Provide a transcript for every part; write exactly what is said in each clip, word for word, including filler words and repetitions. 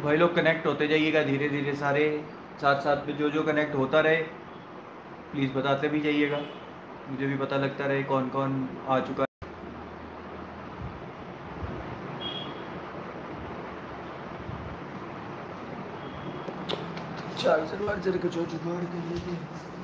भाई लोग कनेक्ट होते जाइएगा धीरे धीरे सारे, साथ साथ में जो जो कनेक्ट होता रहे प्लीज़ बताते भी जाइएगा, मुझे भी पता लगता रहे कौन कौन आ चुका है। चार्जर वार्जर का जो जुगाड़ कर लीजिए।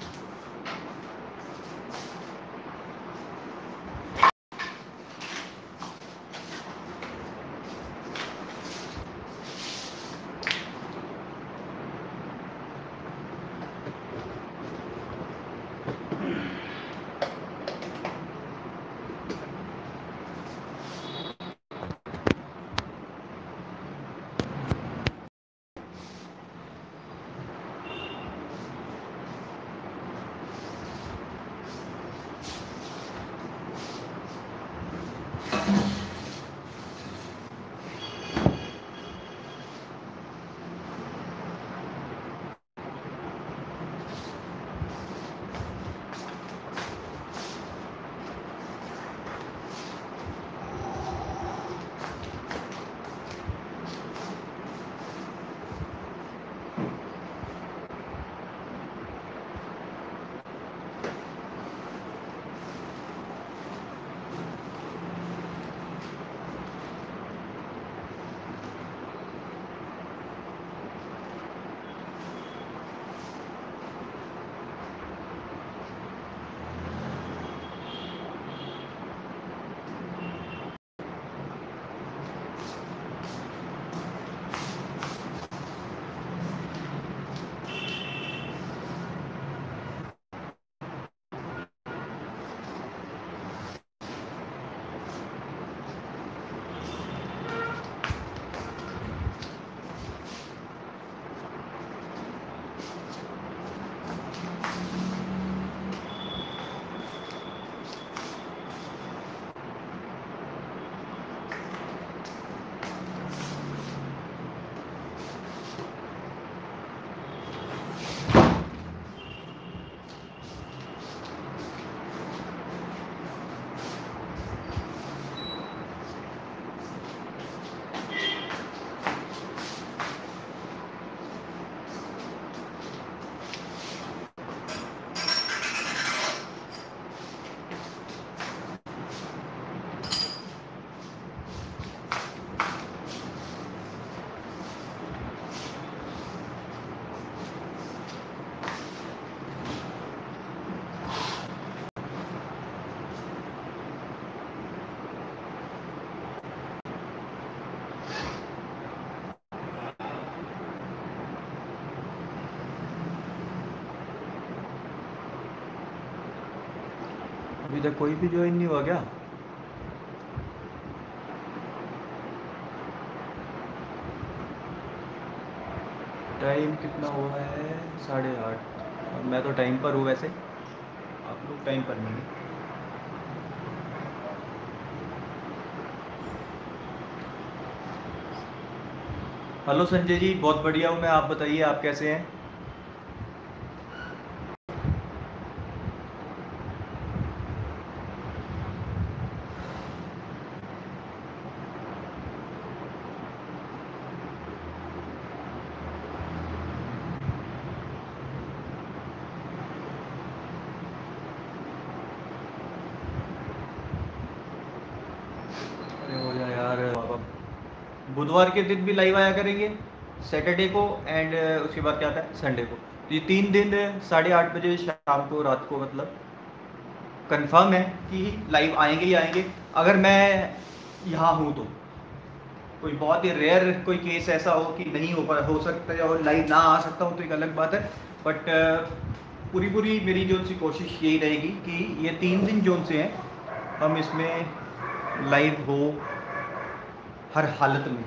अभी तक कोई भी ज्वाइन नहीं हुआ क्या? टाइम कितना हुआ है? साढ़े आठ। और मैं तो टाइम पर हूँ वैसे, आप लोग टाइम पर नहीं हैं। हेलो संजय जी, बहुत बढ़िया हूँ मैं, आप बताइए आप कैसे हैं? अरे हो जाए यार। अब बुधवार के दिन भी लाइव आया करेंगे, सैटरडे को एंड उसके बाद क्या आता है, संडे को। तो ये तीन दिन साढ़े आठ बजे शाम को, रात को, मतलब कंफर्म है कि लाइव आएंगे ही आएंगे। अगर मैं यहाँ हूँ तो, कोई बहुत ही रेयर कोई केस ऐसा हो कि नहीं हो पा हो सकता है और लाइव ना आ सकता हूँ तो एक अलग बात है। बट पूरी पूरी मेरी जो सी कोशिश यही रहेगी कि ये तीन दिन जोन से हैं हम इसमें लाइव हो हर हालत में।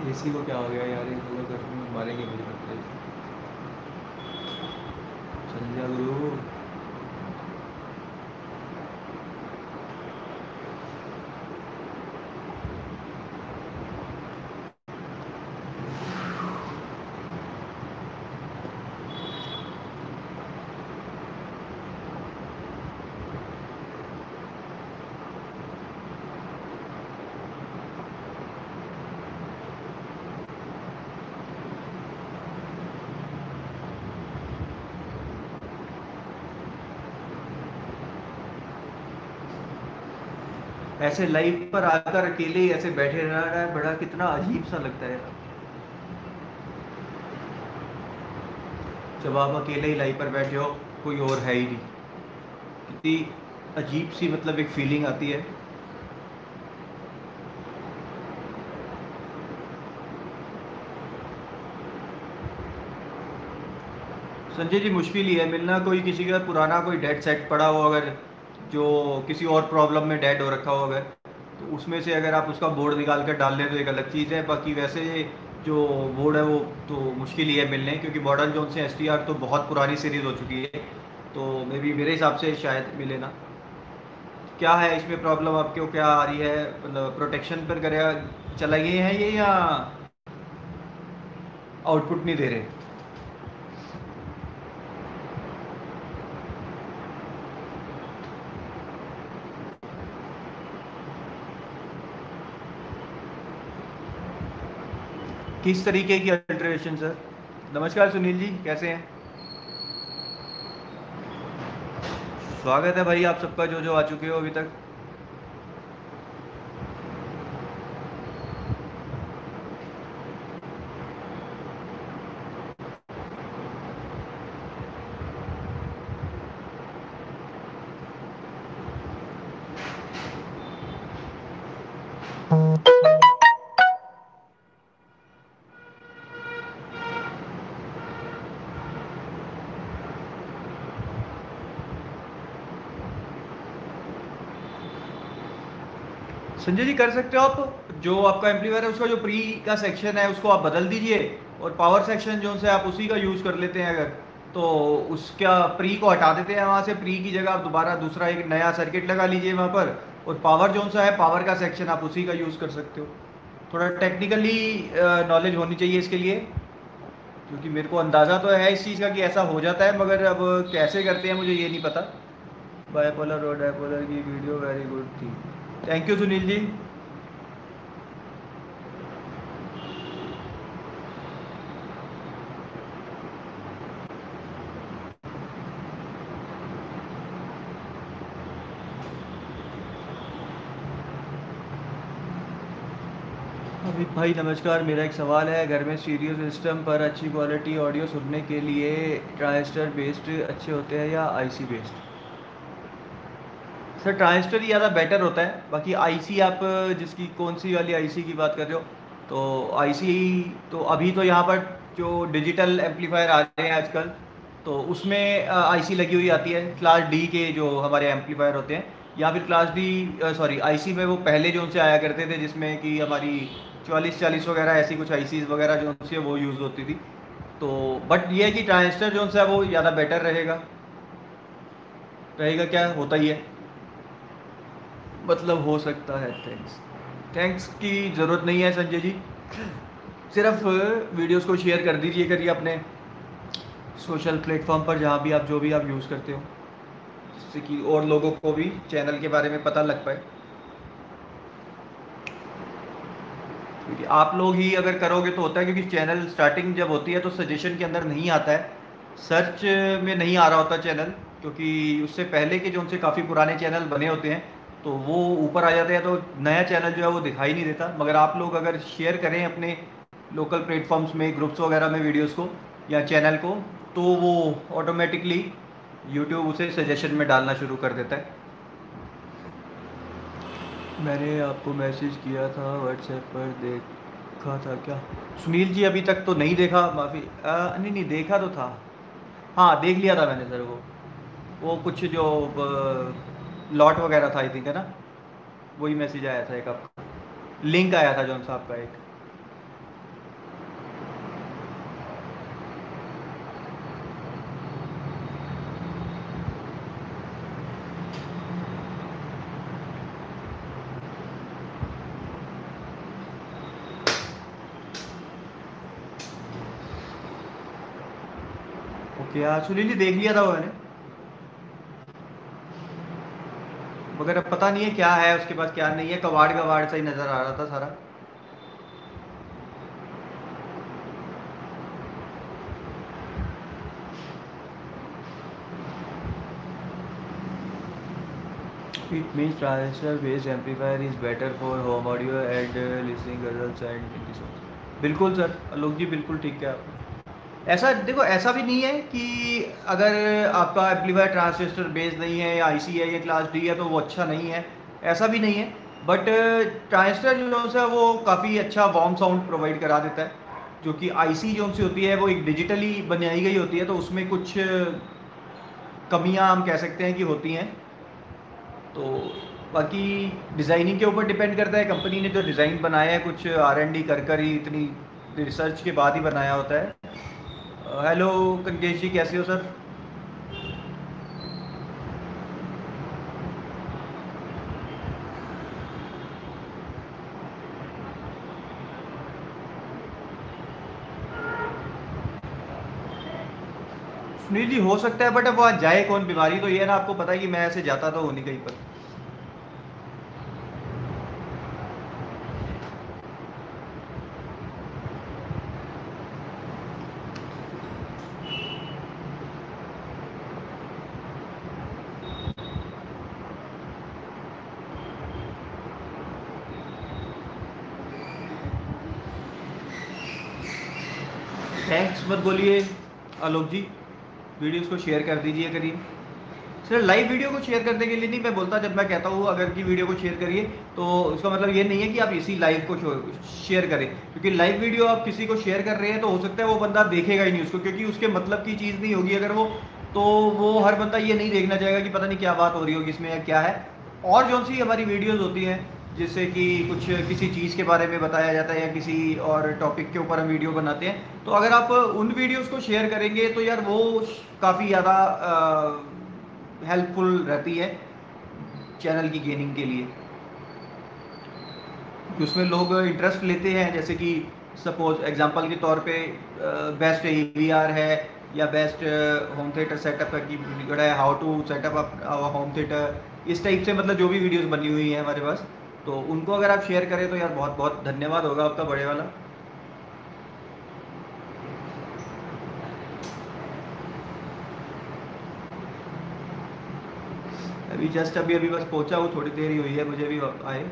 एसी को क्या हो गया यार, ये लोग घर में मारेंगे मुझे लगता है। चल जा गुरु। ऐसे लाइव पर आकर अकेले ही ऐसे बैठे रहना है, बड़ा कितना अजीब सा लगता है। जब आप अकेले ही लाइव पर बैठे हो, कोई और है ही नहीं, कितनी अजीब सी मतलब एक फीलिंग आती है। संजय जी मुश्किल ही है मिलना, कोई किसी का पुराना कोई डेड सेट पड़ा हो अगर, जो किसी और प्रॉब्लम में डेड हो रखा हो अगर, तो उसमें से अगर आप उसका बोर्ड निकाल कर डाल लें तो एक अलग चीज़ है। बाकी वैसे जो बोर्ड है वो तो मुश्किल ही है मिलने, क्योंकि मॉडर्न जोन से एस टी आर तो बहुत पुरानी सीरीज़ हो चुकी है, तो मे बी मेरे हिसाब से शायद मिले ना। क्या है इसमें प्रॉब्लम, आपको क्या आ रही है, मतलब प्रोटेक्शन पर करे चला गए हैं ये, या आउटपुट नहीं दे रहे? किस तरीके की अल्ट्रेशन सर? नमस्कार सुनील जी, कैसे हैं? स्वागत है भाई आप सबका, जो जो आ चुके हो अभी तक। संजय जी कर सकते हो आप, जो आपका एम्पलीफायर है उसका जो प्री का सेक्शन है उसको आप बदल दीजिए, और पावर सेक्शन जो से आप उसी का यूज़ कर लेते हैं अगर, तो उसका प्री को हटा देते हैं वहाँ से, प्री की जगह आप दोबारा दूसरा एक नया सर्किट लगा लीजिए वहाँ पर, और पावर जो सा है पावर का सेक्शन आप उसी का यूज़ कर सकते हो। थोड़ा टेक्निकली नॉलेज होनी चाहिए इसके लिए, क्योंकि मेरे को अंदाज़ा तो है इस चीज़ का कि ऐसा हो जाता है, मगर अब कैसे करते हैं मुझे ये नहीं पता। बायपोलर और डायपोलर की वीडियो वेरी गुड थी, थैंक यू सुनील जी। अमित भाई नमस्कार, मेरा एक सवाल है, घर में स्टीरियो सिस्टम पर अच्छी क्वालिटी ऑडियो सुनने के लिए ट्रांजिस्टर बेस्ड अच्छे होते हैं या आईसी बेस्ड? सर ट्रांजिस्टर ही ज़्यादा बेटर होता है, बाकी आईसी आप जिसकी कौन सी वाली आईसी की बात कर रहे हो, तो आईसी तो अभी तो यहाँ पर जो डिजिटल एम्पलीफायर आ रहे हैं आजकल, तो उसमें आईसी लगी हुई आती है, क्लास डी के जो हमारे एम्पलीफायर होते हैं, या फिर क्लास डी सॉरी आईसी में वो पहले जो उनसे आया करते थे जिसमें कि हमारी चौलीस चालीस वगैरह ऐसी कुछ आईसीज वगैरह जो उनसे वो यूज़ होती थी। तो बट ये है कि ट्रांजिस्टर जो उनसे है वो ज़्यादा बेटर रहेगा, रहेगा क्या होता ही है, मतलब हो सकता है। थैंक्स, थैंक्स की ज़रूरत नहीं है संजय जी, सिर्फ वीडियोस को शेयर कर दीजिए करिए अपने सोशल प्लेटफॉर्म पर, जहाँ भी आप जो भी आप यूज़ करते हो, जिससे कि और लोगों को भी चैनल के बारे में पता लग पाए। क्योंकि आप लोग ही अगर करोगे तो होता है, क्योंकि चैनल स्टार्टिंग जब होती है तो सजेशन के अंदर नहीं आता है, सर्च में नहीं आ रहा होता चैनल, क्योंकि उससे पहले के जो उनसे काफ़ी पुराने चैनल बने होते हैं तो वो ऊपर आ जाते हैं, तो नया चैनल जो है वो दिखाई नहीं देता। मगर आप लोग अगर शेयर करें अपने लोकल प्लेटफॉर्म्स में, ग्रुप्स वगैरह में वीडियोस को या चैनल को, तो वो ऑटोमेटिकली यूट्यूब उसे सजेशन में डालना शुरू कर देता है। मैंने आपको मैसेज किया था व्हाट्सएप पर, देखा था क्या? सुनील जी अभी तक तो नहीं देखा, माफ़ी, नहीं नहीं देखा तो था, हाँ देख लिया था मैंने सर, वो वो कुछ जो लॉट वगैरह था आई थिंक, है ना, वही मैसेज आया था एक, आपका लिंक आया था जॉन साहब का एक। ओके यार सुनील जी, देख लिया था वो मैंने, मगर अब पता नहीं है क्या है उसके पास क्या नहीं है, कबाड़ कबाड़ सा ही नज़र आ रहा था सारा। It means transistor based amplifier is better for home audio and uh, listening results and in this way. बिल्कुल सर, आलोक जी बिल्कुल ठीक है आपने। ऐसा देखो, ऐसा भी नहीं है कि अगर आपका एम्पलीफायर ट्रांजिस्टर बेस नहीं है या आईसी है या क्लास डी है तो वो अच्छा नहीं है, ऐसा भी नहीं है। बट ट्रांजिस्टर जो है वो काफ़ी अच्छा वार्म साउंड प्रोवाइड करा देता है, जो कि आईसी जो सी होती है वो एक डिजिटली बनाई गई होती है, तो उसमें कुछ कमियां हम कह सकते हैं कि होती हैं। तो बाकी डिज़ाइनिंग के ऊपर डिपेंड करता है, कंपनी ने जो डिज़ाइन बनाया है कुछ आर एन डी कर कर ही, इतनी रिसर्च के बाद ही बनाया होता है। हेलो कंकेश जी, कैसे हो सर? सुनील जी हो सकता है, बट अब वहाँ जाए कौन? बीमारी तो ये है ना, आपको पता है कि मैं ऐसे जाता तो हूँ नहीं कहीं पर। थैंक्स मत बोलिए आलोक जी, वीडियोस को शेयर कर दीजिए करिए। सर लाइव वीडियो को शेयर करने के लिए नहीं मैं बोलता, जब मैं कहता हूँ अगर की वीडियो को शेयर करिए तो उसका मतलब ये नहीं है कि आप इसी लाइव को शेयर करें, क्योंकि लाइव वीडियो आप किसी को शेयर कर रहे हैं तो हो सकता है वो बंदा देखेगा ही नहीं उसको, क्योंकि उसके मतलब की चीज़ नहीं होगी अगर वो, तो वो हर बंदा ये नहीं देखना चाहेगा कि पता नहीं क्या बात हो रही होगी इसमें या क्या है। और जो सी हमारी वीडियोज़ होती हैं जिससे कि कुछ किसी चीज़ के बारे में बताया जाता है या किसी और टॉपिक के ऊपर हम वीडियो बनाते हैं, तो अगर आप उन वीडियोज़ को शेयर करेंगे तो यार वो काफ़ी ज़्यादा हेल्पफुल रहती है चैनल की गेनिंग के लिए, कि उसमें लोग इंटरेस्ट लेते हैं। जैसे कि सपोज एग्जांपल के तौर पे बेस्ट ई वी आर है या बेस्ट होम थिएटर सेटअप की वीडियो है, how to setup home theatre, इस टाइप से मतलब जो भी वीडियोस बनी हुई हैं हमारे पास, तो उनको अगर आप शेयर करें तो यार बहुत बहुत धन्यवाद होगा आपका बड़े वाला। अभी जस्ट अभी अभी बस पहुंचा हूँ, थोड़ी देर ही हुई है मुझे भी आए।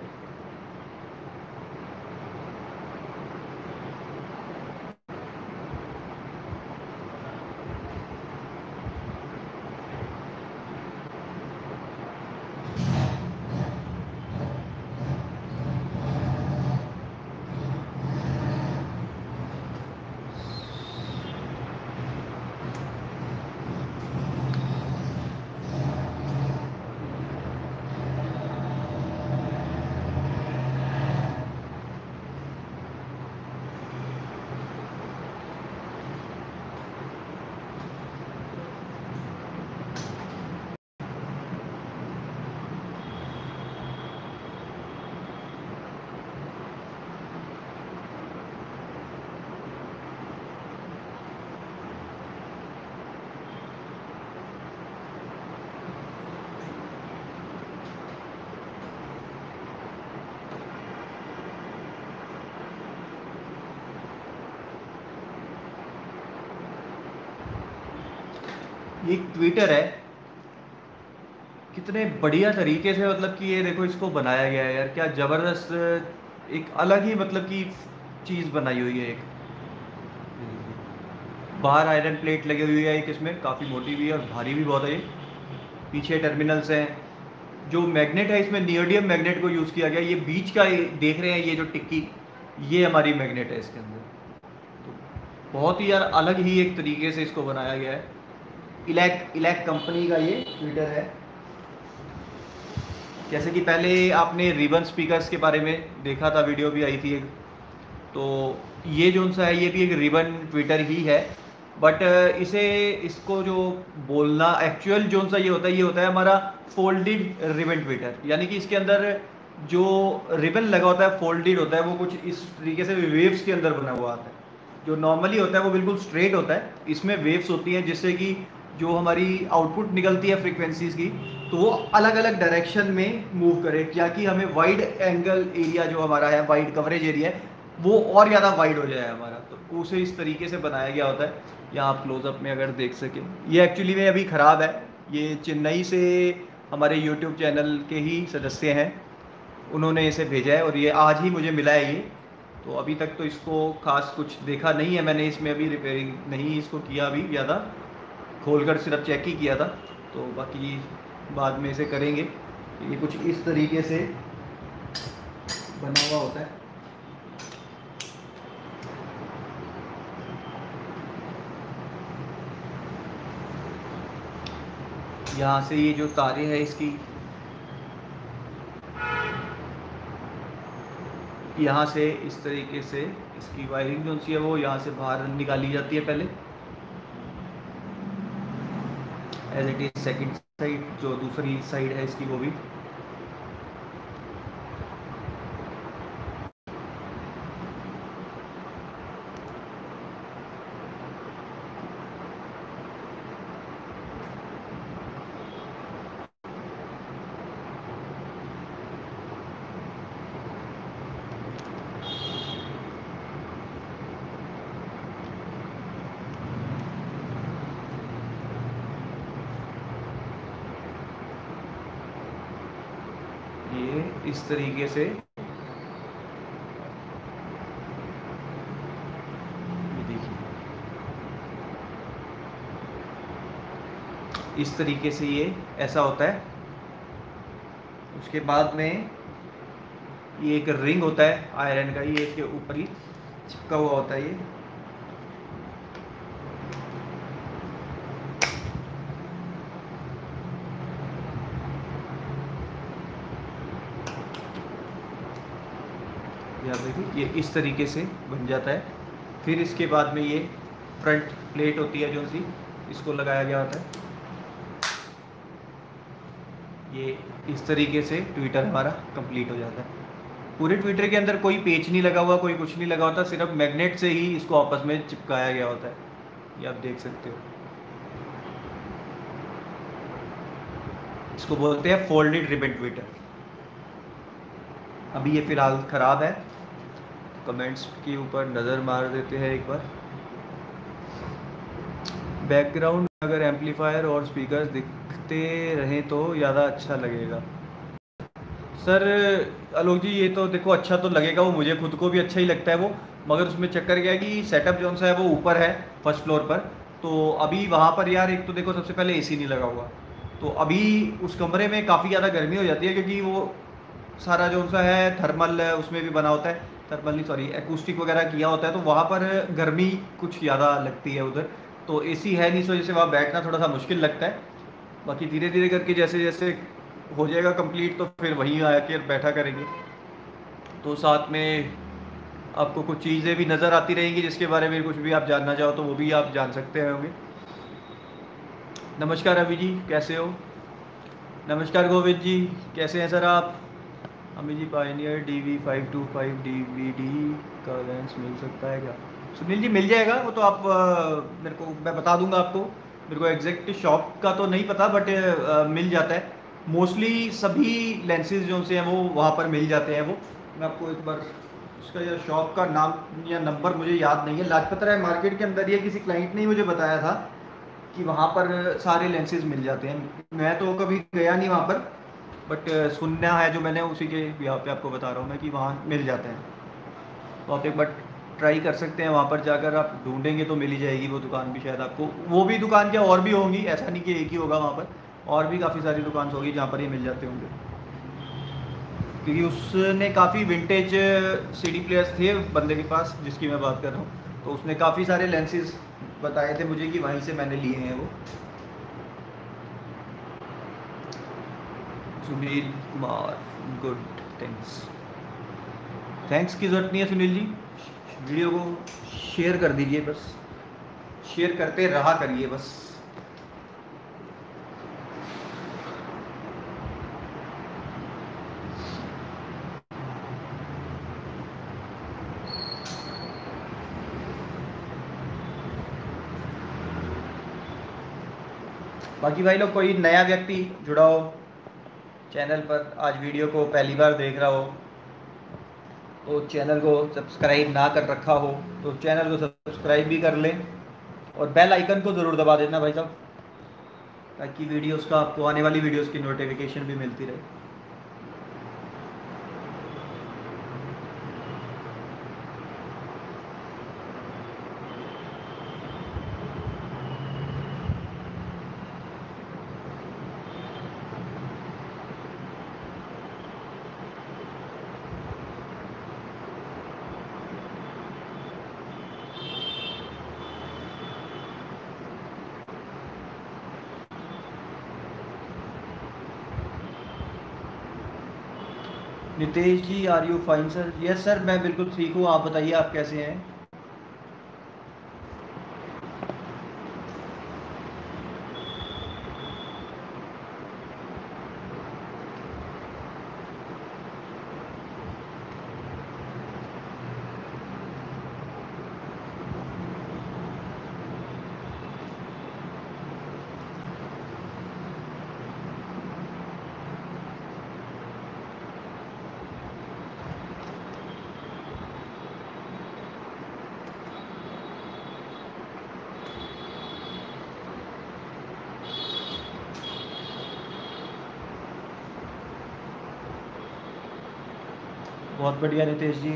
ये ट्विटर है, कितने बढ़िया तरीके से मतलब कि ये देखो इसको बनाया गया है यार, क्या ज़बरदस्त एक अलग ही मतलब कि चीज़ बनाई हुई है। एक बाहर आयरन प्लेट लगी हुई है, एक इसमें काफ़ी मोटी भी है और भारी भी बहुत है ये। पीछे टर्मिनल्स हैं, जो मैग्नेट है इसमें नियोडियम मैग्नेट को यूज़ किया गया। ये बीच का ये देख रहे हैं, ये जो टिक्की, ये हमारी मैग्नेट है इसके अंदर। तो बहुत ही यार अलग ही एक तरीके से इसको बनाया गया है। इलैक इलैक कंपनी का ये ट्विटर है। जैसे कि पहले आपने रिबन स्पीकर्स के बारे में देखा था, वीडियो भी आई थी एक, तो ये जो सा है ये भी एक रिबन ट्विटर ही है, बट इसे इसको जो बोलना एक्चुअल जो सा ये होता है, ये होता है हमारा फोल्डेड रिबन ट्विटर, यानी कि इसके अंदर जो रिबन लगा होता है फोल्डेड होता है, वो कुछ इस तरीके से वेव्स के अंदर बना हुआ आता है। जो नॉर्मली होता है वो बिल्कुल स्ट्रेट होता है, इसमें वेव्स होती हैं जिससे कि जो हमारी आउटपुट निकलती है फ्रीक्वेंसीज की, तो वो अलग अलग डायरेक्शन में मूव करे, क्या कि हमें वाइड एंगल एरिया जो हमारा है, वाइड कवरेज एरिया है, वो और ज़्यादा वाइड हो जाए हमारा। तो उसे इस तरीके से बनाया गया होता है। या आप क्लोजअप में अगर देख सकें, ये एक्चुअली में अभी ख़राब है। ये चेन्नई से हमारे यूट्यूब चैनल के ही सदस्य हैं, उन्होंने इसे भेजा है और ये आज ही मुझे मिला है ये। तो अभी तक तो इसको खास कुछ देखा नहीं है मैंने, इसमें अभी रिपेयरिंग नहीं इसको किया अभी ज़्यादा, खोलकर सिर्फ चेक ही किया था। तो बाकी बाद में इसे करेंगे। ये कुछ इस तरीके से बना हुआ होता है। यहाँ से ये जो तारे हैं इसकी, यहाँ से इस तरीके से इसकी वायरिंग जो सी है वो यहाँ से बाहर निकाली जाती है पहले, as it is. Second side जो दूसरी साइड है इसकी वो भी। ये इस तरीके से, ये देखिए इस तरीके से ये ऐसा होता है। उसके बाद में ये एक रिंग होता है आयरन का, ये इसके ऊपर ही चिपका हुआ होता है ये। यहाँ देखिए ये इस तरीके से बन जाता है। फिर इसके बाद में ये फ्रंट प्लेट होती है जो सी, इसको लगाया गया होता है। ये इस तरीके से ट्विटर हमारा कंप्लीट हो जाता है। पूरे ट्विटर के अंदर कोई पेच नहीं लगा हुआ, कोई कुछ नहीं लगा होता, सिर्फ मैग्नेट से ही इसको आपस में चिपकाया गया होता है। ये आप देख सकते हो, इसको बोलते हैं फोल्डेड रिबन ट्विटर। अभी ये फिलहाल ख़राब है। कमेंट्स के ऊपर नज़र मार देते हैं एक बार। बैकग्राउंड अगर एम्पलीफायर और स्पीकर्स दिखते रहें तो ज़्यादा अच्छा लगेगा। सर आलोक जी, ये तो देखो अच्छा तो लगेगा, वो मुझे खुद को भी अच्छा ही लगता है वो, मगर उसमें चक्कर क्या है कि सेटअप जो सा है वो ऊपर है फर्स्ट फ्लोर पर। तो अभी वहाँ पर यार एक तो देखो सबसे पहले एसी नहीं लगा हुआ, तो अभी उस कमरे में काफ़ी ज़्यादा गर्मी हो जाती है, क्योंकि वो सारा जो सा है थर्मल उसमें भी बना होता है, थर्मल नहीं सॉरी एक्ूस्टिक वगैरह किया होता है, तो वहाँ पर गर्मी कुछ ज़्यादा लगती है उधर। तो एसी है नहीं, इस वजह से वहाँ बैठना थोड़ा सा मुश्किल लगता है। बाकी धीरे धीरे करके जैसे जैसे हो जाएगा कंप्लीट तो फिर वहीं आकर बैठा करेंगे। तो साथ में आपको कुछ चीज़ें भी नज़र आती रहेंगी जिसके बारे में कुछ भी आप जानना चाहो तो वो भी आप जान सकते होंगे। नमस्कार रवि जी, कैसे हो? नमस्कार गोविंद जी, कैसे हैं सर आप? Amit ji, Pioneer D V five two five D V D का लेंस मिल सकता है क्या? सुनील जी मिल जाएगा वो तो, आप आ, मेरे को मैं बता दूंगा आपको। मेरे को एग्जैक्ट शॉप का तो नहीं पता, बट आ, मिल जाता है मोस्टली। सभी लेंसेज जो से हैं वो वहाँ पर मिल जाते हैं। वो मैं आपको एक बार उसका या शॉप का नाम या नंबर मुझे याद नहीं है। लाजपत राय मार्केट के अंदर ही किसी क्लाइंट ने ही मुझे बताया था कि वहाँ पर सारे लेंसेज मिल जाते हैं। मैं तो कभी गया नहीं वहाँ पर, बट सुनना है जो मैंने, उसी के यहाँ पे आपको बता रहा हूँ मैं कि वहाँ मिल जाते हैं। तो आप एक बार ट्राई कर सकते हैं, वहाँ पर जाकर आप ढूंढेंगे तो मिल ही जाएगी वो दुकान भी शायद आपको। वो भी दुकान क्या और भी होंगी, ऐसा नहीं कि एक ही होगा, वहाँ पर और भी काफ़ी सारी दुकान होगी जहाँ पर ये मिल जाते होंगे। क्योंकि उसने काफ़ी विंटेज सीडी प्लेयर्स थे बंदे के पास जिसकी मैं बात कर रहा हूँ, तो उसने काफ़ी सारे लेंसेज बताए थे मुझे कि वहीं से मैंने लिए हैं वो। Sunil Kumar, good, thanks. Thanks की ज़रूरत नहीं है सुनील जी, वीडियो को शेयर कर दीजिए बस, शेयर करते रहा करिए बस। बाकी भाई लोग कोई नया व्यक्ति जुड़ा हो चैनल पर, आज वीडियो को पहली बार देख रहा हो, तो चैनल को सब्सक्राइब ना कर रखा हो तो चैनल को सब्सक्राइब भी कर लें और बेल आइकन को ज़रूर दबा देना भाई साहब, ताकि वीडियोस का आपको आने वाली वीडियोस की नोटिफिकेशन भी मिलती रहे। Nitesh ji, are you fine sir? Yes sir, मैं बिल्कुल ठीक हूँ। आप बताइए, आप कैसे हैं? बहुत बढ़िया Nitesh ji.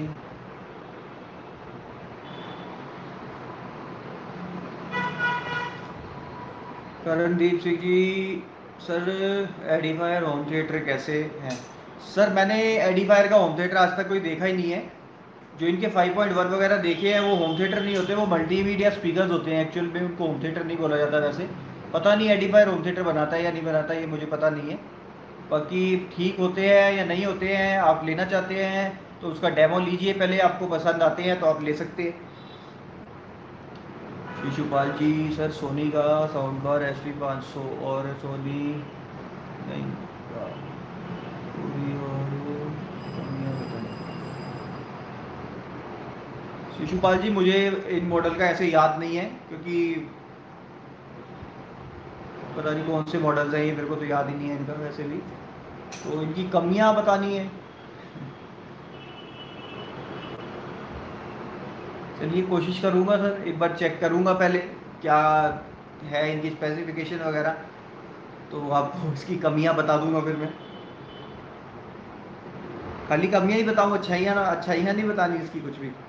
Karandeep Singh ji, sir Edifier home theatre कैसे हैं? सर मैंने एडिफायर का होम थिएटर आज तक कोई देखा ही नहीं है। जो इनके फाइव पॉइंट वन वगैरह देखे हैं वो होम थिएटर नहीं होते, वो मल्टीमीडिया स्पीकर्स होते हैं एक्चुअल में, उनको होम थिएटर नहीं बोला जाता। वैसे पता नहीं एडिफायर होम थिएटर बनाता है या नहीं बनाता, ये मुझे पता नहीं है। बाकी ठीक होते हैं या नहीं होते हैं, आप लेना चाहते हैं तो उसका डेमो लीजिए पहले, आपको पसंद आते हैं तो आप ले सकते हैं। शिशुपाल जी, सर सोनी का साउंड बार एस पी पाँच सौ और सोनी नहीं का पूरी और कमियां बताएं। शिशुपाल जी, मुझे इन मॉडल का ऐसे याद नहीं है, क्योंकि पता नहीं कौन से मॉडल्स हैं ये, मेरे को तो याद ही नहीं है इनका वैसे भी, तो इनकी कमियां बतानी है। चलिए कोशिश करूंगा सर, एक बार चेक करूंगा पहले क्या है इनकी स्पेसिफिकेशन वगैरह, तो आपको इसकी कमियां बता दूंगा फिर मैं। खाली कमियां ही बताऊँ, अच्छाइयाँ ना, अच्छाइयाँ नहीं बतानी इसकी कुछ भी।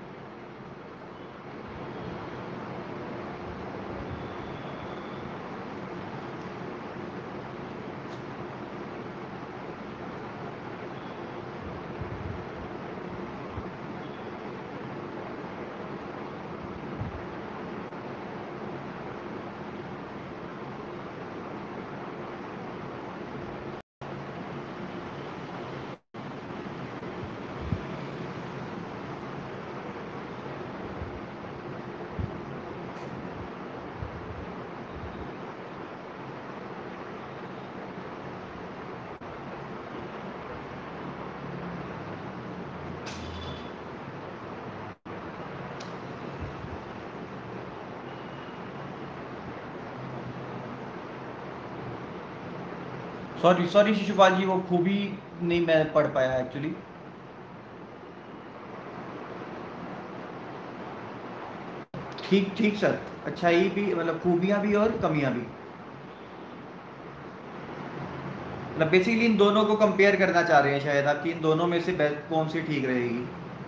सॉरी सॉरी शिशुपाल जी, वो खूबी नहीं मैं पढ़ पाया एक्चुअली। ठीक ठीक सर, अच्छाई भी मतलब खूबियां भी और कमियां भी, मतलब बेसिकली इन दोनों को कंपेयर करना चाह रहे हैं शायद आप, कि इन दोनों में से बेस्ट कौन सी ठीक रहेगी।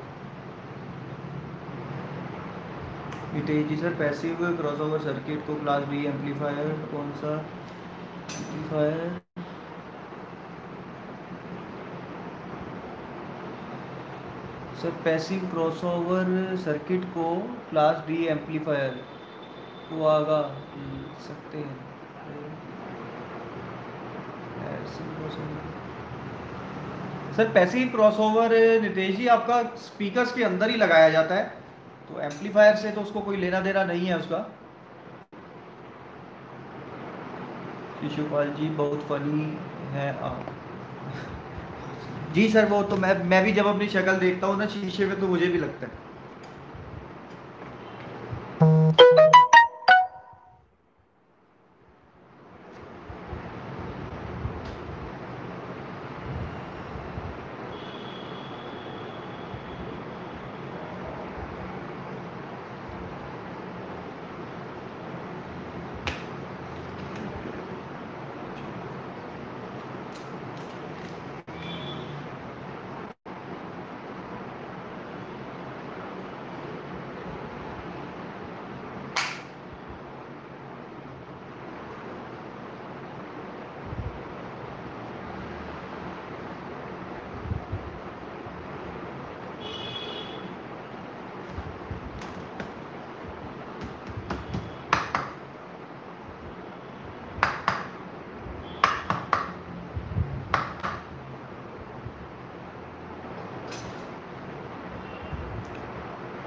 Nitesh ji, sir passive crossover circuit को क्लास बी एम्पलीफायर कौन सा amplifier? Sir passive crossover circuit को क्लास डी एम्पलीफायर को आगा सकते हैं। Sir passive crossover Nitesh ji आपका स्पीकर्स के अंदर ही लगाया जाता है, तो एम्पलीफायर से तो उसको कोई लेना देना नहीं है उसका। शिशुपाल जी, बहुत फनी है आप। जी सर, वो तो मैं मैं भी जब अपनी शक्ल देखता हूँ ना शीशे में तो मुझे भी लगता है।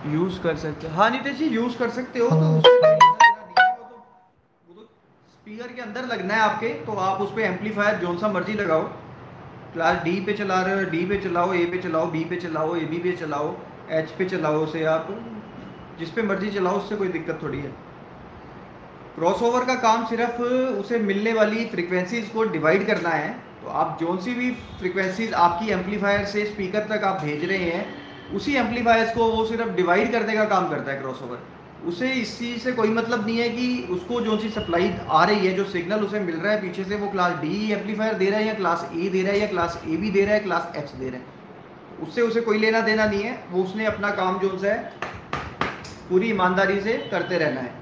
यूज़ कर सकते हो, हाँ नितेश जी यूज़ कर सकते हो, तो हाँ उससे कोई लेना देना नहीं है, वो तो वो तो स्पीकर के अंदर लगना है आपके, तो आप उस पर एम्पलीफायर जो सा मर्जी लगाओ, क्लास डी पे चला रहे हो डी पे चलाओ, ए पे चलाओ, बी पे चलाओ, ए बी पे चलाओ, एच पे चलाओ, उसे आप जिस पे मर्जी चलाओ, उससे कोई दिक्कत थोड़ी है। क्रॉसओवर का काम सिर्फ उसे मिलने वाली फ्रीक्वेंसीज को डिवाइड करना है, तो आप जो सी भी फ्रीक्वेंसीज आपकी एम्पलीफायर से स्पीकर तक आप भेज रहे हैं, उसी एम्पलीफायर्स को वो सिर्फ डिवाइड करने का काम करता है क्रॉसओवर। उसे इस चीज़ से कोई मतलब नहीं है कि उसको जो सी सप्लाई आ रही है, जो सिग्नल उसे मिल रहा है पीछे से, वो क्लास डी एम्पलीफायर दे रहा है या क्लास ए दे रहा है या क्लास ए बी दे रहा है, क्लास एच दे रहा है, उससे उसे कोई लेना देना नहीं है। वो उसने अपना काम जो है पूरी ईमानदारी से करते रहना है।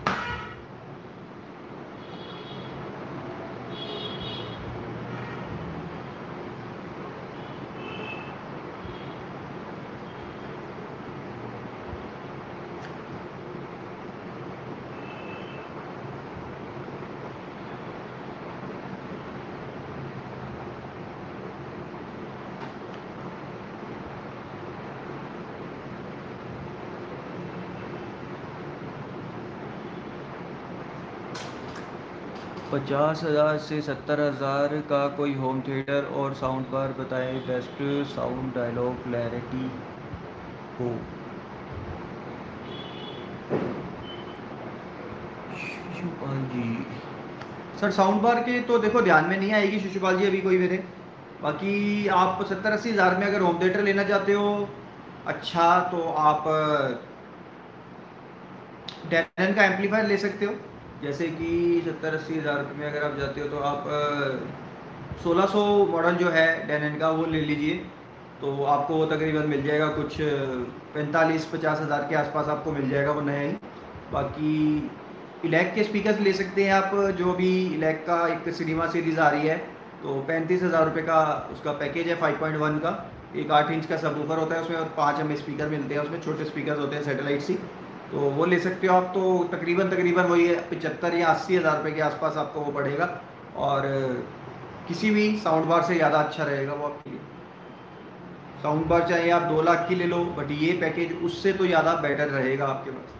पचास हज़ार से सत्तर हज़ार का कोई होम थिएटर और साउंड बार बताएं, बेस्ट साउंड डायलॉग क्लैरिटी हो। Shishupal ji, sir sound bar के तो देखो ध्यान में नहीं आएगी शिशुपाल जी अभी कोई मेरे। बाकी आप सत्तर अस्सी हज़ार में अगर होम थिएटर लेना चाहते हो अच्छा, तो आप डैनन का एम्पलीफायर ले सकते हो। जैसे कि सत्तर अस्सी हज़ार रुपये में अगर आप जाते हो तो आप सोलह सौ मॉडल जो है डैनन का वो ले लीजिए, तो आपको वो तकरीबन मिल जाएगा कुछ पैंतालीस पचास हज़ार के आसपास आपको मिल जाएगा वो नया ही। बाकी इलेक के स्पीकर्स ले सकते हैं आप, जो भी इलेक का एक सिनेमा सीरीज़ आ रही है, तो पैंतीस हज़ार रुपये का उसका पैकेज है फाइव पॉइंट वन का। एक आठ इंच का सबवूफर होता है उसमें, और पाँच हमें स्पीकर मिलते हैं उसमें, छोटे स्पीकर होते हैं सैटेलाइट सी, तो वो ले सकते हो आप। तो तकरीबन तकरीबन वही पचहत्तर या अस्सी हज़ार रुपये के आसपास आपको वो पड़ेगा, और किसी भी साउंड बार से ज़्यादा अच्छा रहेगा वो आपके लिए। साउंड बार चाहे आप दो लाख की ले लो, बट ये पैकेज उससे तो ज़्यादा बेटर रहेगा आपके पास।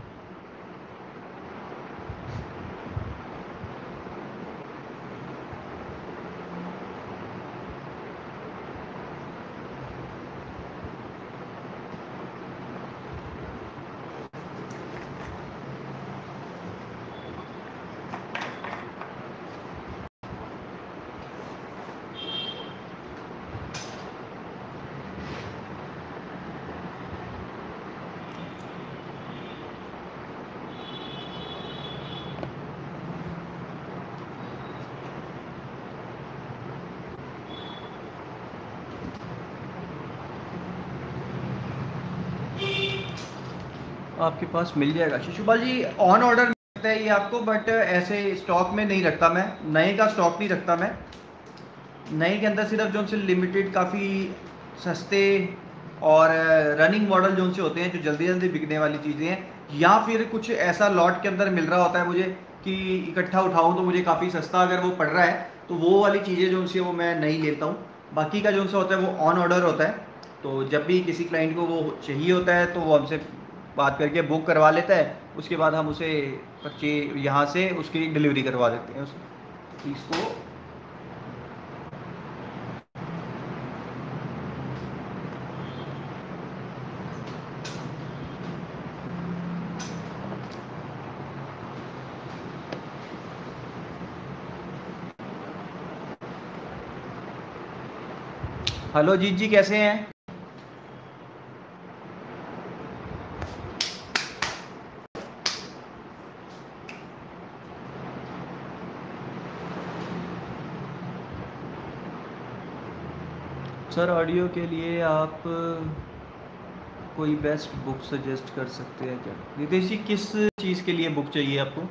आपके पास मिल जाएगा शिशुपाल जी, ऑन ऑर्डर मिलता है ये आपको, बट ऐसे स्टॉक में नहीं रखता मैं, नए का स्टॉक नहीं रखता मैं। नए के अंदर सिर्फ जो से लिमिटेड काफ़ी सस्ते और रनिंग मॉडल जो से होते हैं, जो जल्दी जल्दी बिकने वाली चीज़ें हैं, या फिर कुछ ऐसा लॉट के अंदर मिल रहा होता है मुझे कि इकट्ठा उठाऊं तो मुझे काफ़ी सस्ता अगर वो पड़ रहा है, तो वो वाली चीज़ें जो से वो मैं नहीं लेता हूँ। बाकी का जो सा होता है वो ऑन ऑर्डर होता है, तो जब भी किसी क्लाइंट को वो चाहिए होता है तो वो हमसे बात करके बुक करवा लेता है, उसके बाद हम उसे परचे यहाँ से उसकी डिलीवरी करवा देते हैं उसे इसको। हेलो जीत जी, कैसे हैं? सर ऑडियो के लिए आप कोई बेस्ट बुक सजेस्ट कर सकते हैं क्या? नितेश जी, किस चीज़ के लिए बुक चाहिए आपको?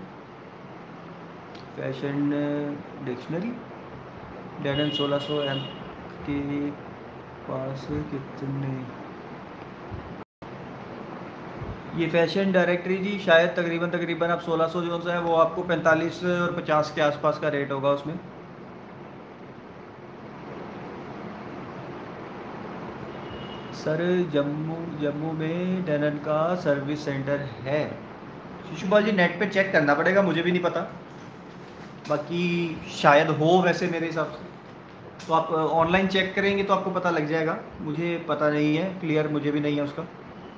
फैशन डिक्शनरी डेडन सोलह सौ एम के पास कितने? ये फैशन डायरेक्टरी जी शायद तकरीबन तकरीबन आप सोलह सौ जो है वो आपको पैंतालीस और पचास के आसपास का रेट होगा उसमें। सर जम्मू जम्मू में डैनन का सर्विस सेंटर है। शिशुपाल जी नेट पे चेक करना पड़ेगा, मुझे भी नहीं पता, बाकी शायद हो वैसे मेरे हिसाब से। तो आप ऑनलाइन चेक करेंगे तो आपको पता लग जाएगा, मुझे पता नहीं है, क्लियर मुझे भी नहीं है उसका।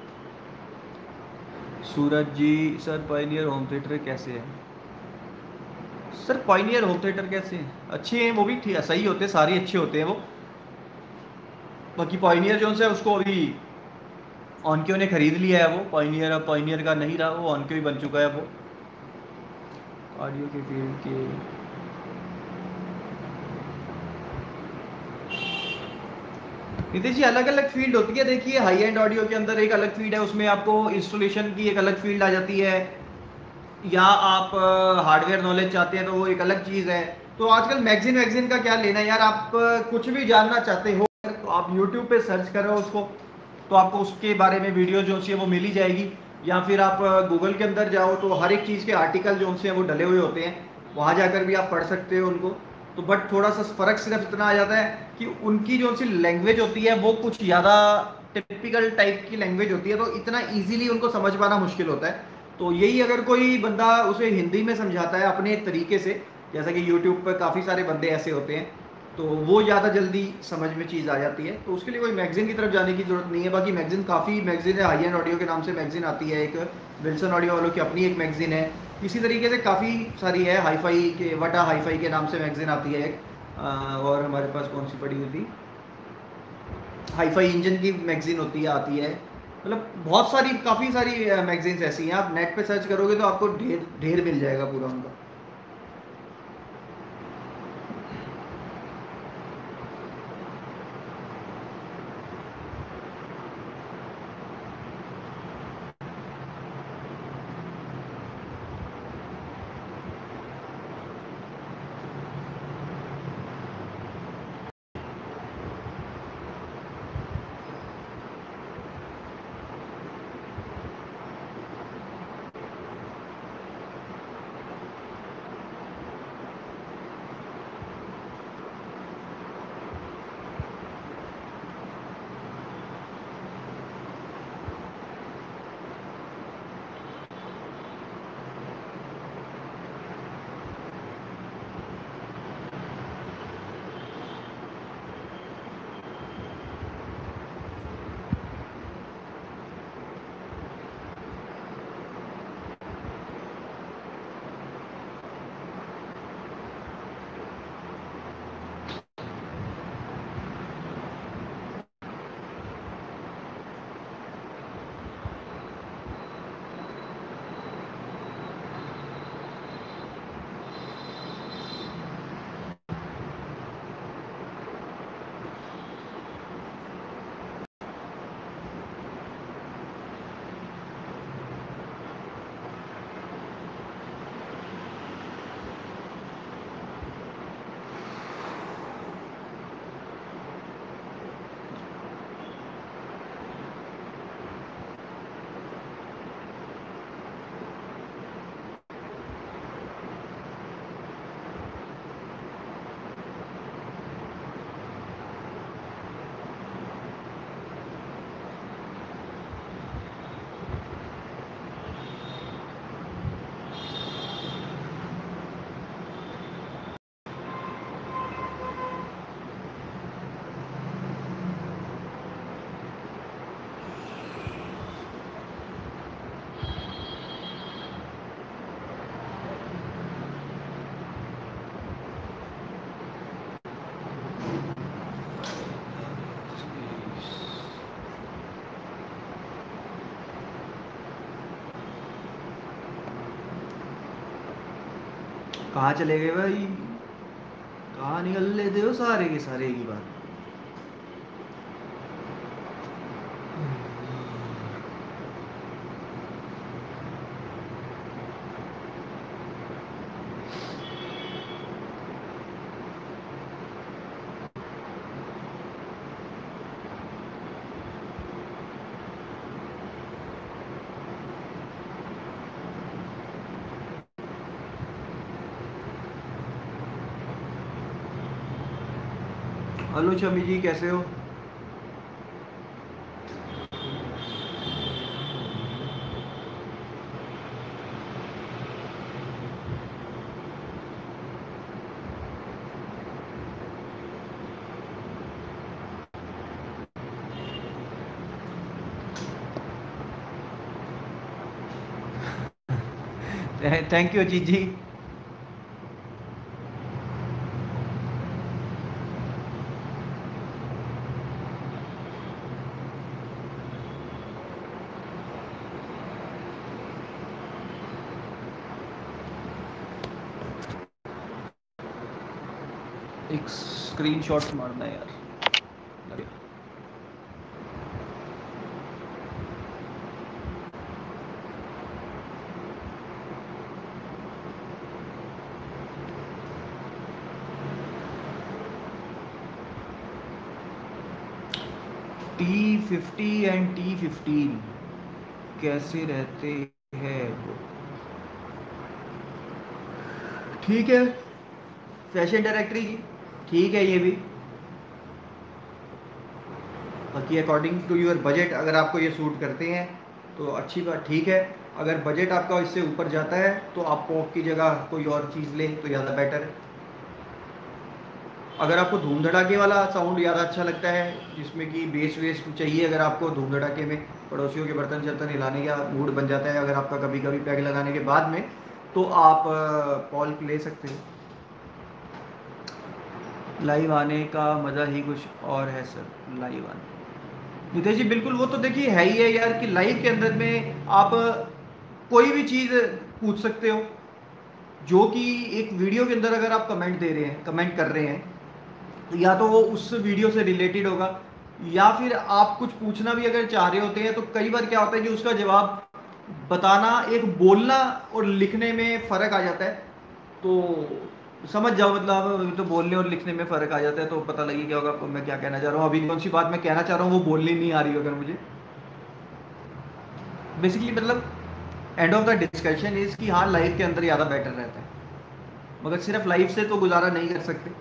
Suraj ji sir Pioneer home theatre कैसे है? सर पायनियर होम थिएटर कैसे हैं? अच्छे हैं वो भी, ठीक सही होते हैं, सारे अच्छे होते हैं वो। बाकी पायनियर जो है उसको अभी ऑनक्यो ने खरीद लिया है वो, पायनियर अब पायनियर का नहीं रहा, वो ऑनक्यो ही बन चुका है वो। ऑडियो के फील्ड के नितेश जी अलग अलग फील्ड होती है। देखिए हाई एंड ऑडियो के अंदर एक अलग फील्ड है, उसमें आपको इंस्टॉलेशन की एक अलग फील्ड आ जाती है, या आप हार्डवेयर नॉलेज चाहते हैं तो वो एक अलग चीज़ है। तो आजकल मैगजीन वैगजीन का क्या लेना है यार, आप अ, कुछ भी जानना चाहते हो तो आप यूट्यूब पे सर्च करो उसको, तो आपको उसके बारे में वीडियो जो सी है वो मिल ही जाएगी। या फिर आप गूगल के अंदर जाओ तो हर एक चीज़ के आर्टिकल जो से वो डले हुए होते हैं, वहाँ जाकर भी आप पढ़ सकते हो उनको। तो बट थोड़ा सा फ़र्क सिर्फ इतना आ जाता है कि उनकी जो सी लैंग्वेज होती है वो कुछ ज़्यादा टिपिकल टाइप की लैंग्वेज होती है, तो इतना ईजिली उनको समझ पाना मुश्किल होता है। तो यही अगर कोई बंदा उसे हिंदी में समझाता है अपने तरीके से, जैसा कि यूट्यूब पर काफ़ी सारे बंदे ऐसे होते हैं, तो वो ज़्यादा जल्दी समझ में चीज़ आ जाती है। तो उसके लिए कोई मैगजीन की तरफ जाने की जरूरत नहीं है। बाकी मैगजीन काफ़ी मैगजीन है, हाई एंड ऑडियो के नाम से मैगजीन आती है, एक विल्सन ऑडियो वालों की अपनी एक मैगजीन है, इसी तरीके से काफ़ी सारी है। हाई फाई के वटा हाई फाई के नाम से मैगजीन आती है एक, और हमारे पास कौन सी पड़ी हुई थी, हाई फाई इंजन की मैगजीन होती है, आती है। मतलब बहुत सारी काफ़ी सारी मैगजीन्स ऐसी हैं, आप नेट पे सर्च करोगे तो आपको ढेर ढेर मिल जाएगा पूरा उनका। कहाँ चले गए भाई, कहाँ निकल लेते हो सारे के सारे की बात। हेलो शमी जी कैसे हो? Thank you Ajit ji. एक स्क्रीनशॉट मारना है यार। T fifty and T fifteen कैसे रहते हैं? ठीक है, फैशन डायरेक्टरी की ठीक है ये भी। बाकी अकॉर्डिंग टू योर बजट अगर आपको ये सूट करते हैं तो अच्छी बात, ठीक है। अगर बजट आपका इससे ऊपर जाता है तो आप पॉप की जगह कोई और चीज़ लें तो ज़्यादा बेटर है। अगर आपको धूम धड़ाके वाला साउंड ज़्यादा अच्छा लगता है जिसमें कि बेस वेस चाहिए, अगर आपको धूम धड़ाके में पड़ोसियों के बर्तन शर्तन हिलाने का मूड बन जाता है अगर आपका कभी कभी पैग लगाने के बाद में, तो आप पॉल ले सकते हो। लाइव आने का मज़ा ही कुछ और है सर। लाइव आने नितेश जी बिल्कुल, वो तो देखिए है ही है यार कि लाइव के अंदर में आप कोई भी चीज़ पूछ सकते हो, जो कि एक वीडियो के अंदर अगर आप कमेंट दे रहे हैं, कमेंट कर रहे हैं, तो या तो वो उस वीडियो से रिलेटेड होगा, या फिर आप कुछ पूछना भी अगर चाह रहे होते हैं तो कई बार क्या होता है कि उसका जवाब बताना, एक बोलना और लिखने में फ़र्क आ जाता है। तो समझ जाओ, मतलब तो बोलने और लिखने में फ़र्क आ जाता है, तो पता लगे क्या होगा मैं क्या कहना चाह रहा हूँ। अभी कौन सी बात मैं कहना चाह रहा हूँ वो बोलनी नहीं आ रही अगर मुझे, बेसिकली मतलब end of the discussion is कि हाँ लाइफ के अंदर ज़्यादा बेटर रहता है, मगर सिर्फ लाइफ से तो गुजारा नहीं कर सकते।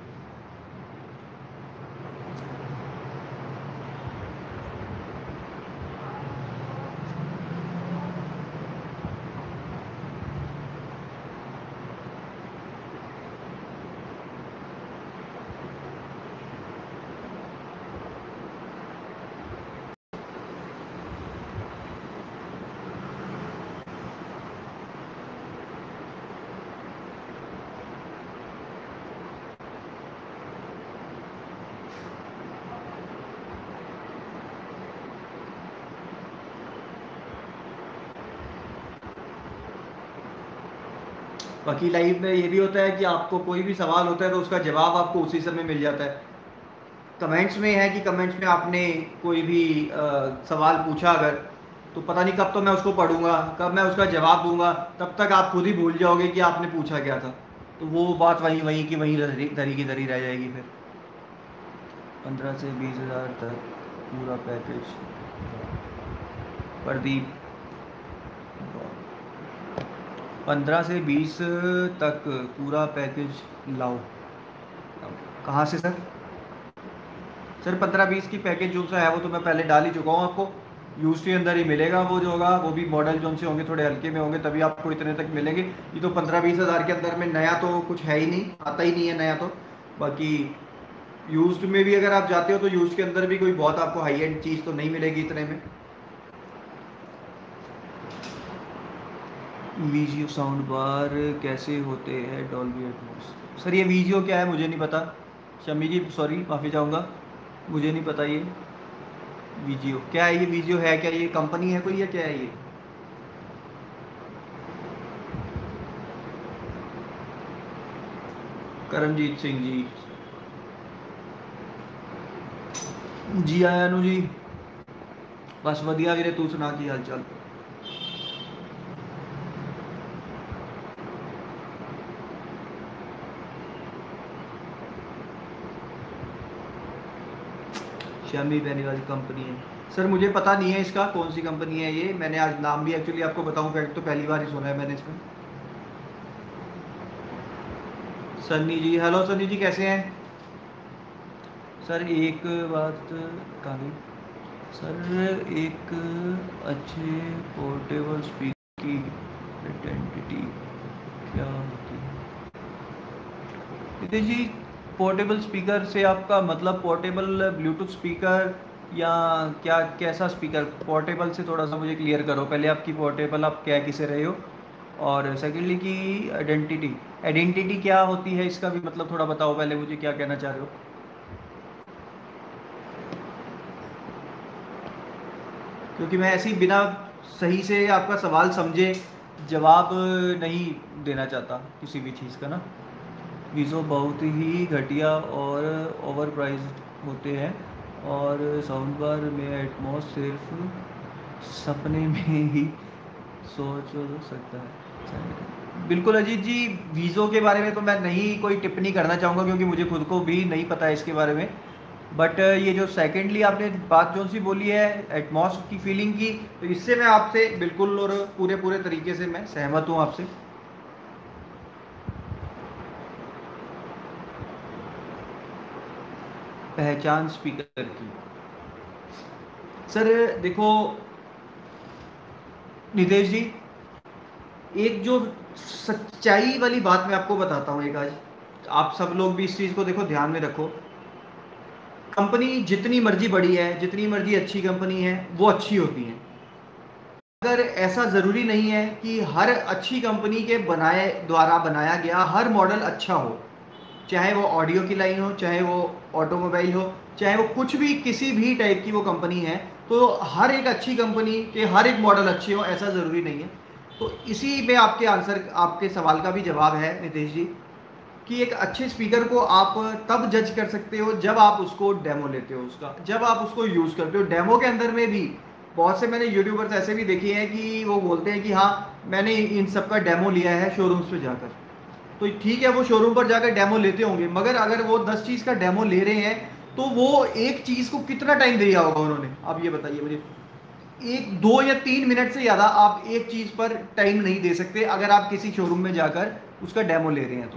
बाकी लाइफ में ये भी होता है कि आपको कोई भी सवाल होता है तो उसका जवाब आपको उसी समय मिल जाता है। कमेंट्स में है कि कमेंट्स में आपने कोई भी आ, सवाल पूछा अगर, तो पता नहीं कब तो मैं उसको पढ़ूंगा, कब मैं उसका जवाब दूंगा, तब तक आप खुद ही भूल जाओगे कि आपने पूछा क्या था। तो वो बात वहीं वहीं की वहीं धरी की धरी रह जाएगी। फिर पंद्रह से बीस हज़ार तक पूरा पैकेज। प्रदीप, पंद्रह से बीस तक पूरा पैकेज लाओ। कहाँ से सर? सर पंद्रह बीस की पैकेज जो सा है वो तो मैं पहले डाल ही चुका हूँ आपको। यूज के अंदर ही मिलेगा वो जो होगा, वो भी मॉडल जो से होंगे थोड़े हल्के में होंगे तभी आपको इतने तक मिलेंगे। ये तो पंद्रह बीस हज़ार के अंदर में नया तो कुछ है ही नहीं, आता ही नहीं है नया तो। बाकी यूज्ड में भी अगर आप जाते हो तो यूज के अंदर भी कोई बहुत आपको हाई एंड चीज़ तो नहीं मिलेगी इतने में। वीजियो साउंड बार कैसे होते हैं डॉल्बी एटमॉस? सर ये वीजियो क्या है मुझे नहीं पता, शमी जी सॉरी माफ़ी चाहूँगा, मुझे नहीं पता ये वीजियो क्या है। ये वीजियो है क्या? ये कंपनी है कोई या क्या है ये? करमजीत सिंह जी, जी आया नु जी, बस वधिया वीरे, तू सुना की हाल चाल? शमी पहनी वाली कंपनी है सर, मुझे पता नहीं है इसका कौन सी कंपनी है ये। मैंने आज नाम भी एक्चुअली आपको बताऊं फैक्ट तो पहली बार ही सुना है मैंने इसमें। सन्नी जी, हेलो सन्नी जी कैसे हैं? सर एक बात कहानी, सर एक अच्छे पोर्टेबल स्पीकर की आइडेंटिटी क्या होती है? जी पोर्टेबल स्पीकर से आपका मतलब पोर्टेबल ब्लूटूथ स्पीकर या क्या, कैसा स्पीकर? पोर्टेबल से थोड़ा सा मुझे क्लियर करो पहले, आपकी पोर्टेबल आप क्या किसे रहे हो? और सेकेंडली की आइडेंटिटी, आइडेंटिटी क्या होती है इसका भी मतलब थोड़ा बताओ पहले मुझे, क्या कहना चाह रहे हो? क्योंकि मैं ऐसे ही बिना सही से आपका सवाल समझे जवाब नहीं देना चाहता किसी भी चीज़ का ना। वीज़ो बहुत ही घटिया और ओवर प्राइज्ड होते हैं और साउंड बार में एटमॉस सिर्फ सपने में ही सोच सकता है। बिल्कुल अजीत जी, वीज़ो के बारे में तो मैं नहीं कोई टिप्पणी करना चाहूँगा क्योंकि मुझे खुद को भी नहीं पता है इसके बारे में। बट ये जो सेकेंडली आपने बात जो सी बोली है एटमॉस की फीलिंग की, तो इससे मैं आपसे बिल्कुल और पूरे पूरे तरीके से मैं सहमत हूँ आपसे। पहचान स्पीकर की, सर देखो नितेश जी, एक जो सच्चाई वाली बात मैं आपको बताता हूँ एक आज, आप सब लोग भी इस चीज़ को देखो ध्यान में रखो। कंपनी जितनी मर्जी बड़ी है, जितनी मर्जी अच्छी कंपनी है, वो अच्छी होती है। अगर ऐसा ज़रूरी नहीं है कि हर अच्छी कंपनी के बनाए द्वारा बनाया गया हर मॉडल अच्छा हो, चाहे वो ऑडियो की लाइन हो, चाहे वो ऑटोमोबाइल हो, चाहे वो कुछ भी किसी भी टाइप की वो कंपनी है, तो हर एक अच्छी कंपनी के हर एक मॉडल अच्छे हो ऐसा ज़रूरी नहीं है। तो इसी में आपके आंसर, आपके सवाल का भी जवाब है नितेश जी, कि एक अच्छे स्पीकर को आप तब जज कर सकते हो जब आप उसको डेमो लेते हो, उसका जब आप उसको यूज़ करते हो। डेमो के अंदर में भी बहुत से मैंने यूट्यूबर्स ऐसे भी देखे हैं कि वो बोलते हैं कि हाँ मैंने इन सब का डेमो लिया है शोरूम्स पे जाकर। तो ठीक है, वो शोरूम पर जाकर डेमो लेते होंगे, मगर अगर वो दस चीज़ का डेमो ले रहे हैं तो वो एक चीज़ को कितना टाइम दिया होगा उन्होंने, आप ये बताइए मुझे। एक दो या तीन मिनट से ज़्यादा आप एक चीज़ पर टाइम नहीं दे सकते अगर आप किसी शोरूम में जाकर उसका डेमो ले रहे हैं। तो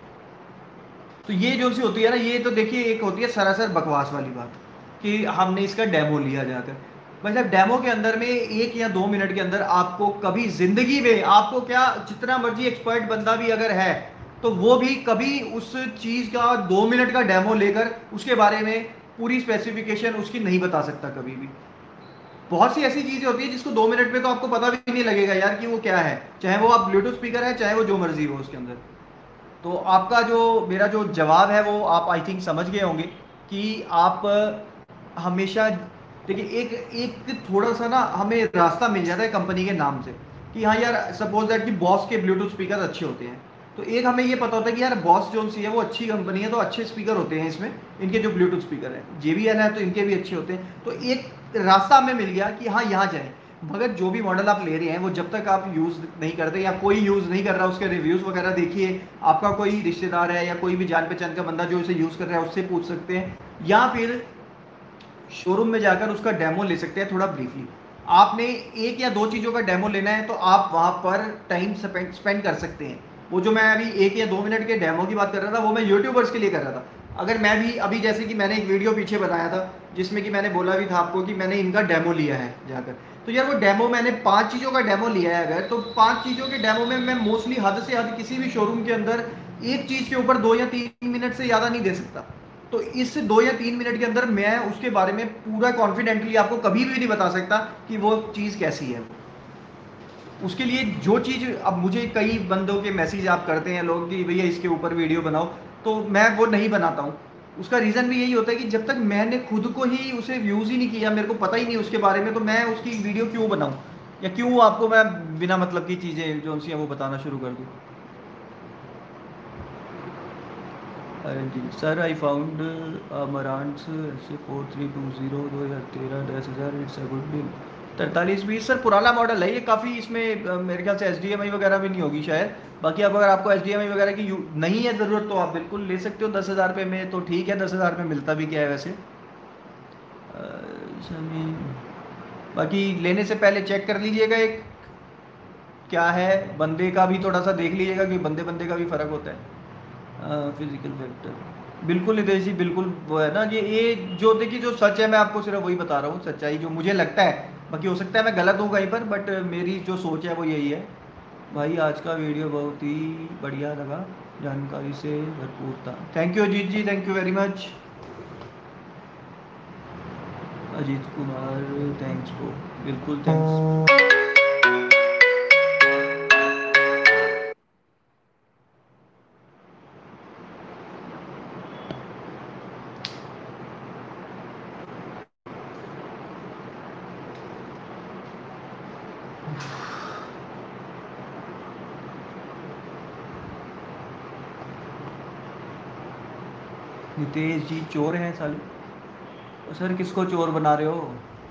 तो ये जो सी होती है ना, ये तो देखिए एक होती है सरासर बकवास वाली बात कि हमने इसका डेमो लिया जाकर। मतलब डेमो के अंदर में एक या दो मिनट के अंदर आपको कभी जिंदगी में, आपको क्या जितना मर्जी एक्सपर्ट बंदा भी अगर है तो वो भी कभी उस चीज़ का दो मिनट का डेमो लेकर उसके बारे में पूरी स्पेसिफिकेशन उसकी नहीं बता सकता कभी भी। बहुत सी ऐसी चीज़ें होती है जिसको दो मिनट में तो आपको पता भी नहीं लगेगा यार कि वो क्या है, चाहे वो आप ब्लूटूथ स्पीकर है, चाहे वो जो मर्जी हो उसके अंदर। तो आपका जो मेरा जो जवाब है वो आप आई थिंक समझ गए होंगे कि आप हमेशा देखिए, एक एक थोड़ा सा ना हमें रास्ता मिल जाता है कंपनी के नाम से कि हाँ यार सपोज दैट कि बॉस के ब्लूटूथ स्पीकर अच्छे होते हैं, तो एक हमें ये पता होता है कि यार बॉस जो सी है वो अच्छी कंपनी है तो अच्छे स्पीकर होते हैं इसमें, इनके जो ब्लूटूथ स्पीकर है जेबीएल है तो इनके भी अच्छे होते हैं। तो एक रास्ता हमें मिल गया कि हाँ यहाँ जाए। मगर जो भी मॉडल आप ले रहे हैं वो जब तक आप यूज़ नहीं करते या कोई यूज़ नहीं कर रहा उसके रिव्यूज़ वगैरह देखिए, आपका कोई रिश्तेदार है या कोई भी जान पहचान का बंदा जो इसे यूज़ कर रहा है उससे पूछ सकते हैं, या फिर शोरूम में जाकर उसका डेमो ले सकते हैं थोड़ा ब्रीफली। आपने एक या दो चीज़ों का डेमो लेना है तो आप वहाँ पर टाइम स्पेंड कर सकते हैं। वो जो मैं अभी एक या दो मिनट के डेमो की बात कर रहा था वो मैं यूट्यूबर्स के लिए कर रहा था। अगर मैं भी अभी जैसे कि मैंने एक वीडियो पीछे बताया था जिसमें कि मैंने बोला भी था आपको कि मैंने इनका डेमो लिया है जाकर, तो यार वो डेमो मैंने पांच चीज़ों का डेमो लिया है अगर, तो पांच चीज़ों के डेमो में मैं मोस्टली हद से हद किसी भी शोरूम के अंदर एक चीज़ के ऊपर दो या तीन मिनट से ज़्यादा नहीं दे सकता। तो इस दो या तीन मिनट के अंदर मैं उसके बारे में पूरा कॉन्फिडेंटली आपको कभी भी नहीं बता सकता कि वो चीज़ कैसी है। उसके लिए जो चीज़, अब मुझे कई बंदों के मैसेज आप करते हैं लोग कि भैया इसके ऊपर वीडियो बनाओ, तो मैं वो नहीं बनाता हूँ। उसका रीज़न भी यही होता है कि जब तक मैंने खुद को ही उसे यूज़ ही नहीं किया, मेरे को पता ही नहीं उसके बारे में, तो मैं उसकी वीडियो क्यों बनाऊँ या क्यों आपको मैं बिना मतलब की चीज़ें जो उनसे वो बताना शुरू कर दूँ। जी सर, आई फाउंड अमरांस ऐसे फोर थ्री टू ज़ीरो दो हज़ार तेरह दस हज़ार इट्स अ गुड डील। तैंतालीस बीस सर पुराना मॉडल है ये काफ़ी, इसमें अ, मेरे ख्याल से एच डी एम आई वगैरह भी नहीं होगी शायद। बाकी अब अगर आपको एच डी एम आई वगैरह की यू- नहीं है ज़रूरत तो आप बिल्कुल ले सकते हो दस हज़ार रुपये में, तो ठीक है, दस हज़ार में मिलता भी क्या है वैसे। अ, सनी, बाकी लेने से पहले चेक कर लीजिएगा एक क्या है, बंदे का भी थोड़ा सा देख लीजिएगा कि बंदे बंदे का भी फ़र्क होता है। फिजिकल फैक्टर बिल्कुल नितेश जी, बिल्कुल वो है ना, ये ये जो देखिए जो सच है मैं आपको सिर्फ वही बता रहा हूँ, सच्चाई जो मुझे लगता है। बाकी हो सकता है मैं गलत हूँ कहीं पर, बट मेरी जो सोच है वो यही है। भाई आज का वीडियो बहुत ही बढ़िया लगा, जानकारी से भरपूर था। Thank you Ajit ji, thank you very much. Ajit Kumar thanks bro, बिल्कुल थैंक्स। नितेश जी चोर हैं साले। सर किसको चोर बना रहे हो?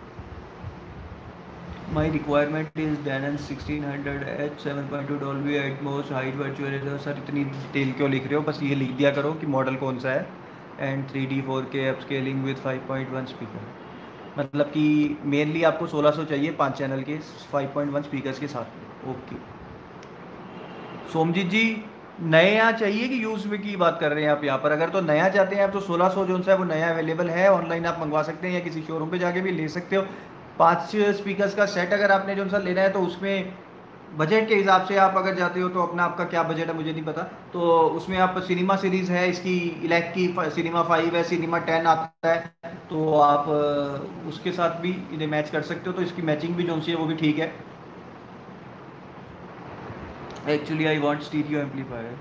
My requirement is Denon sixteen hundred H seven point two Dolby Atmos height virtual. Sir इतनी डिटेल क्यों लिख रहे हो? बस ये लिख दिया करो कि मॉडल कौन सा है and three D four K upscaling with five point one speaker. मतलब कि मेनली आपको सोलह सौ चाहिए पाँच चैनल के फाइव पॉइंट वन स्पीकर्स के साथ। ओके सोमजीत जी, नए यहाँ चाहिए कि यूज में की बात कर रहे हैं आप यहाँ पर? अगर तो नया चाहते हैं आप तो सोलह सौ जो सा है वो नया अवेलेबल है, ऑनलाइन आप मंगवा सकते हैं या किसी शोरूम पे जाके भी ले सकते हो। पांच स्पीकर्स का सेट अगर आपने जो सा लेना है तो उसमें बजट के हिसाब से आप अगर जाते हो तो अपना आपका क्या बजट है मुझे नहीं पता, तो उसमें आप सिनेमा सीरीज़ है इसकी, इलेक्ट की सिनेमा फाइव है, सिनेमा टेन आता है, तो आप अ, उसके साथ भी इन्हें मैच कर सकते हो, तो इसकी मैचिंग भी जो सी है वो भी ठीक है। Actually I want stereo amplifier.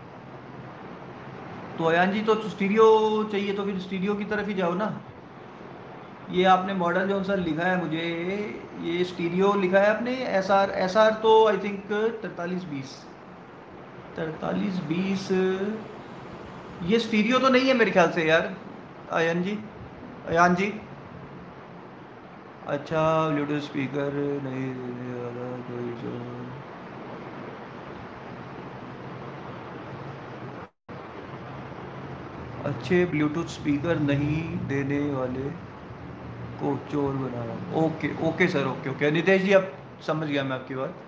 तो अयान जी तो स्टीरियो चाहिए तो फिर स्टीरियो की तरफ ही जाओ ना। ये आपने मॉडल जो सा लिखा है मुझे, ये स्टीरियो लिखा है आपने। एस आर एस आर तो आई थिंक तरतालीस बीस तरतालीस बीस ये स्टीरियो तो नहीं है मेरे ख्याल से यार। अयन जी, अयान जी, अच्छा ब्लूटूथ स्पीकर नहीं देने वाला कोई जो। अच्छे ब्लूटूथ स्पीकर नहीं देने वाले को चोर बना रहा। Okay okay sir, okay okay Nitesh ji, अब समझ गया मैं आपकी बात।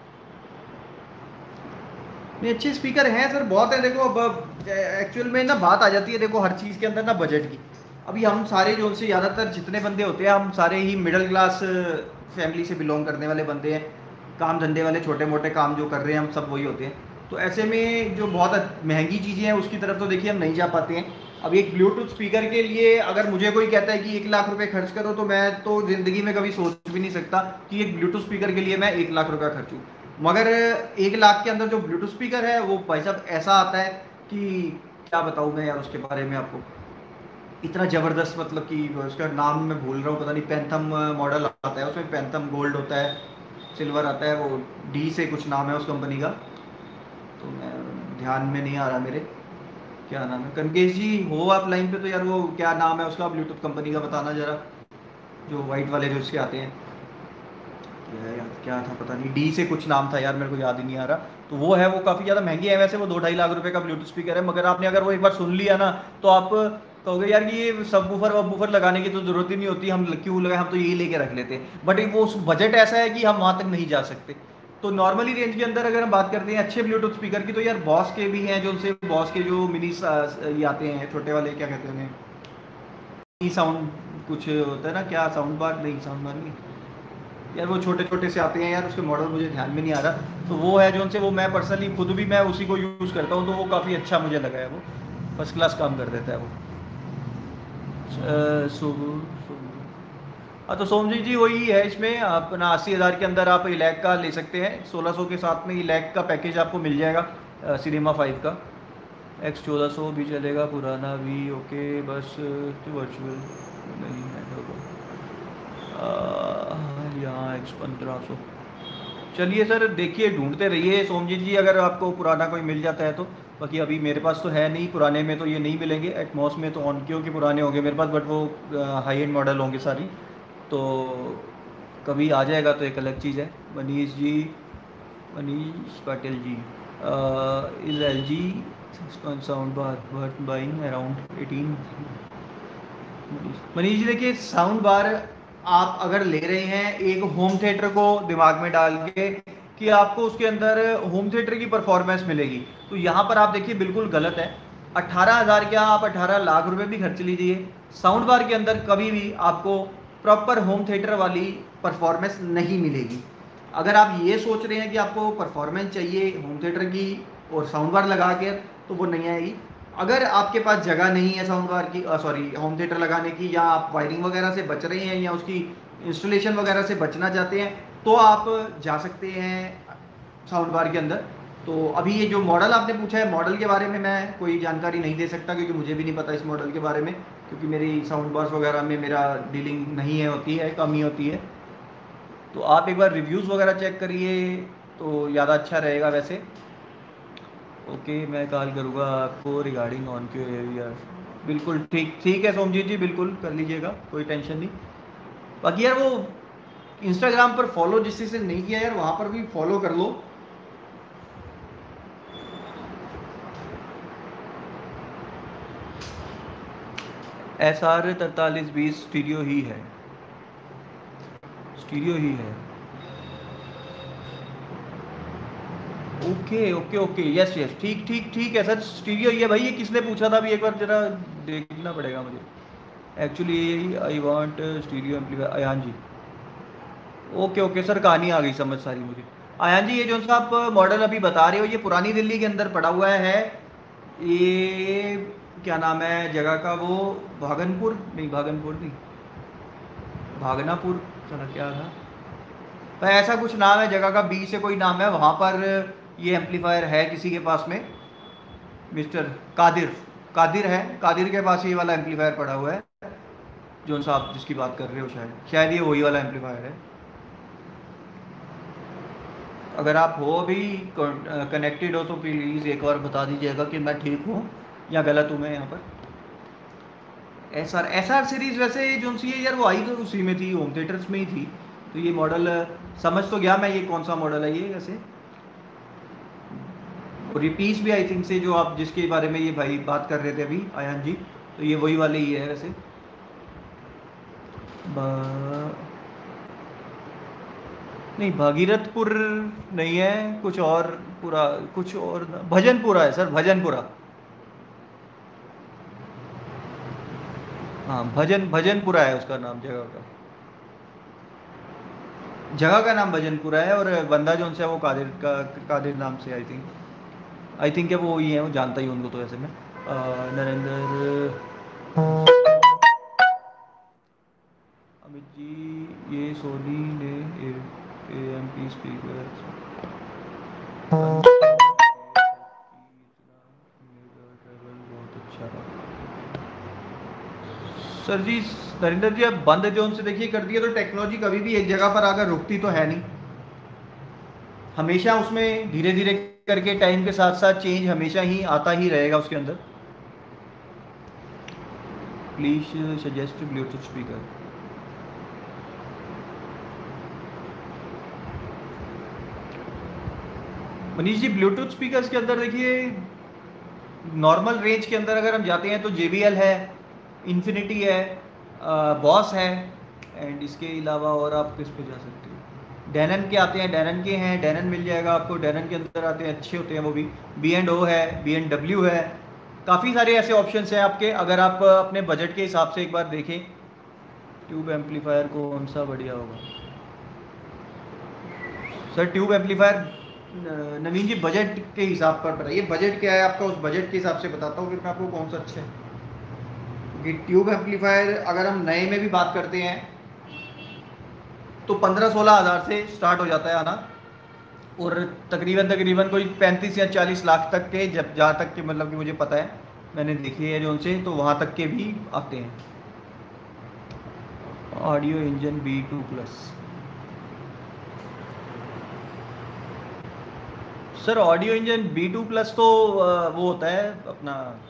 नहीं अच्छे स्पीकर हैं सर, बहुत है। देखो अब एक्चुअल में ना बात आ जाती है, देखो हर चीज़ के अंदर ना बजट की। अभी हम सारे जो से ज़्यादातर जितने बंदे होते हैं हम सारे ही मिडिल क्लास फैमिली से बिलोंग करने वाले बंदे हैं। काम धंधे वाले छोटे मोटे काम जो कर रहे हैं हम सब वही होते हैं। तो ऐसे में जो बहुत महंगी चीज़ें हैं उसकी तरफ तो देखिए हम नहीं जा पाते हैं। अब एक ब्लूटूथ स्पीकर के लिए अगर मुझे कोई कहता है कि एक लाख रुपए खर्च करो तो मैं तो ज़िंदगी में कभी सोच भी नहीं सकता कि एक ब्लूटूथ स्पीकर के लिए मैं एक लाख रुपया खर्चूँ। मगर एक लाख के अंदर जो ब्लूटूथ स्पीकर है वो भाई साहब ऐसा आता है कि क्या बताऊँ मैं यार उसके बारे में आपको। इतना ज़बरदस्त, मतलब कि उसका नाम मैं भूल रहा हूँ, पता नहीं, पैंथम मॉडल आता है उसमें, पैंथम गोल्ड होता है, सिल्वर आता है, वो डी से कुछ नाम है उस कंपनी का, तो मैं ध्यान में नहीं आ रहा मेरे क्या नाम है। कनकेश जी हो आप लाइन पे तो यार वो क्या नाम है उसका ब्लूटूथ कंपनी का बताना जरा, जो वाइट वाले जो इसके आते हैं। क्या यार क्या था पता नहीं, डी से कुछ नाम था यार, मेरे को याद ही नहीं आ रहा। तो वो है, वो काफ़ी ज़्यादा महंगी है वैसे, वो दो ढाई लाख रुपए का ब्लूटूथ स्पीकर है। मगर आपने अगर वो एक बार सुन लिया ना तो आप कहोगे यार कि ये सब वूफर वब वूफर लगाने की तो ज़रूरत ही नहीं होती, हम क्यों लगाए, हम तो यही लेके रख लेते। बट वो उस बजट ऐसा है कि हम वहाँ तक नहीं जा सकते। तो नॉर्मली रेंज के अंदर अगर हम बात करते हैं अच्छे ब्लूटूथ स्पीकर की, तो यार बॉस के भी हैं जो उनसे, बॉस के जो मिनी ये आते हैं छोटे वाले, क्या कहते हैं उन्हें, साउंड कुछ होता है ना, क्या साउंड बार, नहीं साउंड बार नहीं यार, वो छोटे छोटे से आते हैं यार, उसके मॉडल मुझे ध्यान में नहीं आ रहा। तो वो है जो उनसे, वो मैं पर्सनली खुद भी मैं उसी को यूज़ करता हूँ, तो वो काफ़ी अच्छा मुझे लगा है, वो फर्स्ट क्लास काम कर देता है वो। अ, सो सो हाँ तो सोमजी जी वही है, इसमें अपना अस्सी हज़ार के अंदर आप इलैक का ले सकते हैं, सोलह सौ के साथ में इलैक का पैकेज आपको मिल जाएगा सिनेमा फाइव का। एक्स चौदह सौ भी चलेगा, पुराना भी ओके, बस वर्चुअल नहीं है होगा यहाँ एक्स पंद्रह सौ। चलिए सर देखिए ढूंढते रहिए सोमजीत जी, अगर आपको पुराना कोई मिल जाता है तो। बाकी अभी मेरे पास तो है नहीं, पुराने में तो ये नहीं मिलेंगे, एटमॉस में तो ऑन क्योंकि पुराने होंगे मेरे पास, बट वो हाई एंड मॉडल होंगे सारी, तो कभी आ जाएगा तो एक अलग चीज़ है। Manish ji, Manish Patil ji, is L G sound bar worth buying around eighteen. Manish ji देखिए, साउंड बार आप अगर ले रहे हैं एक होम थिएटर को दिमाग में डाल के कि आपको उसके अंदर होम थिएटर की परफॉर्मेंस मिलेगी, तो यहाँ पर आप देखिए बिल्कुल गलत है। अट्ठारह हज़ार क्या, आप अट्ठारह लाख रुपए भी खर्च लीजिए, साउंड बार के अंदर कभी भी आपको प्रॉपर होम थिएटर वाली परफॉर्मेंस नहीं मिलेगी। अगर आप ये सोच रहे हैं कि आपको परफॉर्मेंस चाहिए होम थिएटर की और साउंड बार लगा के, तो वो नहीं आएगी। अगर आपके पास जगह नहीं है साउंड बार की, सॉरी होम थिएटर लगाने की, या आप वायरिंग वगैरह से बच रहे हैं या उसकी इंस्टॉलेशन वगैरह से बचना चाहते हैं, तो आप जा सकते हैं साउंड बार के अंदर। तो अभी ये जो मॉडल आपने पूछा है, मॉडल के बारे में मैं कोई जानकारी नहीं दे सकता क्योंकि मुझे भी नहीं पता इस मॉडल के बारे में, क्योंकि मेरी साउंड बार्स वगैरह में मेरा डीलिंग नहीं है, होती है, कम ही होती है। तो आप एक बार रिव्यूज़ वगैरह चेक करिए तो ज़्यादा अच्छा रहेगा वैसे। ओके मैं कॉल करूँगा आपको रिगार्डिंग ऑन क्यू एरिया। बिल्कुल ठीक ठीक है सोमजीत जी, बिल्कुल कर लीजिएगा, कोई टेंशन नहीं। बाकी यार वो इंस्टाग्राम पर फॉलो जिस किसी से नहीं किया यार, वहां पर भी फॉलो कर लो। एस आर तैतालीस बीस स्टीरियो ही है, स्टीरियो ही है। Okay okay okay, yes yes, ठीक ठीक ठीक है सर, स्टीरियो ही है भाई। ये किसने पूछा था अभी, एक बार जरा देखना पड़ेगा मुझे। Actually I want stereo amplifier, Ayan ji. Okay okay sir, कहानी आ गई समझ सारी मुझे। अयान जी, ये जो सा आप मॉडल अभी बता रहे हो, ये पुरानी दिल्ली के अंदर पड़ा हुआ है। ये क्या नाम है जगह का, वो भागनपुर नहीं, भागनपुर नहीं, भागनापुर, चला क्या था, तो ऐसा कुछ नाम है जगह का, बी से कोई नाम है, वहाँ पर ये एम्पलीफायर है किसी के पास में, मिस्टर कादिर, कादिर है, कादिर के पास ये वाला एम्पलीफायर पड़ा हुआ है, जो सा आप जिसकी बात कर रहे हो, शायद शायद ये वही वाला एम्पलीफायर है। अगर आप हो अभी कनेक्टेड हो तो प्लीज़ एक बार बता दीजिएगा कि मैं ठीक हूँ या गलत हूँ मैं यहाँ पर। S R S R series वैसे जो सी है यार, वो आई तो उसी में थी, होम थिएटर्स में ही थी, तो ये मॉडल समझ तो गया मैं, ये कौन सा मॉडल है ये वैसे। रिपीस भी आई थिंक से, जो आप जिसके बारे में ये भाई बात कर रहे थे अभी आयान जी, तो ये वही वाले ही है वैसे। नहीं, भागीरथपुर नहीं है, कुछ और पूरा, कुछ और भजनपुरा है सर, भजनपुरा। हाँ, भजन भजनपुरा है उसका नाम, जगह का, जगह का नाम भजनपुरा है, और बंदा जो उनसे है वो कादिर का, कादिर नाम से, आई थिंक आई थिंक है वो ही है, वो जानता ही उनको तो ऐसे में। नरेंद्र, अमित जी, ये सोनी ने ए एम पी स्पीकर बहुत अच्छा था सर जी। नरेंद्र जी, अब बंद जो उनसे देखिए कर दिया, तो टेक्नोलॉजी कभी भी एक जगह पर आकर रुकती तो है नहीं, हमेशा उसमें धीरे धीरे करके टाइम के साथ साथ चेंज हमेशा ही आता ही रहेगा उसके अंदर। Please suggest bluetooth speaker. Manish ji, bluetooth speakers के अंदर देखिए, नॉर्मल रेंज के अंदर अगर हम जाते हैं तो जे बी एल है, इन्फिनिटी है, बॉस है, एंड इसके अलावा और आप किस पे जा सकते हो, डैनन के आते हैं, डैनन के हैं, डैनन मिल जाएगा आपको, डैनन के अंदर आते हैं, अच्छे होते हैं वो भी, बी एंड ओ है, बी एंड डब्ल्यू है, काफ़ी सारे ऐसे ऑप्शंस हैं आपके, अगर आप अपने बजट के हिसाब से एक बार देखें। ट्यूब एम्पलीफायर कौन सा बढ़िया होगा sir? Tube amplifier Naveen ji budget के हिसाब पर बताइए, बजट क्या है आपका, उस बजट के हिसाब से बताता हूँ कि मैं आपको कौन सा अच्छा है। क्योंकि ट्यूब एम्पलीफायर अगर हम नए में भी बात करते हैं तो पंद्रह सोलह हज़ार से स्टार्ट हो जाता है आना, और तकरीबन तकरीबन कोई पैंतीस या चालीस लाख तक के, जब जहाँ तक के मतलब कि मुझे पता है, मैंने देखी है जो उनसे, तो वहाँ तक के भी आते हैं। Audio engine B two plus, sir audio engine B two plus तो वो होता है अपना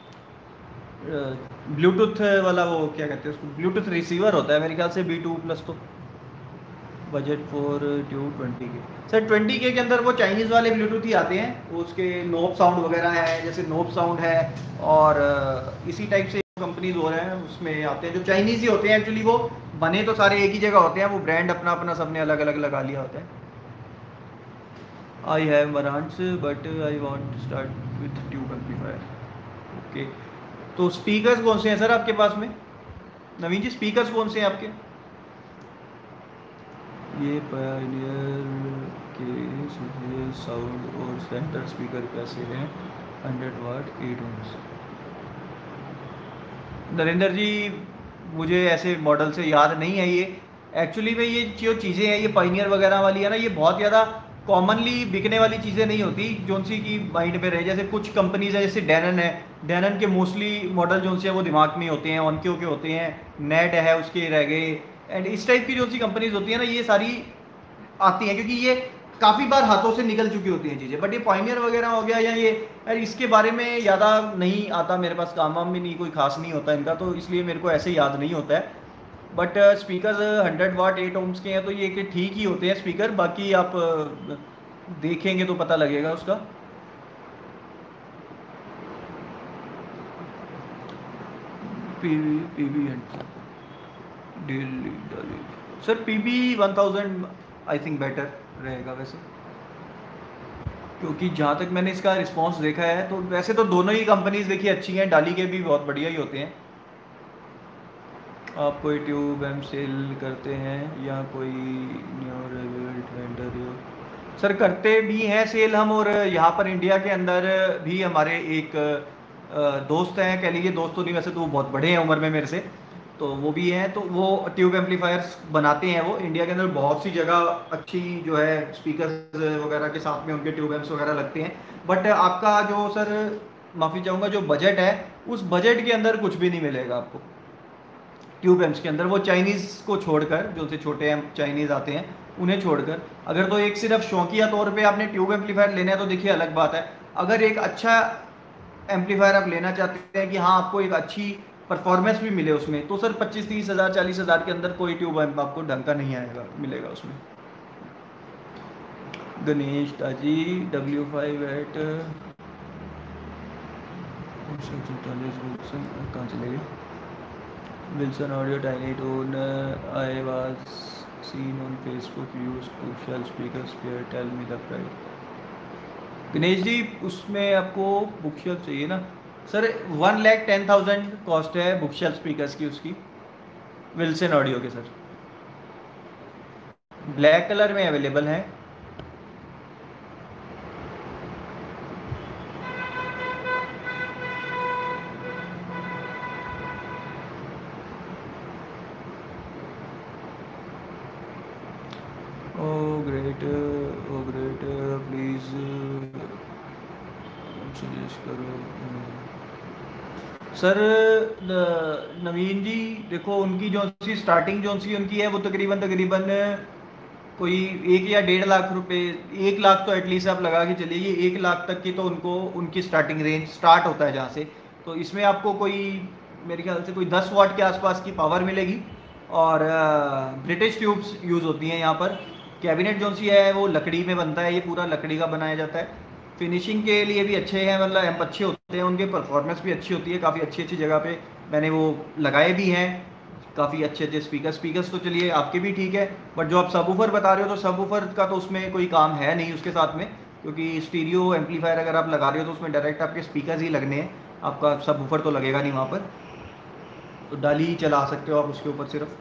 ब्लूटूथ वाला, वो क्या कहते हैं उसको, ब्लूटूथ रिसीवर होता है मेरे ख्याल से बी टू प्लस तो। Budget for tube twenty K, sir twenty K के अंदर वो चाइनीज़ वाले ब्लूटूथ ही आते हैं, वो उसके नोब साउंड वगैरह है, जैसे नोब साउंड है, और इसी टाइप से कंपनीज हो रहे हैं उसमें आते हैं, जो चाइनीज़ ही होते हैं एक्चुअली, वो बने तो सारे एक ही जगह होते हैं, वो ब्रांड अपना अपना सबने अलग अलग लगा लिया होता है। I have Marantz but I want to start with tube amplifier. Okay, तो स्पीकर्स कौन से हैं सर आपके पास में? नवीन जी, स्पीकर्स कौन से हैं आपके? ये पायनियर के साउंड और सेंटर स्पीकर कैसे हैं? Hundred watt eight ohms. Narendra ji, मुझे ऐसे मॉडल से याद नहीं है ये, एक्चुअली में ये जो चीज़ें हैं, ये पायनियर वगैरह वाली है ना, ये बहुत ज़्यादा कॉमनली बिकने वाली चीज़ें नहीं होती, जो सी की माइंड पे रहे। जैसे कुछ कंपनीज है, जैसे डैनन है, डैनन के मोस्टली मॉडल जो से वो दिमाग में होते हैं, ऑनक्यो के होते हैं, नेट है उसके रह गए, एंड इस टाइप की जो सी कंपनीज होती है ना, ये सारी आती हैं, क्योंकि ये काफ़ी बार हाथों से निकल चुकी होती हैं चीज़ें। बट ये पॉइनियर वगैरह हो गया या ये यार, इसके बारे में ज़्यादा नहीं आता मेरे पास, काम वाम भी नहीं कोई खास नहीं होता इनका, तो इसलिए मेरे को ऐसे याद नहीं होता है। But speaker hundred watt eight ohms के हैं, तो ये कि ठीक ही होते हैं स्पीकर। बाकी आप uh, देखेंगे तो पता लगेगा उसका। PV PV sir PV one thousand I think better रहेगा वैसे, क्योंकि जहाँ तक मैंने इसका रिस्पांस देखा है, तो वैसे तो दोनों ही कंपनीज देखिए अच्छी हैं, डाली के भी बहुत बढ़िया ही होते हैं। आप कोई ट्यूब एम सेल करते हैं या कोई वेंडर? सर करते भी हैं सेल हम, और यहाँ पर इंडिया के अंदर भी हमारे एक दोस्त हैं, कह लीजिए दोस्त तो नहीं, वैसे तो वो बहुत बड़े हैं उम्र में मेरे से, तो वो भी हैं, तो वो ट्यूब एम्पलीफायर्स बनाते हैं। वो इंडिया के अंदर बहुत सी जगह अच्छी जो है स्पीकर्स वगैरह के साथ में उनके ट्यूब एम्प्स वगैरह लगते हैं। बट आपका जो सर, माफ़ी चाहूँगा, जो बजट है उस बजट के अंदर कुछ भी नहीं मिलेगा आपको ट्यूब एम्प्स के अंदर। वो चाइनीज़ को छोड़कर, जो से छोटे एम चाइनीज़ आते हैं उन्हें छोड़कर, अगर तो एक सिर्फ शौकिया तौर पे आपने ट्यूब एम्पलीफायर लेना है तो देखिए अलग बात है। अगर एक अच्छा एम्पलीफायर आप लेना चाहते हैं कि हाँ आपको एक अच्छी परफॉर्मेंस भी मिले उसमें, तो सर पच्चीस तीस हज़ार चालीस हज़ार के अंदर कोई ट्यूब एम्प आपको ढंग का नहीं आएगा, मिलेगा उसमें। गणेश ताजी डब्ल्यू फाइव एट कहाँ चले गए? Wilson Audio tiny tone I was seen on Facebook use to sell speaker spare tell me the price. Ganesh ji उसमें आपको बुक शेल्फ चाहिए ना sir? One lakh ten thousand cost है बुक शेल्फ स्पीकर्स की उसकी, विल्सन ऑडियो के सर। ब्लैक कलर में available है। Oh great, oh great, please suggest करो सर। नवीन जी देखो, उनकी जो सी स्टार्टिंग जो सी उनकी है वो तकरीबन तकरीबन कोई एक या डेढ़ लाख रुपए, एक लाख तो एटलीस्ट आप लगा के चलिए, एक लाख तक की तो उनको उनकी स्टार्टिंग रेंज स्टार्ट होता है जहाँ से। तो इसमें आपको कोई मेरे ख्याल से कोई दस वाट के आसपास की पावर मिलेगी, और ब्रिटिश ट्यूब्स यूज़ होती हैं यहाँ पर। कैबिनेट जो सी है वो लकड़ी में बनता है, ये पूरा लकड़ी का बनाया जाता है। फिनिशिंग के लिए भी अच्छे हैं, मतलब एम्प अच्छे होते हैं, उनके परफॉर्मेंस भी अच्छी होती है। काफ़ी अच्छी अच्छी जगह पे मैंने वो लगाए भी हैं, काफ़ी अच्छे अच्छे स्पीकर स्पीकर्स तो चलिए आपके भी ठीक है। बट जो आप सबवूफर बता रहे हो, तो सबवूफर का तो उसमें कोई काम है नहीं उसके साथ में, क्योंकि स्टीरियो एम्पलीफायर अगर आप लगा रहे हो तो उसमें डायरेक्ट आपके स्पीकर्स ही लगने हैं, आपका सबवूफर तो लगेगा नहीं वहाँ पर। तो डाली ही चला सकते हो आप उसके ऊपर सिर्फ।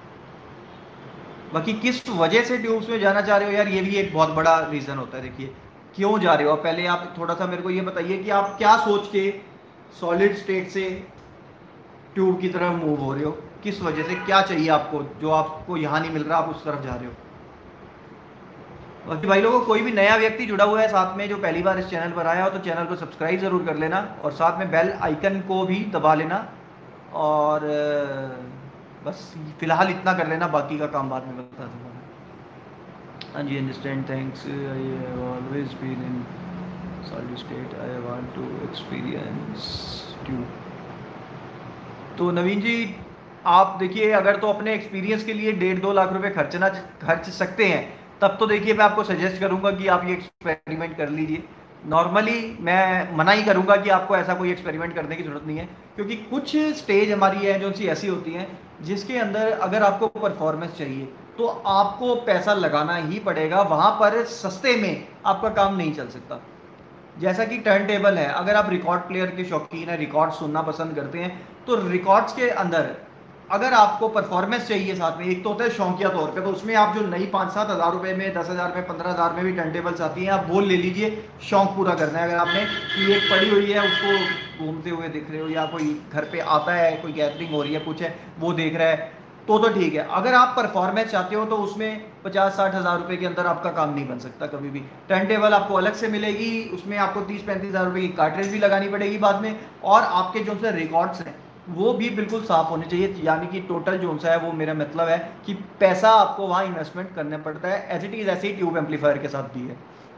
बाकी किस वजह से ट्यूब्स में जाना चाह रहे हो यार, ये भी एक बहुत बड़ा रीज़न होता है। देखिए क्यों जा रहे हो, पहले आप थोड़ा सा मेरे को ये बताइए कि आप क्या सोच के सॉलिड स्टेट से ट्यूब की तरफ मूव हो रहे हो, किस वजह से, क्या चाहिए आपको जो आपको यहाँ नहीं मिल रहा, आप उस तरफ जा रहे हो। बाकी भाई लोगों, कोई भी नया व्यक्ति जुड़ा हुआ है साथ में जो पहली बार इस चैनल पर आया हो, तो चैनल को सब्सक्राइब ज़रूर कर लेना, और साथ में बेल आइकन को भी दबा लेना, और बस फिलहाल इतना कर लेना, बाकी का काम बाद में बता दूंगा। हाँ जी, understand, thanks. I have always been in solid state, I want to experience tube. तो नवीन जी आप देखिए, अगर तो अपने एक्सपीरियंस के लिए डेढ़ दो लाख रुपए खर्चना खर्च सकते हैं, तब तो देखिए मैं आपको सजेस्ट करूंगा कि आप ये एक्सपेरिमेंट कर लीजिए। नॉर्मली मैं मना ही करूंगा कि आपको ऐसा कोई एक्सपेरिमेंट करने की जरूरत नहीं है, क्योंकि कुछ स्टेज हमारी है जो सी ऐसी होती हैं जिसके अंदर अगर आपको परफॉर्मेंस चाहिए तो आपको पैसा लगाना ही पड़ेगा, वहां पर सस्ते में आपका काम नहीं चल सकता। जैसा कि टर्न टेबल है, अगर आप रिकॉर्ड प्लेयर के शौकीन है, रिकॉर्ड सुनना पसंद करते हैं, तो रिकॉर्ड्स के अंदर अगर आपको परफॉर्मेंस चाहिए साथ में, एक तो होता है शौकिया तौर पे, तो उसमें आप जो नई पाँच सात हज़ार रुपए में, दस हज़ार में, पंद्रह हज़ार में भी टर्न टेबल्स आती हैं, आप वो ले लीजिए। शौक पूरा करना है अगर आपने, कि एक पड़ी हुई है उसको घूमते हुए दिख रहे हो, या कोई घर पे आता है, कोई गैदरिंग हो रही है, कुछ है वो देख रहा है, तो तो ठीक है। अगर आप परफॉर्मेंस चाहते हो तो उसमें पचास साठ हज़ार रुपए के अंदर आपका काम नहीं बन सकता कभी भी। टर्न टेबल आपको अलग से मिलेगी, उसमें आपको तीस पैंतीस हज़ार रुपए की कार्ट्रिज भी लगानी पड़ेगी बाद में, और आपके जो से रिकॉर्ड्स हैं वो भी बिल्कुल साफ होने चाहिए, यानी कि टोटल जो सा है, वो मेरा मतलब है कि पैसा आपको वहाँ इन्वेस्टमेंट करना पड़ता है, एज इट इज़ ऐसे ही ट्यूब एम्पलीफायर के साथ भी है।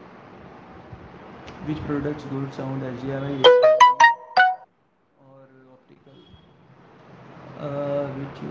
Which products good sound H D M I और optical which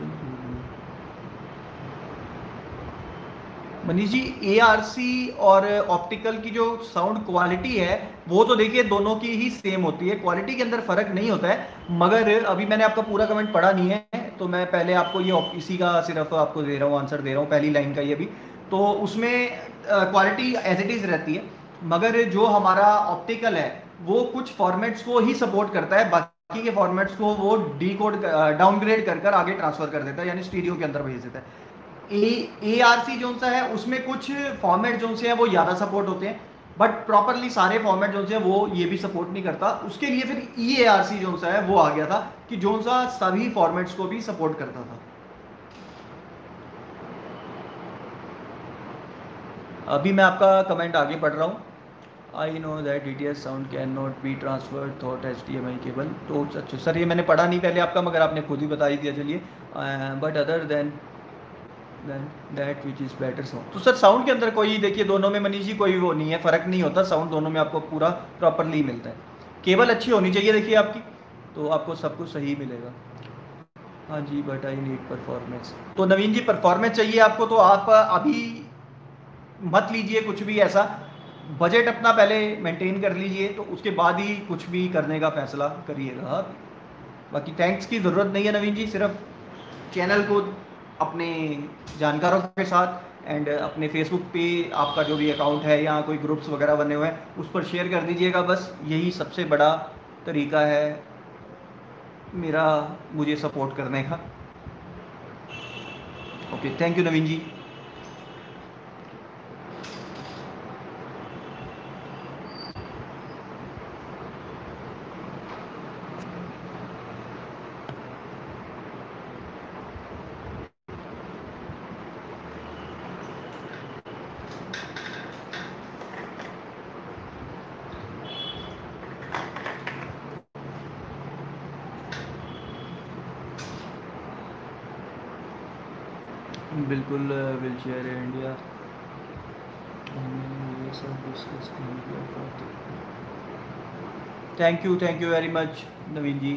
Manish ji, A R C और ऑप्टिकल की जो साउंड क्वालिटी है वो तो देखिए दोनों की ही सेम होती है, क्वालिटी के अंदर फर्क नहीं होता है। मगर अभी मैंने आपका पूरा कमेंट पढ़ा नहीं है, तो मैं पहले आपको ये इसी का सिर्फ आपको दे रहा हूँ, आंसर दे रहा हूँ पहली लाइन का ये भी। तो उसमें क्वालिटी एज इट इज़ रहती है, मगर जो हमारा ऑप्टिकल है वो कुछ फॉर्मेट्स को ही सपोर्ट करता है, बाकी के फॉर्मेट्स को वो डी कोड डाउनग्रेड कर कर आगे ट्रांसफर कर देता है, यानी स्टीरियो के अंदर भेज देता है। ए आर सी जो सा है उसमें कुछ फॉर्मेट जो से है वो ज़्यादा सपोर्ट होते हैं, बट प्रॉपरली सारे फॉर्मेट जो से है वो ये भी सपोर्ट नहीं करता। उसके लिए फिर ई ए आर सी जो सा है वो आ गया था कि जो सा सभी फॉर्मेट्स को भी सपोर्ट करता था। अभी मैं आपका कमेंट आगे पढ़ रहा हूँ। I know that D T S sound can not be transfer through H D M I cable. तो अच्छा सर, ये मैंने पढ़ा नहीं पहले आपका, मगर आपने खुद ही बता ही दिया, चलिए। But other than that which is better sound. तो सर साउंड के अंदर कोई देखिए दोनों में मनीष जी कोई वो नहीं है, फ़र्क नहीं होता, साउंड दोनों में आपको पूरा प्रॉपरली मिलता है। केबल अच्छी होनी चाहिए देखिए आपकी, तो आपको सब कुछ सही मिलेगा। हाँ जी, बट आई नीड परफॉर्मेंस। तो नवीन जी परफॉर्मेंस चाहिए आपको, तो आप अभी मत लीजिए कुछ भी ऐसा, बजट अपना पहले मेंटेन कर लीजिए, तो उसके बाद ही कुछ भी करने का फैसला करिएगा। बाकी थैंक्स की ज़रूरत नहीं है नवीन जी, सिर्फ चैनल को अपने जानकारों के साथ एंड अपने फेसबुक पे आपका जो भी अकाउंट है या कोई ग्रुप्स वगैरह बने हुए हैं उस पर शेयर कर दीजिएगा, बस यही सबसे बड़ा तरीका है मेरा मुझे सपोर्ट करने का। Okay, thank you Naveen ji. बिल्कुल विल शेयर इंडिया, ये सब डिस्कस किया। Thank you, thank you very much Naveen ji.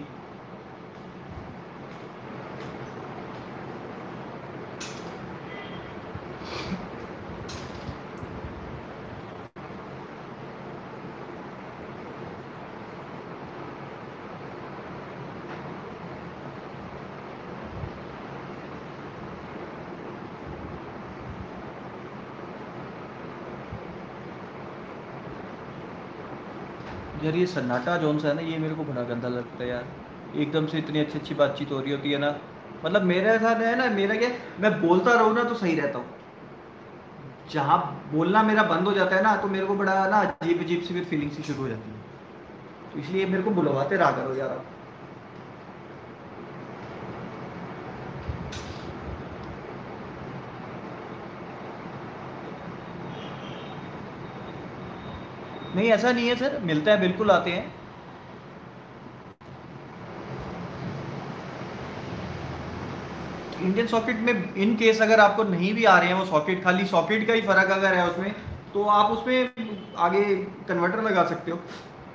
यार ये सन्नाटा जोन सा है ना, ये मेरे को बड़ा गंदा लगता है यार। एकदम से इतनी अच्छी अच्छी बातचीत हो रही होती है ना, मतलब मेरे साथ है ना, मेरा क्या, मैं बोलता रहूँ ना तो सही रहता हूँ, जहाँ बोलना मेरा बंद हो जाता है ना तो मेरे को बड़ा ना अजीब अजीब सी फिर फीलिंग सी शुरू हो जाती है, तो इसलिए मेरे को बुलवाते रहा करो यार आप। नहीं ऐसा नहीं है सर, मिलता है, बिल्कुल आते हैं। इंडियन सॉकेट में इन केस अगर आपको नहीं भी आ रहे हैं वो सॉकेट, खाली सॉकेट का ही फर्क अगर है उसमें, तो आप उसमें आगे कन्वर्टर लगा सकते हो।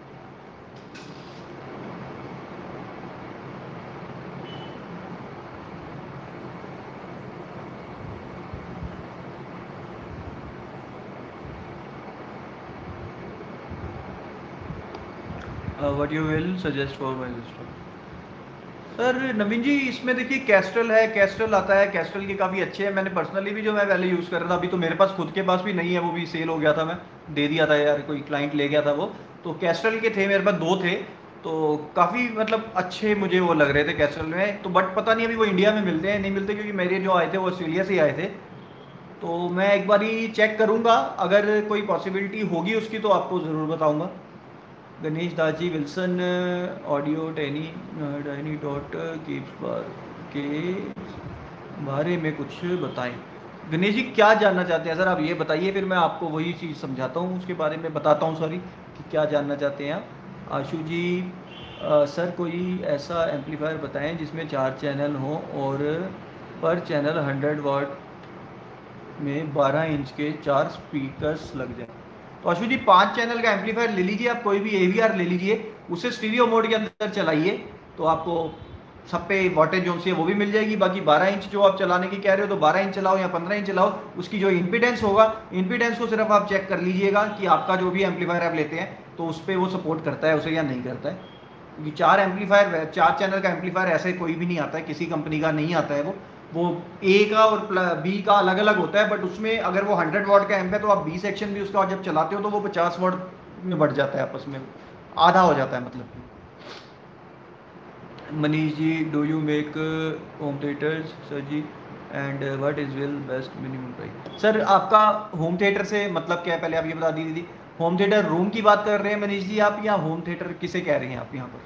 What you will suggest for my system. Sir Naveen ji इसमें देखिए कैस्ट्रल है, कैस्ट्रल आता है, कैस्ट्रल के काफ़ी अच्छे हैं, मैंने पर्सनली भी जो मैं पहले यूज़ कर रहा था, अभी तो मेरे पास खुद के पास भी नहीं है, वो भी सेल हो गया था, मैं दे दिया था यार, कोई क्लाइंट ले गया था वो। तो कैस्ट्रल के थे मेरे पास, दो थे, तो काफ़ी मतलब अच्छे मुझे वो लग रहे थे कैस्ट्रल में। तो बट पता नहीं अभी वो इंडिया में मिलते हैं नहीं मिलते, क्योंकि मेरे जो आए थे वो ऑस्ट्रेलिया से आए थे। तो मैं एक बार ही चेक करूँगा, अगर कोई पॉसिबिलिटी होगी उसकी तो आपको ज़रूर बताऊँगा। गणेश दाजी Wilson Audio tiny tiny dot keeps बार के बारे में कुछ बताएं। गणेश जी क्या जानना चाहते हैं सर, आप ये बताइए, फिर मैं आपको वही चीज़ समझाता हूँ, उसके बारे में बताता हूँ, सॉरी, कि क्या जानना चाहते हैं आप। आशु जी आ, सर कोई ऐसा एम्पलीफायर बताएं जिसमें चार चैनल हो और पर चैनल हंड्रेड वाट में बारह इंच के चार स्पीकर्स लग जाए। तो आशु जी पांच चैनल का एम्पलीफायर ले लीजिए, आप कोई भी एवीआर ले लीजिए, उसे स्टीरियो मोड के अंदर चलाइए तो आपको सब पे वोल्टेज जो सी है वो भी मिल जाएगी। बाकी बारह इंच जो आप चलाने की कह रहे हो तो बारह इंच चलाओ या पंद्रह इंच चलाओ, उसकी जो इंपीडेंस होगा, इंपीडेंस को सिर्फ आप चेक कर लीजिएगा कि आपका जो भी एम्पलीफायर आप लेते हैं तो उस पर वो सपोर्ट करता है उसे या नहीं करता है। क्योंकि चार एम्पलीफायर, चार चैनल का एम्पलीफायर ऐसे कोई भी नहीं आता है, किसी कंपनी का नहीं आता है। वो वो ए का और बी का अलग अलग होता है, बट उसमें अगर वो हंड्रेड वाट का एम्प है तो आप बी सेक्शन भी उसका जब चलाते हो तो वो पचास वाट में बढ़ जाता है, आपस में आधा हो जाता है मतलब। Manish ji do you make home theatres sir ji and what is will best minimum price? Sir आपका होम थिएटर से मतलब क्या है, पहले आप ये बता दीजिए। होम थिएटर रूम की बात कर रहे हैं मनीष जी आप, या होम थिएटर किसे कह रहे हैं आप यहाँ पर?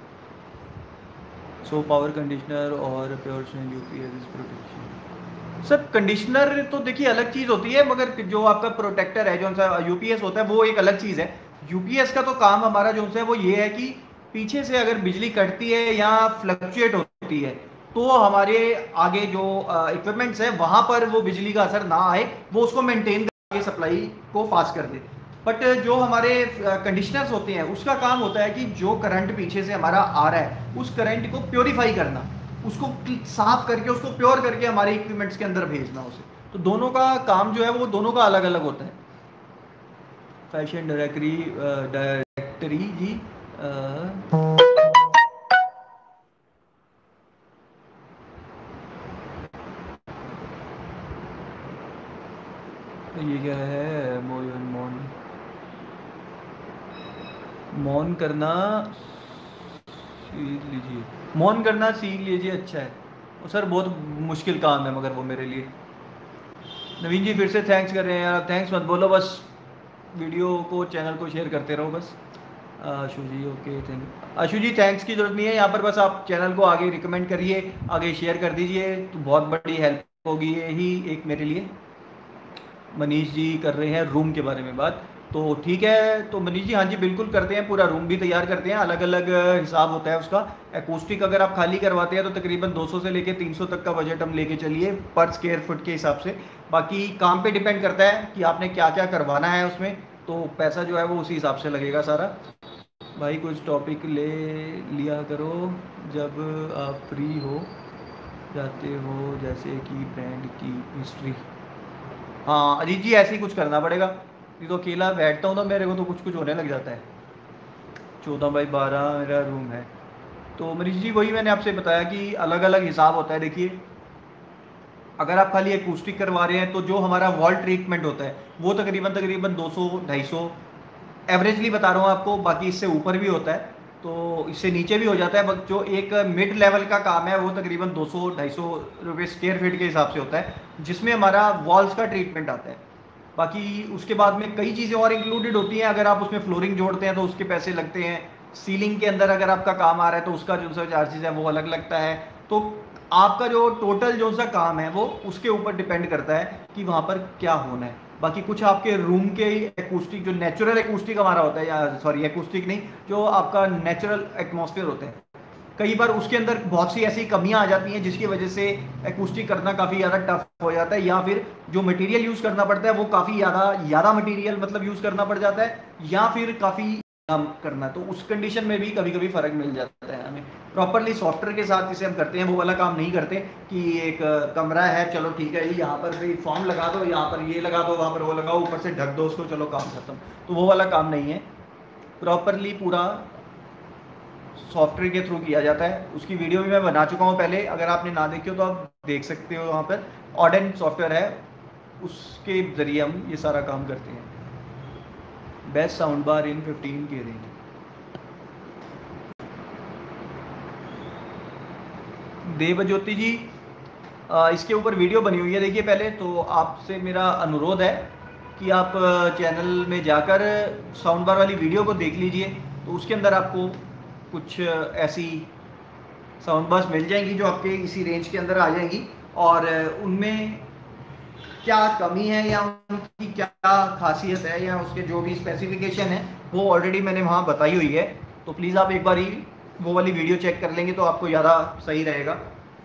सो पावर कंडीशनर और pure UPS protection. Sir conditioner तो देखिए अलग चीज होती है, मगर जो आपका प्रोटेक्टर है जो सा यूपीएस होता है वो एक अलग चीज है। यूपीएस का तो काम हमारा जो है वो ये है कि पीछे से अगर बिजली कटती है या फ्लक्चुएट होती है तो हमारे आगे जो इक्विपमेंट्स है वहां पर वो बिजली का असर ना आए, वो उसको मेंटेन करके सप्लाई को पास कर दे। बट जो हमारे कंडीशनर्स होते हैं उसका काम होता है कि जो करंट पीछे से हमारा आ रहा है उस करंट को प्योरीफाई करना, उसको साफ करके उसको प्योर करके हमारे इक्विपमेंट्स के अंदर भेजना उसे। तो दोनों का काम जो है वो दोनों का अलग अलग होता है। फैशन डायरेक्टरी डायरेक्टरी जी आ, ये क्या है? मोयन मौन मौन करना सीख लीजिए, मौन करना सीख लीजिए, अच्छा है वो सर, बहुत मुश्किल काम है मगर वो मेरे लिए। नवीन जी फिर से थैंक्स कर रहे हैं यार, थैंक्स मत बोलो बस, वीडियो को चैनल को शेयर करते रहो बस। Ashu ji okay thank you. Ashu ji thanks की जरूरत नहीं है यहाँ पर, बस आप चैनल को आगे रिकमेंड करिए, आगे शेयर कर दीजिए तो बहुत बड़ी हेल्प होगी ये ही एक मेरे लिए। मनीष जी कर रहे हैं रूम के बारे में बात, तो ठीक है तो मनीष जी हाँ जी बिल्कुल करते हैं, पूरा रूम भी तैयार करते हैं, अलग अलग हिसाब होता है उसका। एकूस्टिक अगर आप खाली करवाते हैं तो तकरीबन दो सौ से लेके तीन सौ तक का बजट हम लेके चलिए पर स्क्वायर फुट के हिसाब से। बाकी काम पे डिपेंड करता है कि आपने क्या क्या करवाना है उसमें, तो पैसा जो है वो उसी हिसाब से लगेगा सारा। भाई कुछ टॉपिक ले लिया करो जब आप फ्री हो जाते हो, जैसे कि ब्रांड की हिस्ट्री। हाँ अजीत जी ऐसे ही कुछ करना पड़ेगा, नहीं तो अकेला बैठता हूँ ना मेरे को तो कुछ कुछ होने लग जाता है। चौदह बाई बारह मेरा रूम है। तो मनीष जी वही मैंने आपसे बताया कि अलग अलग हिसाब होता है। देखिए अगर आप खाली एकूस्टिक करवा रहे हैं तो जो हमारा वॉल ट्रीटमेंट होता है वो तकरीबन तकरीबन दो सौ ढाई सौ एवरेजली बता रहा हूँ आपको, बाकी इससे ऊपर भी होता है तो इससे नीचे भी हो जाता है। बट जो एक मिड लेवल का काम है वो तकरीबन दो सौ ढाई सौ रुपये स्क्वायर फीट के हिसाब से होता है, जिसमें हमारा वॉल्स का ट्रीटमेंट आता है। बाकी उसके बाद में कई चीज़ें और इंक्लूडेड होती हैं, अगर आप उसमें फ्लोरिंग जोड़ते हैं तो उसके पैसे लगते हैं, सीलिंग के अंदर अगर आपका काम आ रहा है तो उसका जो सा चार्जेस है वो अलग लगता है। तो आपका जो टोटल जो सा काम है वो उसके ऊपर डिपेंड करता है कि वहाँ पर क्या होना है। बाकी कुछ आपके रूम के एकूस्टिक जो नेचुरल एकूस्टिक हमारा होता है, या सॉरी एकूस्टिक नहीं, जो आपका नेचुरल एटमॉस्फेयर होता है, कई बार उसके अंदर बहुत सी ऐसी कमियां आ जाती हैं जिसकी वजह से एकूस्टिक करना काफ़ी ज़्यादा टफ हो जाता है, या फिर जो मटेरियल यूज़ करना पड़ता है वो काफ़ी ज़्यादा ज़्यादा मटेरियल मतलब यूज़ करना पड़ जाता है, या फिर काफ़ी कम करना, तो उस कंडीशन में भी कभी कभी फ़र्क मिल जाता है हमें। प्रॉपरली सॉफ्टवेयर के साथ जिसे हम करते हैं वो वाला काम नहीं करते कि एक कमरा है चलो ठीक है यहाँ पर भी फॉर्म लगा दो, यहाँ पर ये लगा दो, वहाँ पर वो लगाओ, ऊपर से ढक दो उसको, चलो काम खत्म, तो वो वाला काम नहीं है। प्रॉपरली पूरा सॉफ्टवेयर के थ्रू किया जाता है। उसकी वीडियो भी मैं बना चुका हूँ पहले, अगर आपने ना देखी हो तो आप देख सकते हो, वहाँ पर ऑडेन सॉफ्टवेयर है, उसके ज़रिए हम ये सारा काम करते हैं। Best sound bar in fifteen K range. Devjyoti ji आ, इसके ऊपर वीडियो बनी हुई है, देखिए पहले तो आपसे मेरा अनुरोध है कि आप चैनल में जाकर साउंड बार वाली वीडियो को देख लीजिए, तो उसके अंदर आपको कुछ ऐसी साउंड बार्स मिल जाएंगी जो आपके इसी रेंज के अंदर आ जाएंगी, और उनमें क्या कमी है या उनकी क्या खासियत है या उसके जो भी स्पेसिफिकेशन है वो ऑलरेडी मैंने वहाँ बताई हुई है। तो प्लीज़ आप एक बार ही वो वाली वीडियो चेक कर लेंगे तो आपको ज़्यादा सही रहेगा।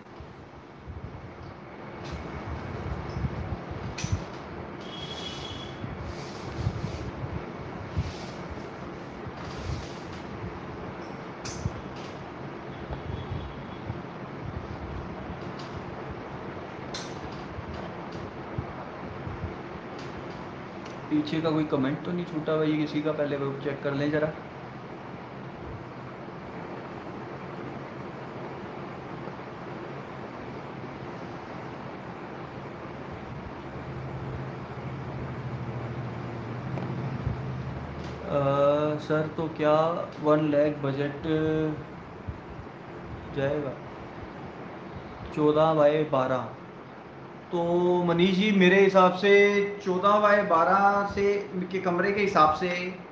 पीछे का कोई कमेंट तो नहीं छूटा भाई किसी का, पहले वो चेक कर लें ज़रा। सर तो क्या वन लाख बजट जाएगा चौदह बाय बारह? तो मनीष जी मेरे हिसाब से चौदह बाय बारह से के कमरे के हिसाब से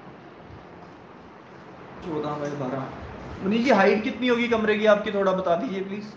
चौदह बाय बारह मनीष जी हाइट कितनी होगी कमरे की आपकी, थोड़ा बता दीजिए प्लीज़।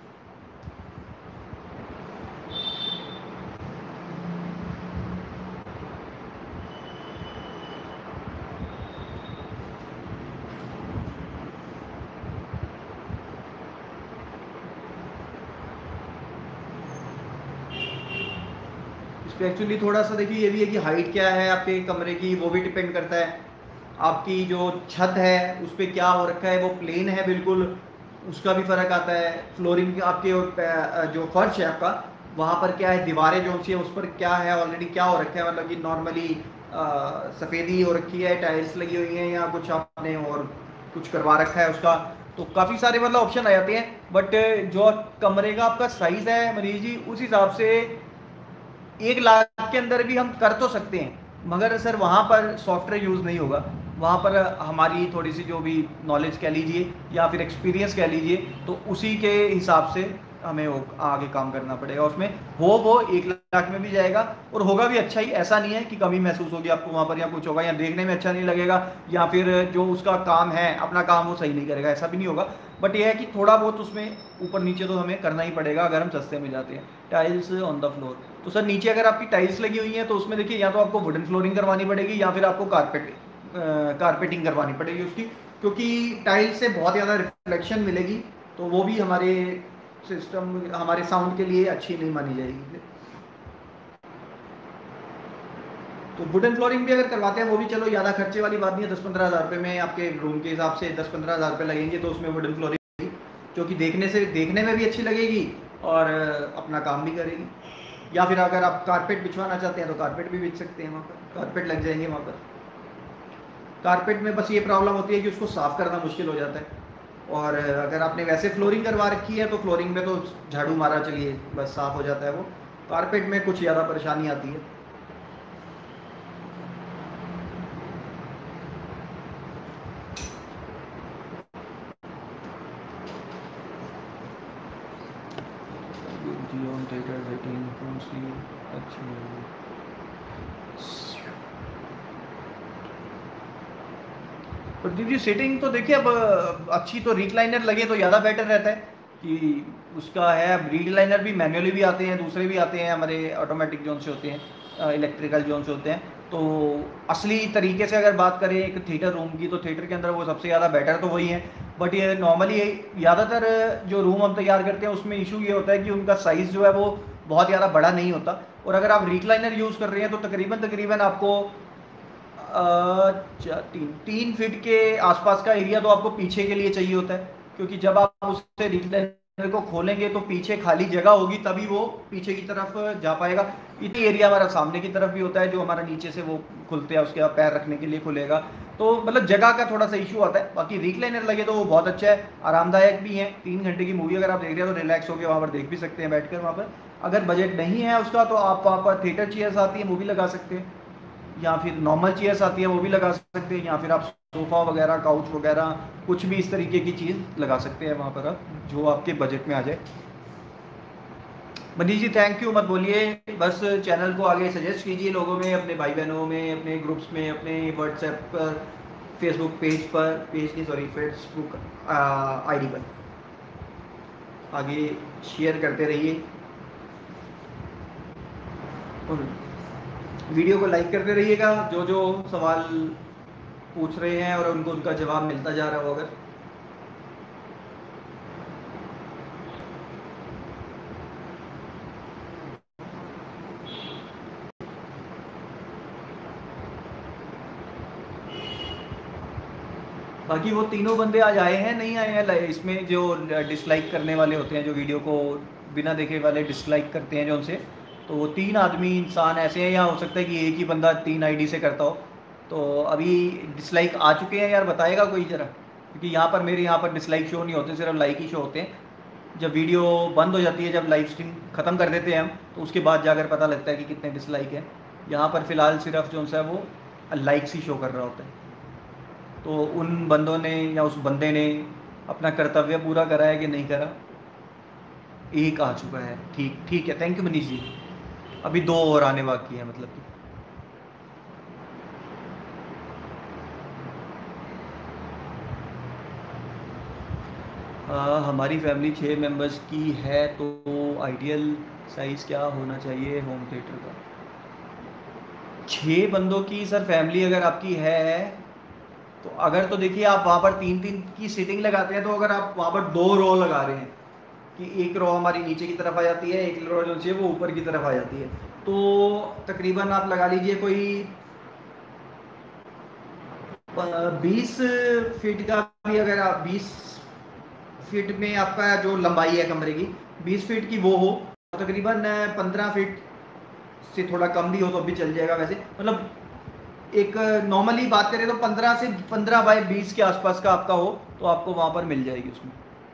एक्चुअली थोड़ा सा देखिए ये भी है कि हाइट क्या है आपके कमरे की, वो भी डिपेंड करता है। आपकी जो छत है उस पर क्या हो रखा है, वो प्लेन है बिल्कुल, उसका भी फ़र्क आता है। फ्लोरिंग आपके जो फर्श है आपका वहाँ पर क्या है, दीवारें जो सी है उस पर क्या है ऑलरेडी क्या हो रखा है, मतलब कि नॉर्मली सफ़ेदी हो रखी है, टाइल्स लगी हुई हैं या कुछ आपने और कुछ करवा रखा है उसका, तो काफ़ी सारे मतलब ऑप्शन आ जाते हैं। बट जो कमरे का आपका साइज़ है मरीज जी उस हिसाब से एक लाख के अंदर भी हम कर तो सकते हैं, मगर सर वहाँ पर सॉफ्टवेयर यूज़ नहीं होगा। वहाँ पर हमारी थोड़ी सी जो भी नॉलेज कह लीजिए या फिर एक्सपीरियंस कह लीजिए, तो उसी के हिसाब से हमें वो आगे काम करना पड़ेगा। उसमें हो वो एक लाख में भी जाएगा और होगा भी अच्छा ही, ऐसा नहीं है कि कमी महसूस होगी आपको वहाँ पर या कुछ होगा या देखने में अच्छा नहीं लगेगा या फिर जो उसका काम है अपना काम वो सही नहीं करेगा, ऐसा भी नहीं होगा। बट ये है कि थोड़ा बहुत उसमें ऊपर नीचे तो हमें करना ही पड़ेगा अगर हम सस्ते में जाते हैं। टाइल्स ऑन द फ्लोर, तो सर नीचे अगर आपकी टाइल्स लगी हुई हैं तो उसमें देखिए या तो आपको वुडन फ्लोरिंग करवानी पड़ेगी या फिर आपको कारपेट कारपेटिंग करवानी पड़ेगी उसकी, क्योंकि टाइल्स से बहुत ज़्यादा रिफ्लेक्शन मिलेगी, तो वो भी हमारे सिस्टम हमारे साउंड के लिए अच्छी नहीं मानी जाएगी। तो वुडन फ्लोरिंग भी अगर करवाते हैं वो भी चलो ज़्यादा खर्चे वाली बात नहीं है, दस पंद्रह हज़ार रुपये में आपके रूम के हिसाब से दस पंद्रह हज़ार रुपये लगेंगे, तो उसमें वुडन फ्लोरिंग जो कि देखने से देखने में भी अच्छी लगेगी और अपना काम भी करेगी। या फिर अगर आप कारपेट बिछवाना चाहते हैं तो कारपेट भी बिछ सकते हैं, वहाँ पर कारपेट लग जाएंगे वहाँ पर। कारपेट में बस ये प्रॉब्लम होती है कि उसको साफ़ करना मुश्किल हो जाता है, और अगर आपने वैसे फ्लोरिंग करवा रखी है तो फ्लोरिंग में तो झाड़ू मारा चलिए बस साफ़ हो जाता है वो, कारपेट में कुछ ज़्यादा परेशानी आती है। प्रदीप जी सेटिंग तो देखिए अब अच्छी तो रिक्लाइनर लगे तो ज़्यादा बेटर रहता है कि उसका है। अब रिक्लाइनर भी मैनुअली भी आते हैं, दूसरे भी आते हैं हमारे ऑटोमेटिक जोन से होते हैं, इलेक्ट्रिकल जोन से होते हैं। तो असली तरीके से अगर बात करें एक थिएटर रूम की तो थिएटर के अंदर वो सबसे ज़्यादा बेटर तो वही है। बट ये नॉर्मली ज़्यादातर जो रूम हम तैयार करते हैं उसमें इशू ये होता है कि उनका साइज़ जो है वो बहुत ज़्यादा बड़ा नहीं होता, और अगर आप रिक्लाइनर यूज़ कर रहे हैं तो तकरीबन तकरीबन आपको तीन तीन फीट के आसपास का एरिया तो आपको पीछे के लिए चाहिए होता है, क्योंकि जब आप उससे रिक्लाइनर को खोलेंगे तो पीछे खाली जगह होगी तभी वो पीछे की तरफ जा पाएगा। इतनी एरिया हमारा सामने की तरफ भी होता है जो हमारा नीचे से वो खुलते हैं, उसके पैर रखने के लिए खुलेगा, तो मतलब जगह का थोड़ा सा इशू आता है। बाकी रिक्लाइनर लगे तो वो बहुत अच्छा है, आरामदायक भी है। तीन घंटे की मूवी अगर आप देख रहे हो तो रिलैक्स होकर वहाँ पर देख भी सकते हैं बैठकर वहाँ पर। अगर बजट नहीं है उसका तो आप वहाँ पर थिएटर चेयर्स आती हैं वो भी लगा सकते हैं, या फिर नॉर्मल चेयर्स आती है वो भी लगा सकते हैं, या फिर आप सोफ़ा वगैरह काउच वगैरह कुछ भी इस तरीके की चीज़ लगा सकते हैं वहाँ पर आप, जो आपके बजट में आ जाए। मनीष जी थैंक यू मत बोलिए, बस चैनल को आगे सजेस्ट कीजिए लोगों में, अपने भाई बहनों में, अपने ग्रुप्स में, अपने व्हाट्सएप पर, फेसबुक पेज पर, पेज नहीं सॉरी फेसबुक आईडी पर आगे शेयर करते रहिए और वीडियो को लाइक करते रहिएगा। जो जो सवाल पूछ रहे हैं और उनको उनका जवाब मिलता जा रहा हो अगर। बाकी वो तीनों बंदे आज आए हैं नहीं आए हैं इसमें, जो डिसलाइक करने वाले होते हैं, जो वीडियो को बिना देखे वाले डिसलाइक करते हैं जो उनसे, तो वो तीन आदमी इंसान ऐसे हैं, या हो सकता है कि एक ही बंदा तीन आईडी से करता हो। तो अभी डिसलाइक आ चुके हैं यार, बताएगा कोई ज़रा, क्योंकि यहाँ पर मेरे यहाँ पर डिसलाइक शो नहीं होते, सिर्फ लाइक ही शो होते हैं। जब वीडियो बंद हो जाती है, जब लाइव स्ट्रीम ख़त्म कर देते हैं हम, तो उसके बाद जाकर पता लगता है कि कितने डिसलाइक हैं। यहाँ पर फ़िलहाल सिर्फ जो सा वो लाइक्स ही शो कर रहा होता है। तो उन बंदों ने या उस बंदे ने अपना कर्तव्य पूरा करा है कि नहीं करा। एक आ चुका है, ठीक ठीक है, थैंक यू मनीष जी। अभी दो और आने बाकी है, मतलब कि आ, हमारी फैमिली छः मेंबर्स की है, तो आइडियल साइज़ क्या होना चाहिए होम थिएटर का? छः बंदों की सर फैमिली अगर आपकी है, तो अगर तो देखिए आप वहाँ पर तीन तीन की सीटिंग लगाते हैं, तो अगर आप वहाँ पर दो रो लगा रहे हैं कि एक रो हमारी नीचे की तरफ आ जाती है, एक रो जो है वो ऊपर की तरफ आ जाती है, तो तकरीबन आप लगा लीजिए कोई बीस फीट का भी, अगर आप बीस फीट में आपका जो लंबाई है कमरे की बीस फीट की वो हो, तो तकरीबन पंद्रह फीट से थोड़ा कम भी हो तो भी चल जाएगा। वैसे मतलब एक नॉर्मली बात करें तो पंद्रह से पंद्रह बाई बीस के आसपास का आपका हो तो आपको वहाँ पर मिल जाएगी उसमें।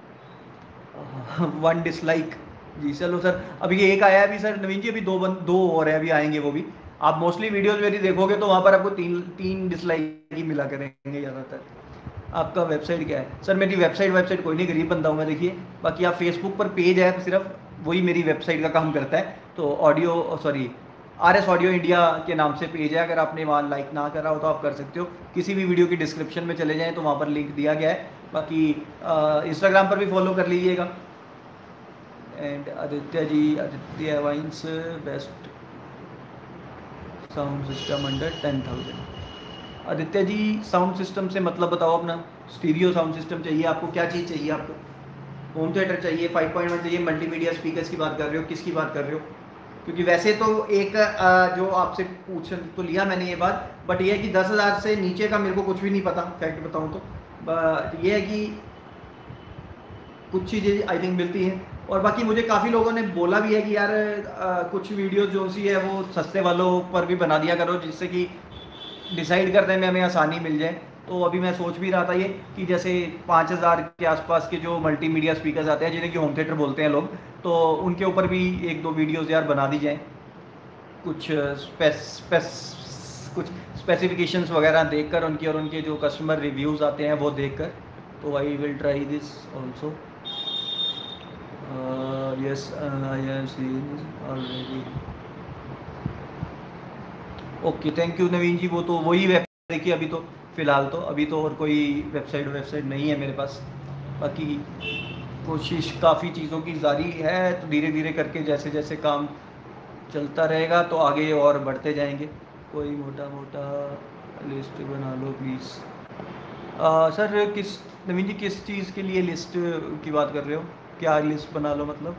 वन डिसलाइक जी, चलो सर अभी ये एक आया है अभी सर नवीन जी, अभी दो बन दो और है, अभी आएंगे वो भी। आप मोस्टली वीडियोस मेरी देखोगे तो वहाँ पर आपको तीन तीन डिसलाइक ही मिला करेंगे ज़्यादातर। आपका वेबसाइट क्या है? सर मेरी वेबसाइट वेबसाइट कोई नहीं, गरीब बंदा हूँ मैं, देखिए। बाकी आप फेसबुक पर पेज है, सिर्फ वही मेरी वेबसाइट का काम करता है। तो audio sorry R S audio India के नाम से पेज है, अगर आपने वहाँ लाइक ना करा हो तो आप कर सकते हो। किसी भी वीडियो की डिस्क्रिप्शन में चले जाएँ तो वहाँ पर लिंक दिया गया है। बाकी इंस्टाग्राम पर भी फॉलो कर लीजिएगा। And Aditya ji, Aditya Vines best sound system under ten thousand. Aditya ji sound system से मतलब बताओ अपना, स्टीरियो साउंड सिस्टम चाहिए आपको? क्या चीज़ चाहिए आपको? होम थिएटर चाहिए, फाइव पॉइंट वन चाहिए, मल्टीमीडिया स्पीकर्स की बात कर रहे हो, किसकी बात कर रहे हो? क्योंकि वैसे तो एक जो आपसे पूछ तो लिया मैंने ये बात, बट ये है कि दस हज़ार से नीचे का मेरे को कुछ भी नहीं पता, फैक्ट बताऊँ तो। बट ये है कि कुछ चीज़ें आई थिंक मिलती हैं। और बाकी मुझे काफ़ी लोगों ने बोला भी है कि यार आ, कुछ वीडियो जो सी है वो सस्ते वालों पर भी बना दिया करो, जिससे कि डिसाइड करने में हमें आसानी मिल जाए। तो अभी मैं सोच भी रहा था ये कि जैसे पाँच हज़ार के आसपास के जो मल्टीमीडिया स्पीकर्स आते हैं, जिन्हें कि होम थिएटर बोलते हैं लोग, तो उनके ऊपर भी एक दो वीडियोस यार बना दी जाएँ, कुछ स्पेस स्पेस कुछ स्पेसिफिकेशंस वगैरह देखकर उनकी, और उनके जो कस्टमर रिव्यूज़ आते हैं वो देखकर। तो I will try this also. Yes I have seen already. Okay thank you Naveen ji. वो तो वही वेबसाइट देखिए, अभी तो फ़िलहाल तो अभी तो और कोई वेबसाइट वेबसाइट नहीं है मेरे पास। बाकी कोशिश काफ़ी चीज़ों की जारी है, तो धीरे धीरे करके जैसे जैसे काम चलता रहेगा तो आगे और बढ़ते जाएंगे। कोई मोटा मोटा लिस्ट बना लो प्लीज़। सर किस नवीन जी किस चीज़ के लिए लिस्ट की बात कर रहे हो? क्या लिस्ट बना लो मतलब?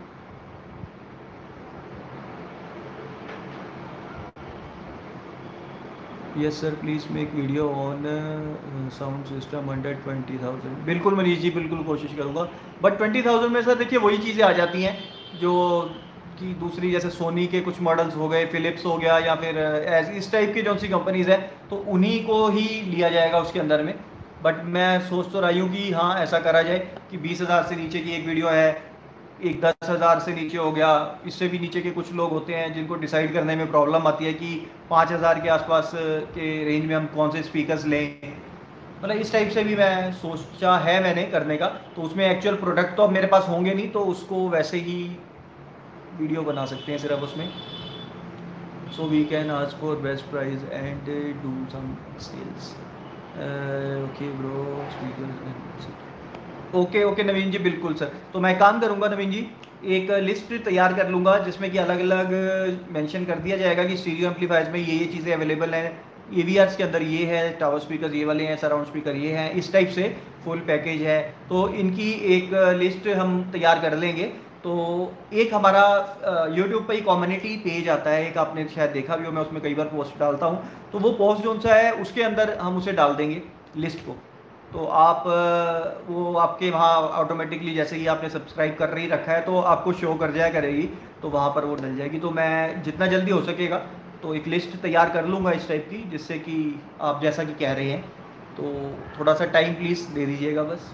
Yes sir please make video on sound system under twenty thousand. बिल्कुल मनीष जी, बिल्कुल कोशिश करूँगा। बट ट्वेंटी थाउजेंड में सर देखिए वही चीज़ें आ जाती हैं जो कि दूसरी, जैसे सोनी के कुछ मॉडल्स हो गए, फिलिप्स हो गया, या फिर एज इस टाइप की जो सी कंपनीज़ हैं, तो उन्हीं को ही लिया जाएगा उसके अंदर में। बट मैं सोच तो रही हूँ कि हाँ ऐसा करा जाए कि बीस हज़ार से नीचे की एक वीडियो है, एक दस हज़ार से नीचे हो गया, इससे भी नीचे के कुछ लोग होते हैं जिनको डिसाइड करने में प्रॉब्लम आती है कि पाँच हज़ार के आसपास के रेंज में हम कौन से स्पीकर्स लें। मतलब इस टाइप से भी मैं सोचा है मैंने करने का। तो उसमें एक्चुअल प्रोडक्ट तो अब मेरे पास होंगे नहीं, तो उसको वैसे ही वीडियो बना सकते हैं सिर्फ उसमें। So we can ask for best price and do some sales. Okay bro speaker. Okay okay Naveen ji, बिल्कुल सर। तो मैं काम करूंगा नवीन जी, एक लिस्ट तैयार कर लूँगा जिसमें कि अलग अलग मेंशन कर दिया जाएगा कि स्टीरियो एम्पलीफायर्स में ये ये चीज़ें अवेलेबल हैं, ए वी आर्स के अंदर ये है, टावर स्पीकर ये वाले हैं, सराउंड स्पीकर ये हैं, इस टाइप से फुल पैकेज है। तो इनकी एक लिस्ट हम तैयार कर लेंगे। तो एक हमारा यूट्यूब पे ही कम्युनिटी पेज आता है, एक आपने शायद देखा भी हो, मैं उसमें कई बार पोस्ट डालता हूँ। तो वो पोस्ट जो सा है उसके अंदर हम उसे डाल देंगे लिस्ट को। तो आप वो आपके वहाँ ऑटोमेटिकली, जैसे ही आपने सब्सक्राइब कर ही रखा है तो आपको शो कर जाया करेगी, तो वहाँ पर वो डल जाएगी। तो मैं जितना जल्दी हो सकेगा तो एक लिस्ट तैयार कर लूँगा इस टाइप की, जिससे कि आप जैसा कि कह रहे हैं, तो थोड़ा सा टाइम प्लीज़ दे दीजिएगा बस।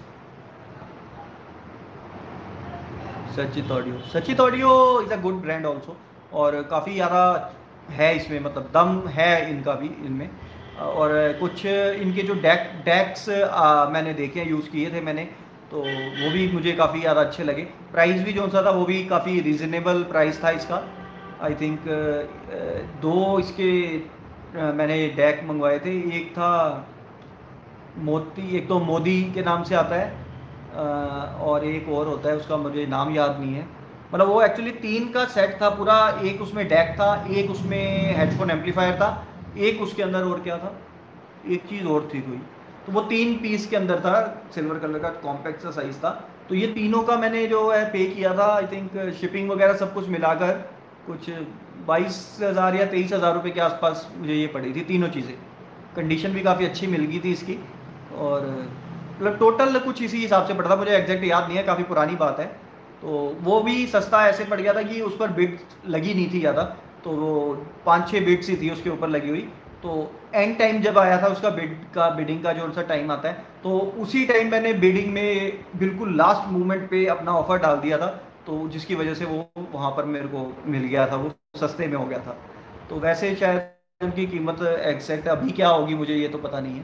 Sachit audio, Sachit audio is a good brand also, और काफ़ी ज़्यादा है इसमें, मतलब दम है इनका भी इनमें। और कुछ इनके जो डैक डैक्स मैंने देखे हैं, यूज़ किए थे मैंने, तो वो भी मुझे काफ़ी ज़्यादा अच्छे लगे। प्राइस भी जो सा था वो भी काफ़ी रिजनेबल प्राइस था इसका। आई थिंक दो इसके मैंने डैक मंगवाए थे, एक था मोती, एक तो मोदी के नाम से आता है, और एक और होता है उसका मुझे नाम याद नहीं है। मतलब वो एक्चुअली तीन का सेट था पूरा, एक उसमें डैक था, एक उसमें हेडफोन एम्पलीफायर था, एक उसके अंदर और क्या था, एक चीज़ और थी कोई। तो वो तीन पीस के अंदर था, सिल्वर कलर का कॉम्पैक्ट सा साइज़ था। तो ये तीनों का मैंने जो है पे किया था, आई थिंक शिपिंग वगैरह सब कुछ मिलाकर कुछ बाईस हज़ार या तेईस हज़ार रुपये के आसपास मुझे ये पड़ी थी तीनों चीज़ें। कंडीशन भी काफ़ी अच्छी मिल गई थी इसकी, और मतलब टोटल कुछ इसी हिसाब से पड़ा था, मुझे एग्जैक्ट याद नहीं है, काफ़ी पुरानी बात है। तो वो भी सस्ता ऐसे पड़ गया था कि उस पर बिड लगी नहीं थी ज़्यादा, तो वो पाँच छः बिड्स ही थी उसके ऊपर लगी हुई। तो एंड टाइम जब आया था उसका बिड का, बिडिंग का जो सा टाइम आता है, तो उसी टाइम मैंने बिडिंग में बिल्कुल लास्ट मोमेंट पे अपना ऑफर डाल दिया था, तो जिसकी वजह से वो वहाँ पर मेरे को मिल गया था, वो सस्ते में हो गया था। तो वैसे शायद उनकी कीमत एग्जैक्ट अभी क्या होगी मुझे ये तो पता नहीं है।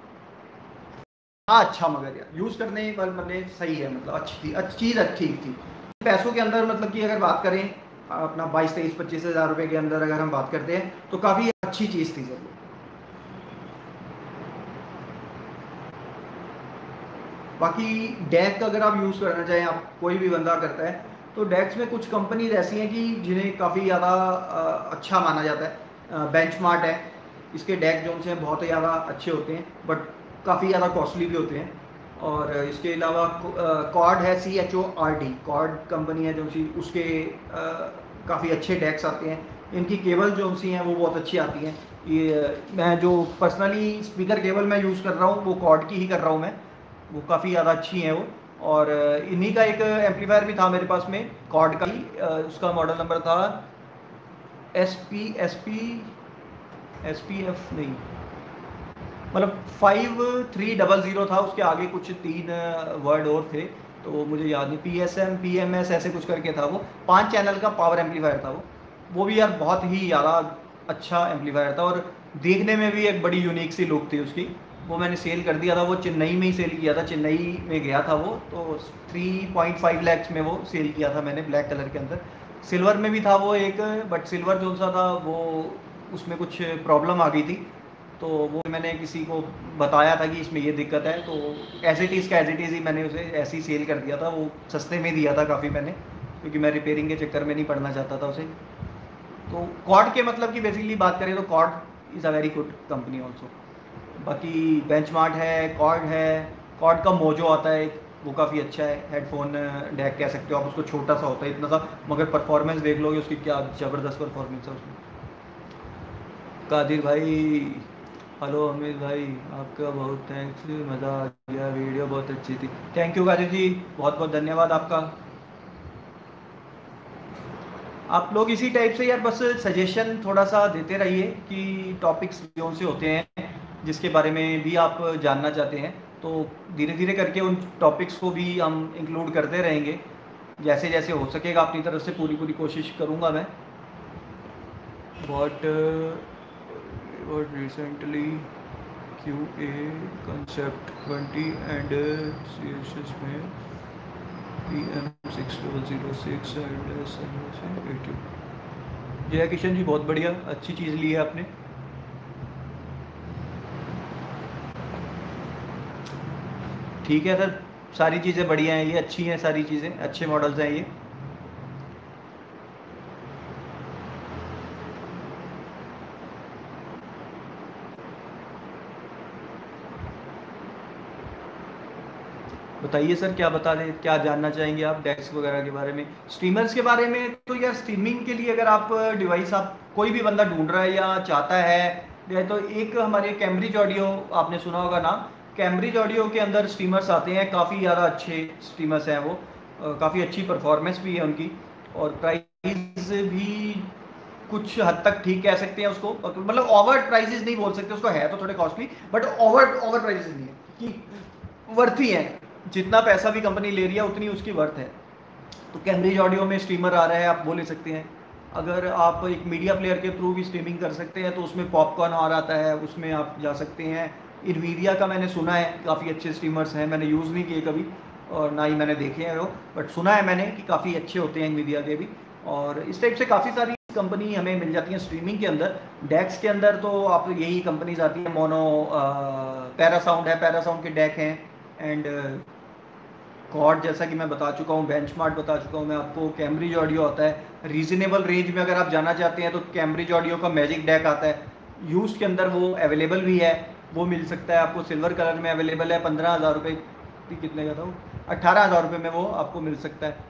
हाँ अच्छा, मगर यार यूज़ करने पर मतलब सही है, मतलब अच्छी थी, अच्छी चीज़ ठीक थी पैसों के अंदर। मतलब कि अगर बात करें अपना बाईस तेईस पच्चीस हज़ार रुपये के अंदर अगर हम बात करते हैं तो काफ़ी अच्छी चीज़ थी जरूर। बाकी डैक अगर आप यूज़ करना चाहें, आप कोई भी बंदा करता है, तो डैक्स में कुछ कंपनीज ऐसी हैं कि जिन्हें काफ़ी ज़्यादा अच्छा माना जाता है। बेंचमार्क है, इसके डैक जो हैं बहुत ज़्यादा अच्छे होते हैं, बट काफ़ी ज़्यादा कॉस्टली भी होते हैं। और इसके अलावा कॉर्ड है, C H O R D, Chord company है जो सी, उसके काफ़ी अच्छे डैक्स आते हैं। इनकी केबल जो सी हैं वो बहुत अच्छी आती हैं। ये मैं जो पर्सनली स्पीकर केबल मैं यूज़ कर रहा हूँ वो कॉर्ड की ही कर रहा हूँ मैं, वो काफ़ी ज़्यादा अच्छी हैं वो। और इन्हीं का एक एम्पलीफायर भी था मेरे पास में, कॉर्ड का ही, उसका मॉडल नंबर था S P S P S P F नहीं, मतलब फाइव थ्री डबल ज़ीरो था, उसके आगे कुछ तीन वर्ड और थे तो मुझे याद नहीं, P S M P M S ऐसे कुछ करके था। वो पाँच चैनल का पावर एम्पलीफायर था वो वो भी यार बहुत ही ज़्यादा अच्छा एम्पलीफायर था, और देखने में भी एक बड़ी यूनिक सी लुक थी उसकी। वो मैंने सेल कर दिया था, वो चेन्नई में ही सेल किया था, चेन्नई में गया था वो, तो थ्री पॉइंट फाइव लैक्स में वो सेल किया था मैंने, ब्लैक कलर के अंदर। सिल्वर में भी था वो एक, बट सिल्वर जो सा था वो उसमें कुछ प्रॉब्लम आ गई थी, तो वो मैंने किसी को बताया था कि इसमें ये दिक्कत है, तो एज इट इज़ का एज इट इज़ ही मैंने उसे ऐसे ही सेल कर दिया था। वो सस्ते में दिया था काफ़ी मैंने, क्योंकि मैं रिपेयरिंग के चक्कर में नहीं पड़ना चाहता था उसे। तो कॉर्ड के मतलब की बेसिकली बात करें तो Chord is a very good company also. बाकी बेंचमार्क है, कॉर्ड है, कॉर्ड का मोजो आता है एक, वो काफ़ी अच्छा है, हेडफोन डैक कह सकते हो आप उसको, छोटा सा होता है इतना सा, मगर परफॉर्मेंस देख लोगे उसकी क्या ज़बरदस्त परफॉर्मेंस है उसमें। कादिर भाई, हेलो अमित भाई, आपका बहुत थैंक्स, मज़ा आ गया, वीडियो बहुत अच्छी थी। थैंक यू कादिर जी, बहुत बहुत धन्यवाद आपका। आप लोग इसी टाइप से यार बस सजेशन थोड़ा सा देते रहिए कि टॉपिक्स कौन से होते हैं जिसके बारे में भी आप जानना चाहते हैं, तो धीरे धीरे करके उन टॉपिक्स को भी हम इंक्लूड करते रहेंगे, जैसे जैसे हो सकेगा अपनी तरफ से पूरी पूरी कोशिश करूँगा मैं। But what recently Q A concept twenty and C S S में P M six zero zero six and eighty। जय किशन जी, बहुत बढ़िया, अच्छी चीज़ ली है आपने। ठीक है सर, सारी चीज़ें बढ़िया हैं, ये अच्छी हैं, सारी चीज़ें अच्छे मॉडल्स हैं ये। बताइए सर, क्या बता दें, क्या जानना चाहेंगे आप डेस्क वगैरह के बारे में, स्ट्रीमर्स के बारे में? तो यार स्ट्रीमिंग के लिए अगर आप डिवाइस, आप कोई भी बंदा ढूंढ रहा है या चाहता है, या तो एक हमारे कैम्ब्रिज ऑडियो, आपने सुना होगा नाम, कैम्ब्रिज ऑडियो के अंदर स्ट्रीमर्स आते हैं, काफ़ी ज़्यादा अच्छे स्ट्रीमर्स हैं वो, काफ़ी अच्छी परफॉर्मेंस भी है उनकी, और प्राइस भी कुछ हद तक ठीक कह सकते हैं उसको, मतलब ओवर प्राइसेस नहीं बोल सकते उसको, है तो थोड़े costly, but over over prices नहीं है, कि वर्थ ही है, जितना पैसा भी कंपनी ले रही है उतनी उसकी वर्थ है। तो कैम्ब्रिज ऑडियो में स्ट्रीमर आ रहा है, आप वो ले सकते हैं। अगर आप एक मीडिया प्लेयर के थ्रू भी स्ट्रीमिंग कर सकते हैं तो उसमें पॉपकॉर्न और आता है, उसमें आप जा सकते हैं। इनवीडिया का मैंने सुना है, काफ़ी अच्छे स्ट्रीमर्स हैं, मैंने यूज़ नहीं किए कभी और ना ही मैंने देखे हैं वो, बट सुना है मैंने कि काफ़ी अच्छे होते हैं इनवीडिया के भी। और इस टाइप से काफ़ी सारी कंपनी हमें मिल जाती हैं स्ट्रीमिंग के अंदर। डेक्स के अंदर तो आप यही कंपनीज आती हैं, मोनो, पैरासाउंड है, पैरासाउंड के डेक हैं, एंड कॉर्ड जैसा कि मैं बता चुका हूँ, बेंचमार्क बता चुका हूँ मैं आपको, कैम्ब्रिज ऑडियो आता है। रीजनेबल रेंज में अगर आप जाना चाहते हैं तो कैम्ब्रिज ऑडियो का मैजिक डेक आता है, यूज के अंदर वो अवेलेबल भी है, वो मिल सकता है आपको, सिल्वर कलर में अवेलेबल है, पंद्रह हज़ार रुपये, कितने का था वो, अट्ठारह हज़ार रुपये में वो आपको मिल सकता है।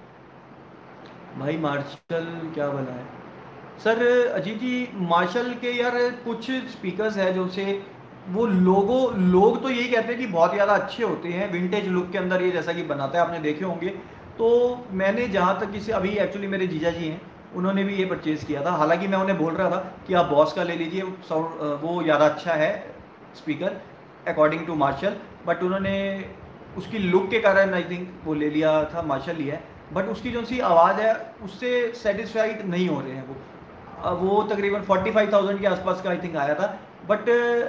भाई मार्शल क्या बना है सर? अजीत जी, मार्शल के यार कुछ स्पीकर्स है जो से वो लोगों लोग तो यही कहते हैं कि बहुत ज़्यादा अच्छे होते हैं विंटेज लुक के अंदर, ये जैसा कि बनाता है, आपने देखे होंगे। तो मैंने जहाँ तक इसे, अभी एक्चुअली मेरे जीजा जी हैं, उन्होंने भी ये परचेज़ किया था, हालांकि मैं उन्हें बोल रहा था कि आप बॉस का ले लीजिए, साउंड वो ज़्यादा अच्छा है speaker according to Marshall, but उन्होंने उसकी लुक के कारण आई थिंक वो ले लिया था, मार्शल लिया है, बट उसकी जो सी आवाज़ है उससे सेटिस्फाइड नहीं हो रहे हैं वो। अब वो तकरीबन फोर्टी फाइव थाउजेंड के आसपास का आई थिंक आया था, बट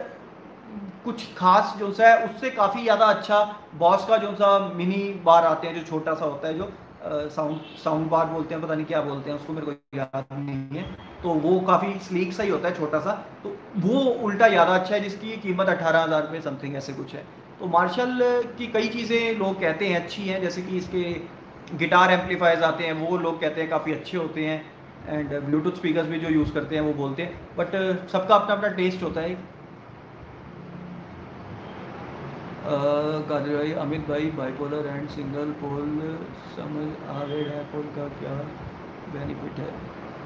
कुछ खास जो सा है उससे काफ़ी ज़्यादा अच्छा बॉस का जो सा मिनी बार आते हैं, जो छोटा सा होता है, जो साउंड साउंड बार बोलते हैं, पता नहीं क्या बोलते हैं उसको, मेरे को याद नहीं है, तो वो काफ़ी स्लीक सा ही होता है, छोटा सा, तो वो उल्टा ज़्यादा अच्छा है, जिसकी कीमत अठारह हज़ार रुपये समथिंग ऐसे कुछ है। तो मार्शल की कई चीज़ें लोग कहते हैं अच्छी हैं, जैसे कि इसके गिटार एम्पलीफायर्स आते हैं, वो लोग कहते हैं काफ़ी अच्छे होते हैं, एंड ब्लूटूथ स्पीकर्स भी जो यूज़ करते हैं वो बोलते हैं, बट सबका अपना अपना टेस्ट होता है। कादिर भाई, अमित भाई, बाइपोलर एंड सिंगल पोल समझ आ गए, डायपोल का क्या बेनिफिट है?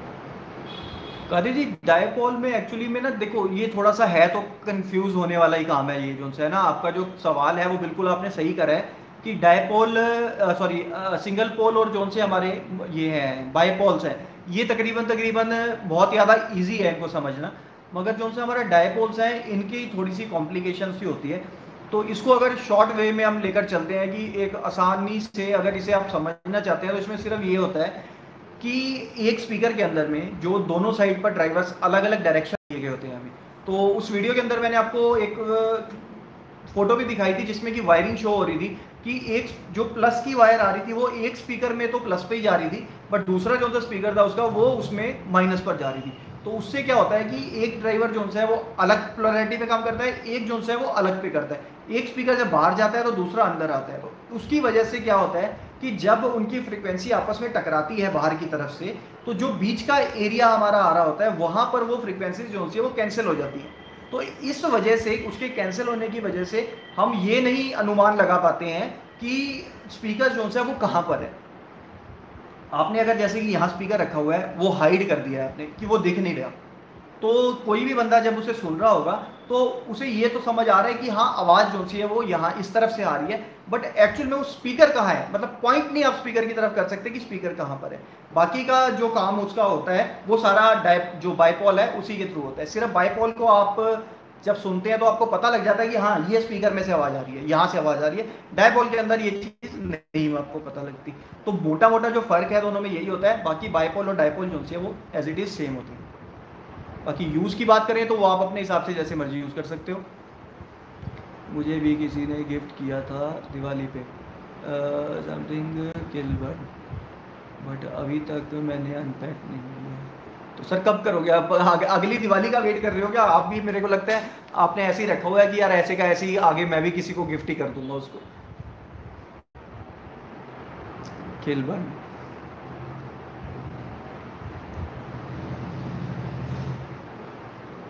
कादिर जी, डायपोल में एक्चुअली में ना देखो, ये थोड़ा सा है तो कंफ्यूज होने वाला ही काम है, ये जो है ना, आपका जो सवाल है वो बिल्कुल आपने सही करा है कि डायपोल, सॉरी सिंगल पोल और जोन से हमारे ये हैं बाइपोल्स हैं, ये तकरीबन तकरीबन बहुत ज़्यादा इजी है इनको समझना, मगर जो से हमारा डायपोल्स हैं इनकी थोड़ी सी कॉम्प्लिकेशन सी होती है। तो इसको अगर शॉर्ट वे में हम लेकर चलते हैं कि एक आसानी से अगर इसे आप समझना चाहते हैं, तो इसमें सिर्फ ये होता है कि एक स्पीकर के अंदर में जो दोनों साइड पर ड्राइवर्स अलग अलग डायरेक्शन दिए गए होते हैं अभी, तो उस वीडियो के अंदर मैंने आपको एक फोटो भी दिखाई थी जिसमें कि वायरिंग शो हो रही थी कि एक जो प्लस की वायर आ रही थी वो एक स्पीकर में तो प्लस पे ही जा रही थी, बट दूसरा जो सा स्पीकर था उसका वो उसमें माइनस पर जा रही थी। तो उससे क्या होता है कि एक ड्राइवर जो है वो अलग पोलैरिटी पे काम करता है, एक जो है वो अलग पे करता है, एक स्पीकर जब बाहर जाता है तो दूसरा अंदर आता है, तो उसकी वजह से क्या होता है कि जब उनकी फ्रीक्वेंसी आपस में टकराती है बाहर की तरफ से, तो जो बीच का एरिया हमारा आ रहा होता है वहां पर वो फ्रीक्वेंसी जो है वो कैंसिल हो जाती है। तो इस वजह से, उसके कैंसिल होने की वजह से हम ये नहीं अनुमान लगा पाते हैं कि स्पीकर जो है वो कहाँ पर है। आपने अगर जैसे कि यहाँ स्पीकर रखा हुआ है, वो हाइड कर दिया है आपने कि वो दिख नहीं रहा, तो कोई भी बंदा जब उसे सुन रहा होगा तो उसे ये तो समझ आ रहा है कि हाँ आवाज़ जो सी है वो यहाँ इस तरफ से आ रही है, बट एक्चुअल में वो स्पीकर कहाँ है, मतलब पॉइंट नहीं आप स्पीकर की तरफ कर सकते कि स्पीकर कहाँ पर है। बाकी का जो काम उसका होता है वो सारा डाइप जो बाइपोल है उसी के थ्रू होता है। सिर्फ बाइपोल को आप जब सुनते हैं तो आपको पता लग जाता है कि हाँ ये स्पीकर में से आवाज़ आ रही है, यहाँ से आवाज़ आ रही है। डाइपोल के अंदर ये चीज़ नहीं आपको पता लगती, तो मोटा मोटा जो फर्क है दोनों में यही होता है। बाकी बाइपोल और डाइपोल जो है वो एज इट इज़ सेम होती है। बाकी यूज़ की बात करें तो वो आप अपने हिसाब से जैसे मर्जी यूज़ कर सकते हो। मुझे भी किसी ने गिफ्ट किया था दिवाली पे समथिंग किलबर्ड, बट अभी तक मैंने अनपैक नहीं किया। तो सर कब करोगे आप? आग, अगली दिवाली का वेट कर रहे हो क्या आप भी? मेरे को लगता है आपने ऐसे ही रखा हुआ है कि यार ऐसे का ऐसे ही आगे मैं भी किसी को गिफ्ट ही कर दूंगा उसको। किलबर्ड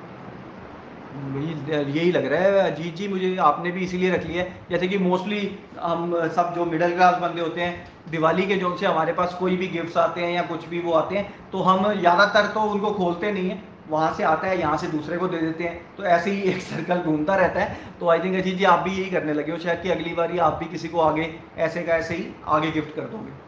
यही यही लग रहा है। जी जी मुझे आपने भी इसीलिए रख लिया है, जैसे कि मोस्टली हम सब जो मिडिल क्लास बंदे होते हैं, दिवाली के जो से हमारे पास कोई भी गिफ्ट्स आते हैं या कुछ भी वो आते हैं, तो हम ज़्यादातर तो उनको खोलते नहीं हैं, वहाँ से आता है यहाँ से दूसरे को दे देते हैं, तो ऐसे ही एक सर्कल घूमता रहता है। तो आई थिंक अजीत जी आप भी यही करने लगे हो शायद कि अगली बार आप भी किसी को आगे ऐसे का ऐसे ही आगे गिफ्ट कर दोगे।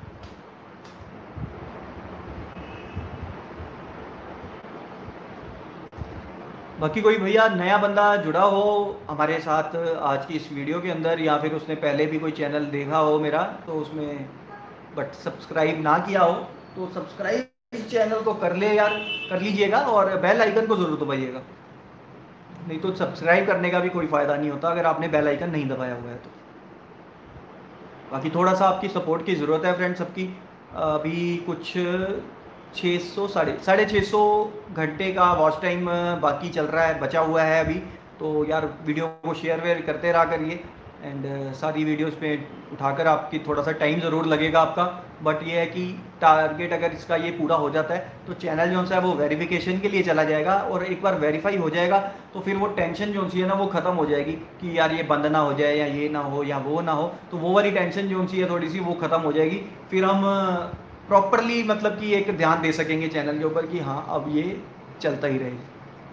बाकी कोई भैया नया बंदा जुड़ा हो हमारे साथ आज की इस वीडियो के अंदर, या फिर उसने पहले भी कोई चैनल देखा हो मेरा तो उसमें बट सब्सक्राइब ना किया हो, तो सब्सक्राइब इस चैनल को कर ले यार, कर लीजिएगा, और बेल आइकन को ज़रूर दबाइएगा। नहीं तो सब्सक्राइब करने का भी कोई फ़ायदा नहीं होता अगर आपने बेल आइकन नहीं दबाया हुआ है तो। बाकी थोड़ा सा आपकी सपोर्ट की ज़रूरत है फ्रेंड्स सबकी। अभी कुछ छः सौ साढ़े साढ़े छः सौ घंटे का वॉच टाइम बाकी चल रहा है, बचा हुआ है अभी। तो यार वीडियो को शेयर वेयर करते रहा करिए, एंड uh, सारी वीडियोस पे उठाकर आपकी थोड़ा सा टाइम ज़रूर लगेगा आपका, बट ये है कि टारगेट अगर इसका ये पूरा हो जाता है तो चैनल जो सा है वो वेरिफिकेशन के लिए चला जाएगा, और एक बार वेरीफाई हो जाएगा तो फिर वो टेंशन जो सी है ना वो ख़त्म हो जाएगी कि यार ये बंद ना हो जाए या ये ना हो या वो ना हो, तो वो वाली टेंशन जो सी है थोड़ी सी वो ख़त्म हो जाएगी। फिर हम प्रॉपरली मतलब कि एक ध्यान दे सकेंगे चैनल के ऊपर कि हाँ अब ये चलता ही रहेगा।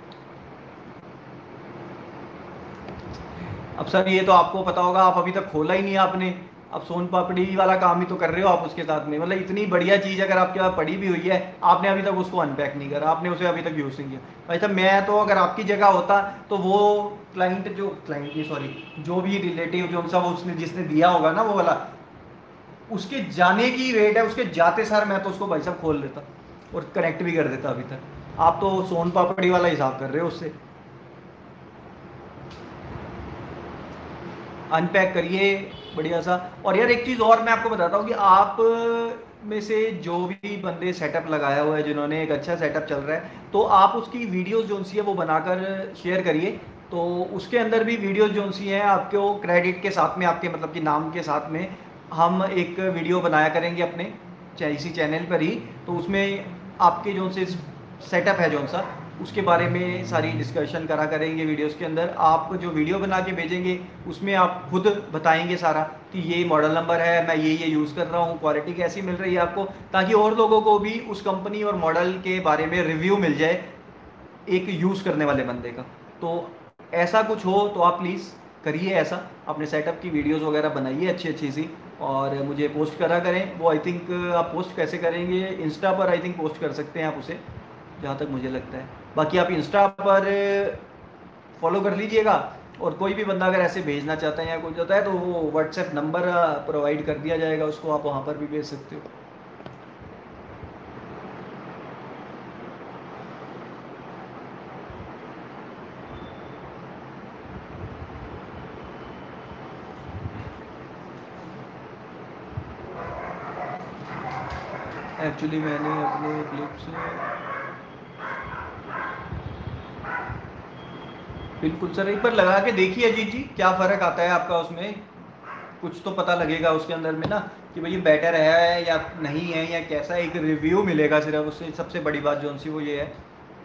अब सर ये तो आपको पता होगा, आप अभी तक खोला ही नहीं आपने, अब सोन पापड़ी वाला काम ही तो कर रहे हो आप उसके साथ में, मतलब इतनी बढ़िया चीज़ अगर आपके पास पड़ी भी हुई है आपने अभी तक उसको अनपैक नहीं करा, आपने उसे अभी तक यूज़ नहीं किया। भाई साहब मैं तो अगर आपकी जगह होता तो वो क्लाइंट जो क्लाइंट की सॉरी जो भी रिलेटिव जो सा वो उसने जिसने दिया होगा ना वो वाला, उसके जाने की रेट है, उसके जाते सर मैं तो उसको भाई साहब खोल लेता और कनेक्ट भी कर देता। अभी तक आप तो सोन पापड़ी वाला हिसाब कर रहे हो उससे। अनपैक करिए बढ़िया सा। और यार एक चीज़ और मैं आपको बताता हूँ कि आप में से जो भी बंदे सेटअप लगाया हुआ है, जिन्होंने एक अच्छा सेटअप चल रहा है, तो आप उसकी वीडियोस जो सी है वो बनाकर शेयर करिए। तो उसके अंदर भी वीडियोस जो सी हैं आपको क्रेडिट के साथ में, आपके मतलब कि नाम के साथ में हम एक वीडियो बनाया करेंगे अपने इसी चैनल पर ही। तो उसमें आपके जो से सेटअप है जो सा उसके बारे में सारी डिस्कशन करा करेंगे वीडियोस के अंदर। आप जो वीडियो बना के भेजेंगे उसमें आप खुद बताएंगे सारा कि ये मॉडल नंबर है, मैं ये ये यूज़ कर रहा हूँ, क्वालिटी कैसी मिल रही है आपको, ताकि और लोगों को भी उस कंपनी और मॉडल के बारे में रिव्यू मिल जाए एक यूज़ करने वाले बंदे का। तो ऐसा कुछ हो तो आप प्लीज़ करिए ऐसा, अपने सेटअप की वीडियोज़ वगैरह बनाइए अच्छी अच्छी सी और मुझे पोस्ट करा करें। वो आई थिंक आप पोस्ट कैसे करेंगे, इंस्टा पर आई थिंक पोस्ट कर सकते हैं आप उसे, जहाँ तक मुझे लगता है। बाकी आप इंस्टा पर फॉलो कर लीजिएगा, और कोई भी बंदा अगर ऐसे भेजना चाहता है या कुछ होता है तो वो व्हाट्सएप नंबर प्रोवाइड कर दिया जाएगा उसको, आप वहाँ पर भी भेज सकते हो। एक्चुअली मैंने अपने क्लिप से बिल्कुल सर एक बार लगा के देखिए अजीत जी, क्या फ़र्क आता है आपका उसमें, कुछ तो पता लगेगा उसके अंदर में ना कि भाई ये बेटर है या नहीं है या कैसा, एक रिव्यू मिलेगा सिर्फ उससे। सबसे बड़ी बात जो सी वो ये है।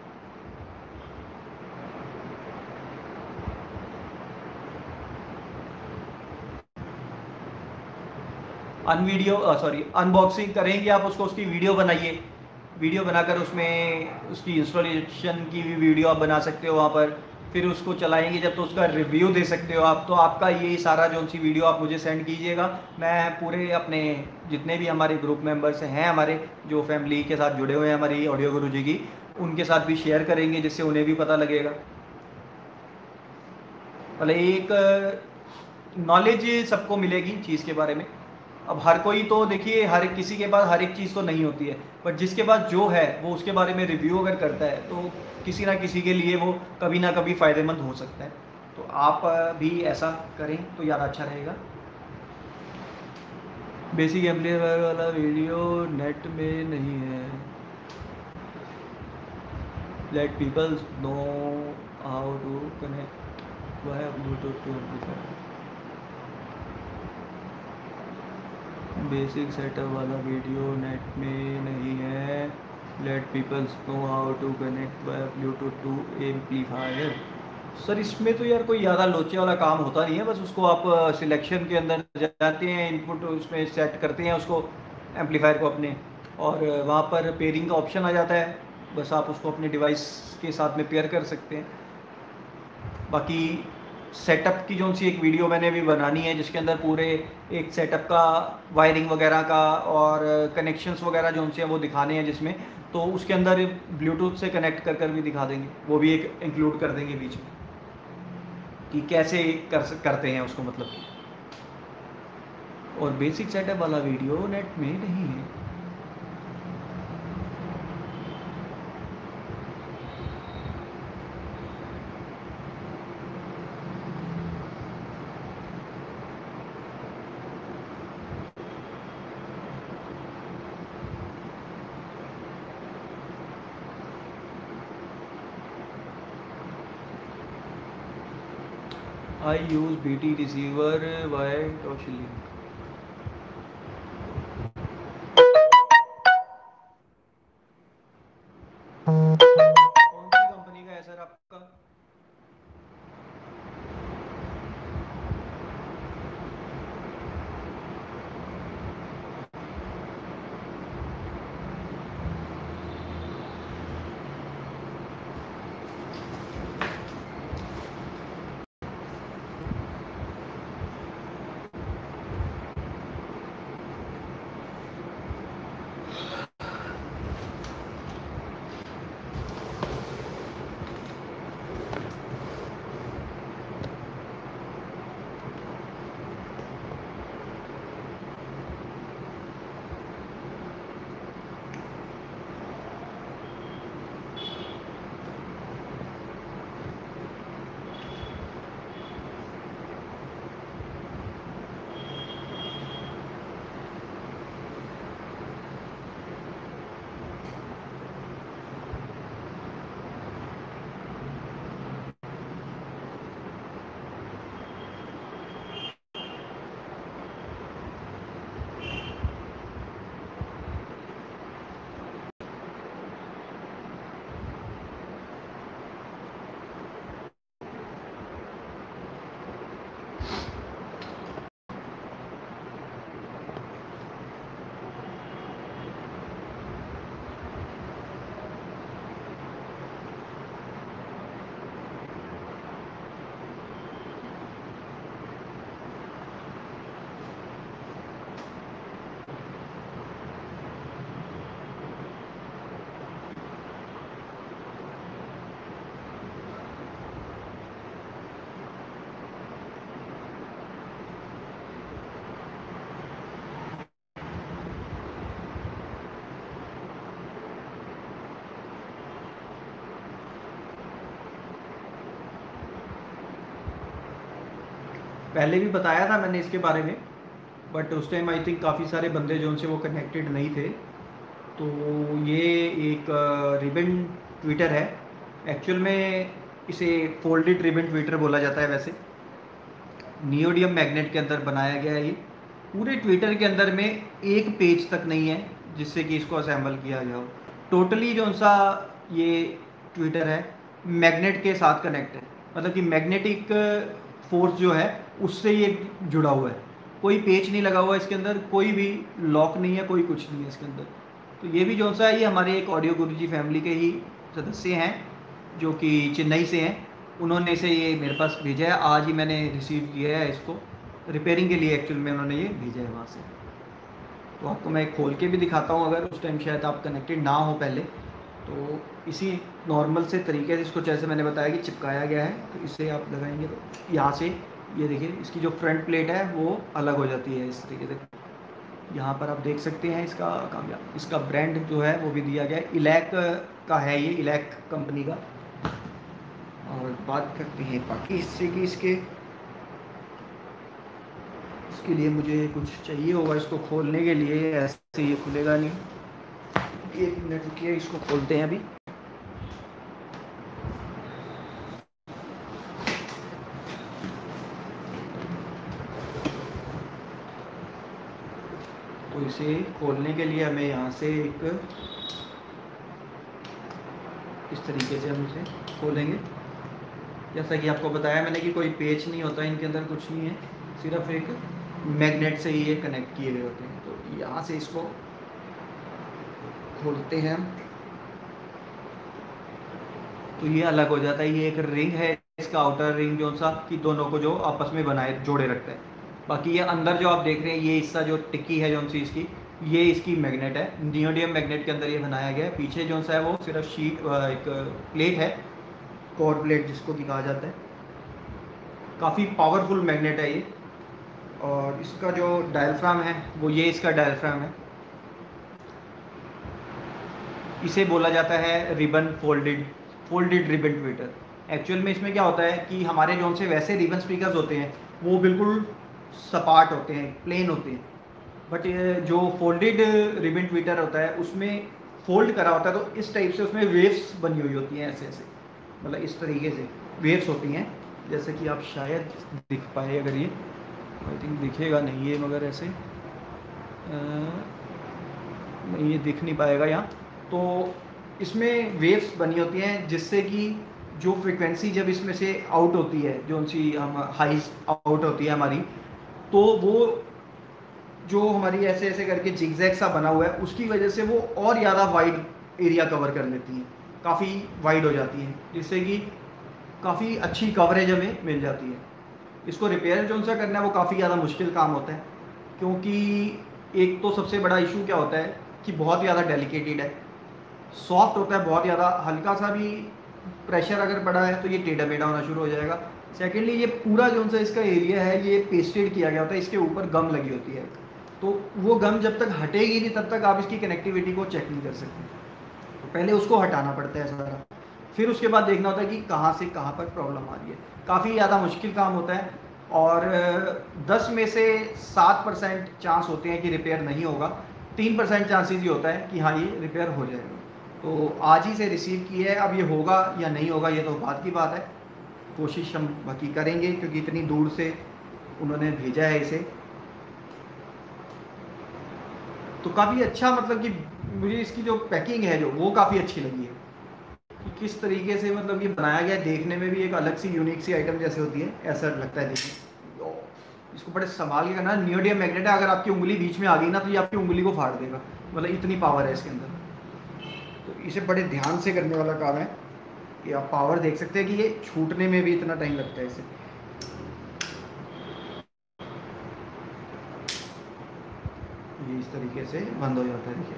अनवीडियो सॉरी अनबॉक्सिंग करेंगे आप उसको, उसकी वीडियो बनाइए, वीडियो बनाकर उसमें उसकी इंस्टॉलेशन की भी वीडियो आप बना सकते हो वहाँ पर, फिर उसको चलाएंगे जब तो उसका रिव्यू दे सकते हो आप। तो आपका ये सारा जो सी वीडियो आप मुझे सेंड कीजिएगा, मैं पूरे अपने जितने भी हमारे ग्रुप मेंबर्स हैं, हमारे जो फैमिली के साथ जुड़े हुए हैं हमारी ऑडियो गुरु जी की, उनके साथ भी शेयर करेंगे जिससे उन्हें भी पता लगेगा। मतलब एक नॉलेज सबको मिलेगी चीज़ के बारे में। अब हर कोई तो देखिए हर किसी के पास हर एक चीज़ तो नहीं होती है, बट जिसके पास जो है वो उसके बारे में रिव्यू अगर करता है तो किसी ना किसी के लिए वो कभी ना कभी फ़ायदेमंद हो सकता है। तो आप भी ऐसा करें तो यार अच्छा रहेगा। बेसिक एम्पलीफायर वाला वीडियो नेट में नहीं है, let people know how to connect via Bluetooth to amplifier. Basic setup वाला वीडियो नेट में नहीं है, let peoples know how to connect by Bluetooth to amplifier. Sir इसमें तो यार कोई ज़्यादा लोचे वाला काम होता नहीं है, बस उसको आप सिलेक्शन के अंदर जाते हैं, इनपुट उसमें सेट करते हैं उसको, एम्पलीफायर को अपने, और वहाँ पर पेयरिंग का ऑप्शन आ जाता है, बस आप उसको अपने डिवाइस के साथ में पेयर कर सकते हैं। बाकी सेटअप की जो सी एक वीडियो मैंने भी बनानी है जिसके अंदर पूरे एक सेटअप का वायरिंग वगैरह का और कनेक्शंस वगैरह जो से वो दिखाने हैं जिसमें, तो उसके अंदर ब्लूटूथ से कनेक्ट कर कर भी दिखा देंगे, वो भी एक इंक्लूड कर देंगे बीच में कि कैसे कर करते हैं उसको, मतलब कि। और बेसिक सेटअप वाला वीडियो नेट में नहीं है। I use B T receiver via Toshlink। कौन सी कंपनी का है सर आपका? पहले भी बताया था मैंने इसके बारे में, बट उस टाइम आई थिंक काफ़ी सारे बंदे जो उनसे वो कनेक्टेड नहीं थे। तो ये एक रिबन ट्विटर है, एक्चुअल में इसे फोल्डेड रिबन ट्विटर बोला जाता है। वैसे नियोडियम मैग्नेट के अंदर बनाया गया है ये। पूरे ट्विटर के अंदर में एक पेज तक नहीं है जिससे कि इसको असेंबल किया गया हो। टोटली जो सा ये ट्विटर है मैग्नेट के साथ कनेक्ट है, मतलब कि मैग्नेटिक फोर्स जो है उससे ये जुड़ा हुआ है। कोई पेच नहीं लगा हुआ इसके अंदर, कोई भी लॉक नहीं है, कोई कुछ नहीं है इसके अंदर। तो ये भी जो सा है ये हमारे एक ऑडियो गुरुजी फैमिली के ही सदस्य हैं जो कि चेन्नई से हैं। उन्होंने इसे ये मेरे पास भेजा है, आज ही मैंने रिसीव किया है इसको रिपेयरिंग के लिए। एक्चुअल में उन्होंने ये भेजा है वहाँ से। तो आपको मैं खोल के भी दिखाता हूँ, अगर उस टाइम शायद आप कनेक्टेड ना हो पहले। तो इसी नॉर्मल से तरीके से इसको जैसे मैंने बताया कि चिपकाया गया है, तो इसे आप लगाएंगे तो यहाँ से ये देखिए इसकी जो फ्रंट प्लेट है वो अलग हो जाती है इस तरीके से। यहाँ पर आप देख सकते हैं इसका कामयाब, इसका ब्रांड जो है वो भी दिया गया है, इलैक का है ये, इलैक कंपनी का। और बात करते हैं बाकी हिस्से की इसके। इसके लिए मुझे कुछ चाहिए होगा इसको खोलने के लिए, ऐसे ये खुलेगा नहीं। एक मिनट रुकिए, इसको खोलते हैं अभी। तो इसे खोलने के लिए हमें यहाँ से एक इस तरीके से हम इसे खोलेंगे। जैसा कि आपको बताया मैंने कि कोई पेच नहीं होता इनके अंदर, कुछ नहीं है, सिर्फ एक मैग्नेट से ही ये कनेक्ट किए गए होते हैं। तो यहाँ से इसको खोलते हैं हम, तो ये अलग हो जाता है। ये एक रिंग है इसका, आउटर रिंग जो सा कि दोनों को जो आपस में बनाए जोड़े रखता है। बाकी ये अंदर जो आप देख रहे हैं ये हिस्सा जो टिक्की है जो सी इसकी, ये इसकी मैग्नेट है, नियोडियम मैग्नेट के अंदर ये बनाया गया है। पीछे जो सा है वो सिर्फ शीट एक प्लेट है, कोर प्लेट जिसको कि कहा जाता है। काफ़ी पावरफुल मैग्नेट है ये। और इसका जो डायफ्राम है वो ये इसका डायफ्राम है, इसे बोला जाता है ribbon folded folded ribbon tweeter. Actual में इसमें क्या होता है कि हमारे जोन से वैसे रिबन स्पीकर्स होते हैं वो बिल्कुल सपाट होते हैं, प्लेन होते हैं, बट जो फोल्डेड रिबन ट्विटर होता है उसमें फोल्ड करा होता है, तो इस टाइप से उसमें वेव्स बनी हुई होती हैं, ऐसे ऐसे, मतलब इस तरीके से वेव्स होती हैं, जैसे कि आप शायद दिख पाए, अगर ये आई थिंक दिखेगा नहीं ये, मगर ऐसे आ, नहीं ये दिख नहीं पाएगा यहाँ। तो इसमें वेव्स बनी होती हैं जिससे कि जो फ्रिक्वेंसी जब इसमें से आउट होती है, जो सी हम हाइज आउट होती है हमारी, तो वो जो हमारी ऐसे ऐसे करके जिगजैग सा बना हुआ है उसकी वजह से वो और ज़्यादा वाइड एरिया कवर कर लेती हैं, काफ़ी वाइड हो जाती हैं, जिससे कि काफ़ी अच्छी कवरेज हमें मिल जाती है। इसको रिपेयर जो सा करना है वो काफ़ी ज़्यादा मुश्किल काम होता है, क्योंकि एक तो सबसे बड़ा इशू क्या होता है कि बहुत ज़्यादा डेलिकेटेड है, सॉफ्ट होता है बहुत ज़्यादा, हल्का सा भी प्रेशर अगर पड़ा है तो ये टेढ़ा मेढ़ा होना शुरू हो जाएगा। सेकेंडली ये पूरा जो सा इसका एरिया है ये पेस्टेड किया गया होता है, इसके ऊपर गम लगी होती है, तो वो गम जब तक हटेगी नहीं तब तक आप इसकी कनेक्टिविटी को चेक नहीं कर सकते। तो पहले उसको हटाना पड़ता है सारा, फिर उसके बाद देखना होता है कि कहाँ से कहाँ पर प्रॉब्लम आ रही है। काफ़ी ज़्यादा मुश्किल काम होता है, और दस में से सात परसेंट चांस होते हैं कि रिपेयर नहीं होगा, तीन परसेंट चांसेस ही होता है कि हाँ ये रिपेयर हो जाएगा। तो आज ही से रिसीव की है, अब ये होगा या नहीं होगा ये तो बाद की बात है, कोशिश हम बाकी करेंगे क्योंकि इतनी दूर से उन्होंने भेजा है इसे। तो काफ़ी अच्छा, मतलब कि मुझे इसकी जो पैकिंग है जो वो काफ़ी अच्छी लगी है कि किस तरीके से मतलब ये बनाया गया, देखने में भी एक अलग सी यूनिक सी आइटम जैसे होती है ऐसा लगता है देखने। इसको बड़े संभाल के करना। नियोडियम मैग्नेट है, अगर आपकी उंगली बीच में आ गई ना तो ये आपकी उंगली को फाड़ देगा, मतलब इतनी पावर है इसके अंदर। तो इसे बड़े ध्यान से करने वाला काम है कि आप पावर देख सकते हैं कि ये छूटने में भी इतना टाइम लगता है इसे। ये इस तरीके से बंद हो जाता है, देखिए।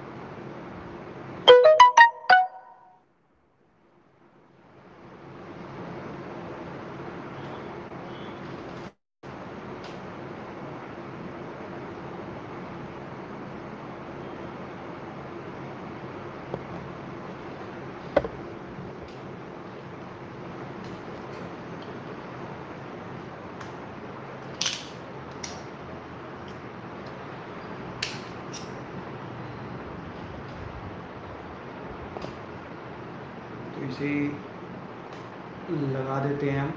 तो इसे लगा देते हैं हम।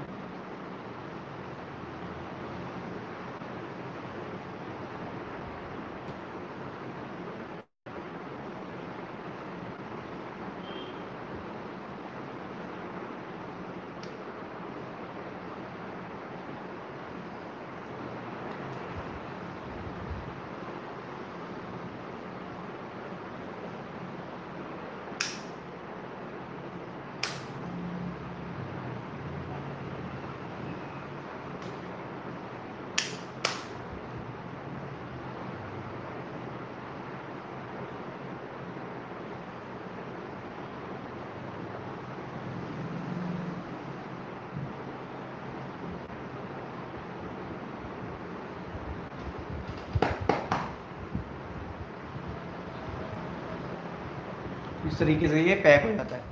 इस तरीके से ये पैक हो जाता है,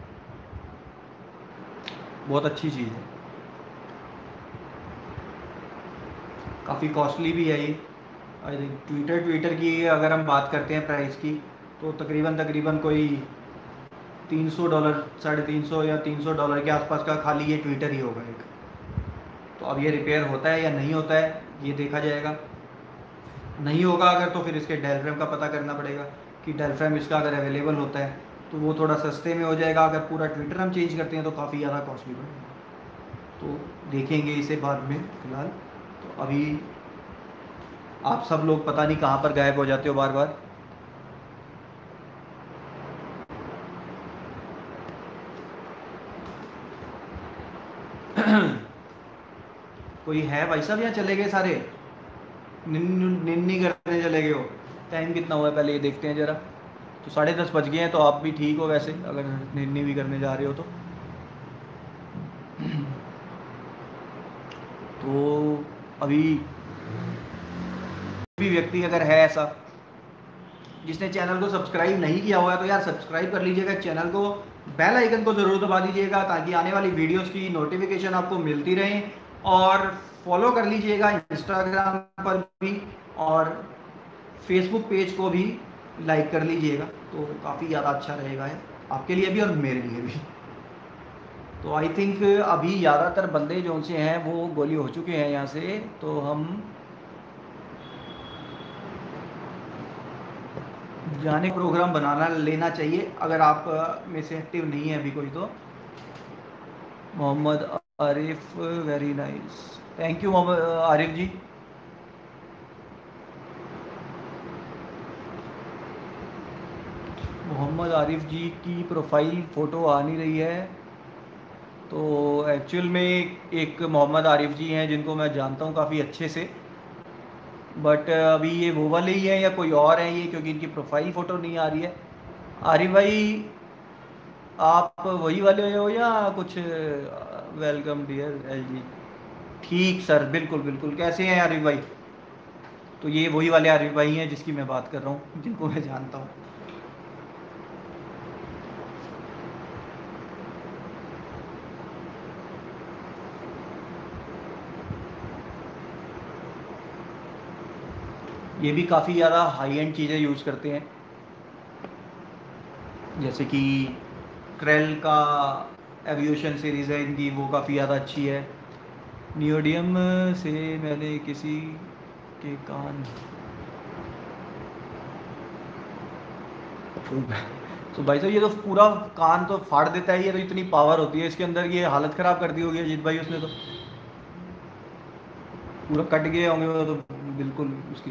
बहुत अच्छी चीज़ है, काफ़ी कॉस्टली भी है ये। आई थिंक ट्विटर ट्विटर की अगर हम बात करते हैं प्राइस की, तो तकरीबन तकरीबन कोई तीन सौ डॉलर, साढ़े तीन सौ या तीन सौ डॉलर के आसपास का खाली ये ट्विटर ही होगा एक। तो अब ये रिपेयर होता है या नहीं होता है ये देखा जाएगा। नहीं होगा अगर तो फिर इसके डायफ्राम का पता करना पड़ेगा कि डायफ्राम इसका अगर अवेलेबल होता है तो वो थोड़ा सस्ते में हो जाएगा, अगर पूरा ट्विटर हम चेंज करते हैं तो काफ़ी ज़्यादा कॉस्टली पड़ेगा। तो देखेंगे इसे बाद में फिलहाल। तो अभी आप सब लोग पता नहीं कहाँ पर गायब हो जाते हो बार बार। कोई है भाई साहब, यहाँ चले गए सारे? निन्नी करने चले गए हो? टाइम कितना हुआ है पहले ये देखते हैं ज़रा। तो साढ़े दस बज गए हैं, तो आप भी ठीक हो वैसे अगर निन्नी भी करने जा रहे हो तो। तो अभी भी व्यक्ति अगर है ऐसा जिसने चैनल को सब्सक्राइब नहीं किया हुआ है तो यार सब्सक्राइब कर लीजिएगा चैनल को, बेल आइकन को ज़रूर दबा दीजिएगा ताकि आने वाली वीडियोस की नोटिफिकेशन आपको मिलती रहे। और फॉलो कर लीजिएगा इंस्टाग्राम पर भी, और फेसबुक पेज को भी लाइक कर लीजिएगा, तो काफ़ी ज़्यादा अच्छा रहेगा है आपके लिए भी और मेरे लिए भी। तो आई थिंक अभी ज़्यादातर बंदे जो से हैं वो गोली हो चुके हैं यहाँ से, तो हम जाने प्रोग्राम बनाना लेना चाहिए अगर आप में से एक्टिव नहीं है अभी कोई तो। Mohammad Arif, very nice, thank you Mohammad Arif ji. Mohammad Arif ji की प्रोफाइल फ़ोटो आ नहीं रही है। तो एक्चुअल में एक मोहम्मद आरिफ जी हैं जिनको मैं जानता हूँ काफ़ी अच्छे से, बट अभी ये वो वाले ही हैं या कोई और हैं ये, क्योंकि इनकी प्रोफाइल फ़ोटो नहीं आ रही है। आरिफ भाई आप वही वाले हो या कुछ? वेलकम डियर एल जी, ठीक सर, बिल्कुल बिल्कुल। कैसे हैं आरिफ भाई? तो ये वही वाले आरिफ भाई हैं जिसकी मैं बात कर रहा हूँ, जिनको मैं जानता हूँ। ये भी काफ़ी ज़्यादा हाई एंड चीज़ें यूज़ करते हैं, जैसे कि क्रेल का एविएशन सीरीज़ है इनकी, वो काफ़ी ज़्यादा अच्छी है। नियोडियम से मैंने किसी के कान, तो भाई साहब ये तो पूरा कान तो फाड़ देता है, ये तो इतनी पावर होती है इसके अंदर, ये हालत ख़राब कर दी होगी अजीत भाई उसने तो, पूरा कट गए होंगे वो तो बिल्कुल उसकी।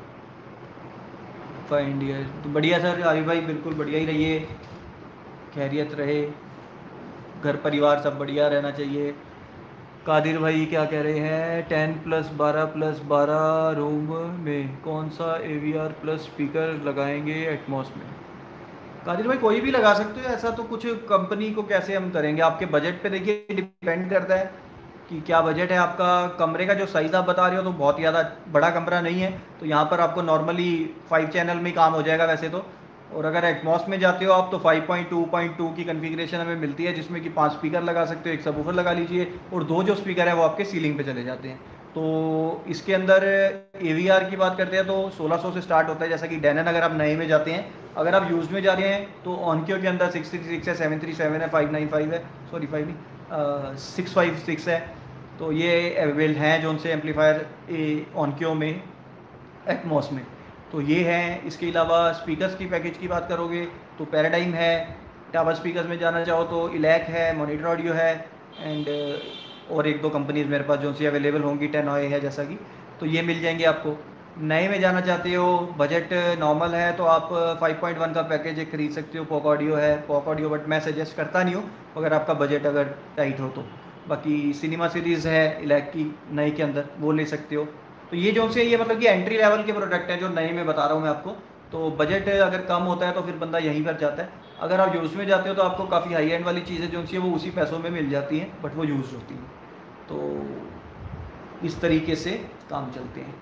फाइंड ईयर तो बढ़िया सर आरिफ भाई, बिल्कुल बढ़िया ही रहिए, खैरियत रहे, घर परिवार सब बढ़िया रहना चाहिए। कादिर भाई क्या कह रहे हैं? टेन प्लस बारह प्लस बारह रूम में कौन सा A V R plus speaker लगाएंगे एटमॉस में? कादिर भाई कोई भी लगा सकते हो, ऐसा तो कुछ कंपनी को कैसे हम करेंगे, आपके बजट पे देखिए डिपेंड करता है कि क्या बजट है आपका। कमरे का जो साइज़ आप बता रहे हो तो बहुत ज़्यादा बड़ा कमरा नहीं है, तो यहाँ पर आपको नॉर्मली फाइव चैनल में काम हो जाएगा वैसे तो। और अगर एटमॉस में जाते हो आप तो five point two point two की कन्फिग्रेशन हमें मिलती है, जिसमें कि पांच स्पीकर लगा सकते हो, एक सबवूफर लगा लीजिए, और दो जो स्पीकर है वो आपके सीलिंग पे चले जाते हैं। तो इसके अंदर ए वी आर की बात करते हैं तो सोलह सौ से स्टार्ट होता है, जैसा कि डेनन अगर आप नए में जाते हैं। अगर आप यूज में जा रहे हैं तो ऑनक्यो के अंदर सिक्स थ्री सिक्स है, सेवन थ्री सेवन है, फाइव नाइन फाइव है, सॉरी फाइव नहीं सिक्स फाइव सिक्स है। तो ये अवेलेबल हैं जो उनसे एम्पलीफायर ऑनक्यो में, एटमॉस में। तो ये हैं। इसके अलावा स्पीकर्स की पैकेज की बात करोगे तो पैराडाइम है, टावर स्पीकर्स में जाना चाहो तो इलैक है, मॉनिटर ऑडियो है, एंड और एक दो कंपनीज मेरे पास जो सी अवेलेबल होंगी, टेनॉय है जैसा कि, तो ये मिल जाएंगे आपको। नए में जाना चाहते हो, बजट नॉर्मल है तो आप फाइव पॉइंट वन का पैकेज एक खरीद सकते हो, पॉक ऑडियो है, पॉक ऑडियो बट मैं सजेस्ट करता नहीं हूँ अगर आपका बजट अगर टाइट हो तो। बाकी सिनेमा सीरीज़ है इलैक की नए के अंदर, वो ले सकते हो। तो ये जो से ये मतलब कि एंट्री लेवल के प्रोडक्ट हैं जो नए में बता रहा हूँ मैं आपको। तो बजट अगर कम होता है तो फिर बंदा यहीं पर जाता है। अगर आप यूज़ में जाते हो तो आपको काफ़ी हाई एंड वाली चीज़ें जो सी है वो उसी पैसों में मिल जाती हैं, बट वो यूज़ होती हैं। तो इस तरीके से काम चलते हैं।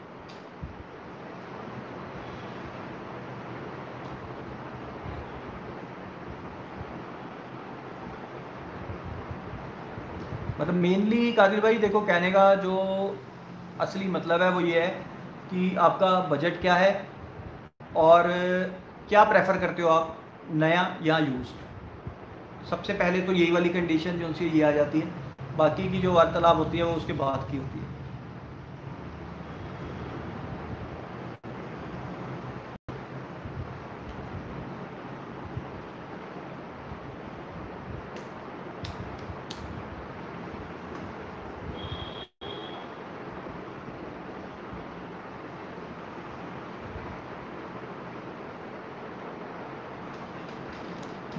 मतलब मेनली कादिर भाई देखो, कहने का जो असली मतलब है वो ये है कि आपका बजट क्या है और क्या प्रेफर करते हो आप, नया या यूज्ड। सबसे पहले तो यही वाली कंडीशन जो सी ये आ जाती है, बाकी की जो वार्तालाप होती है वो उसके बाद की होती है।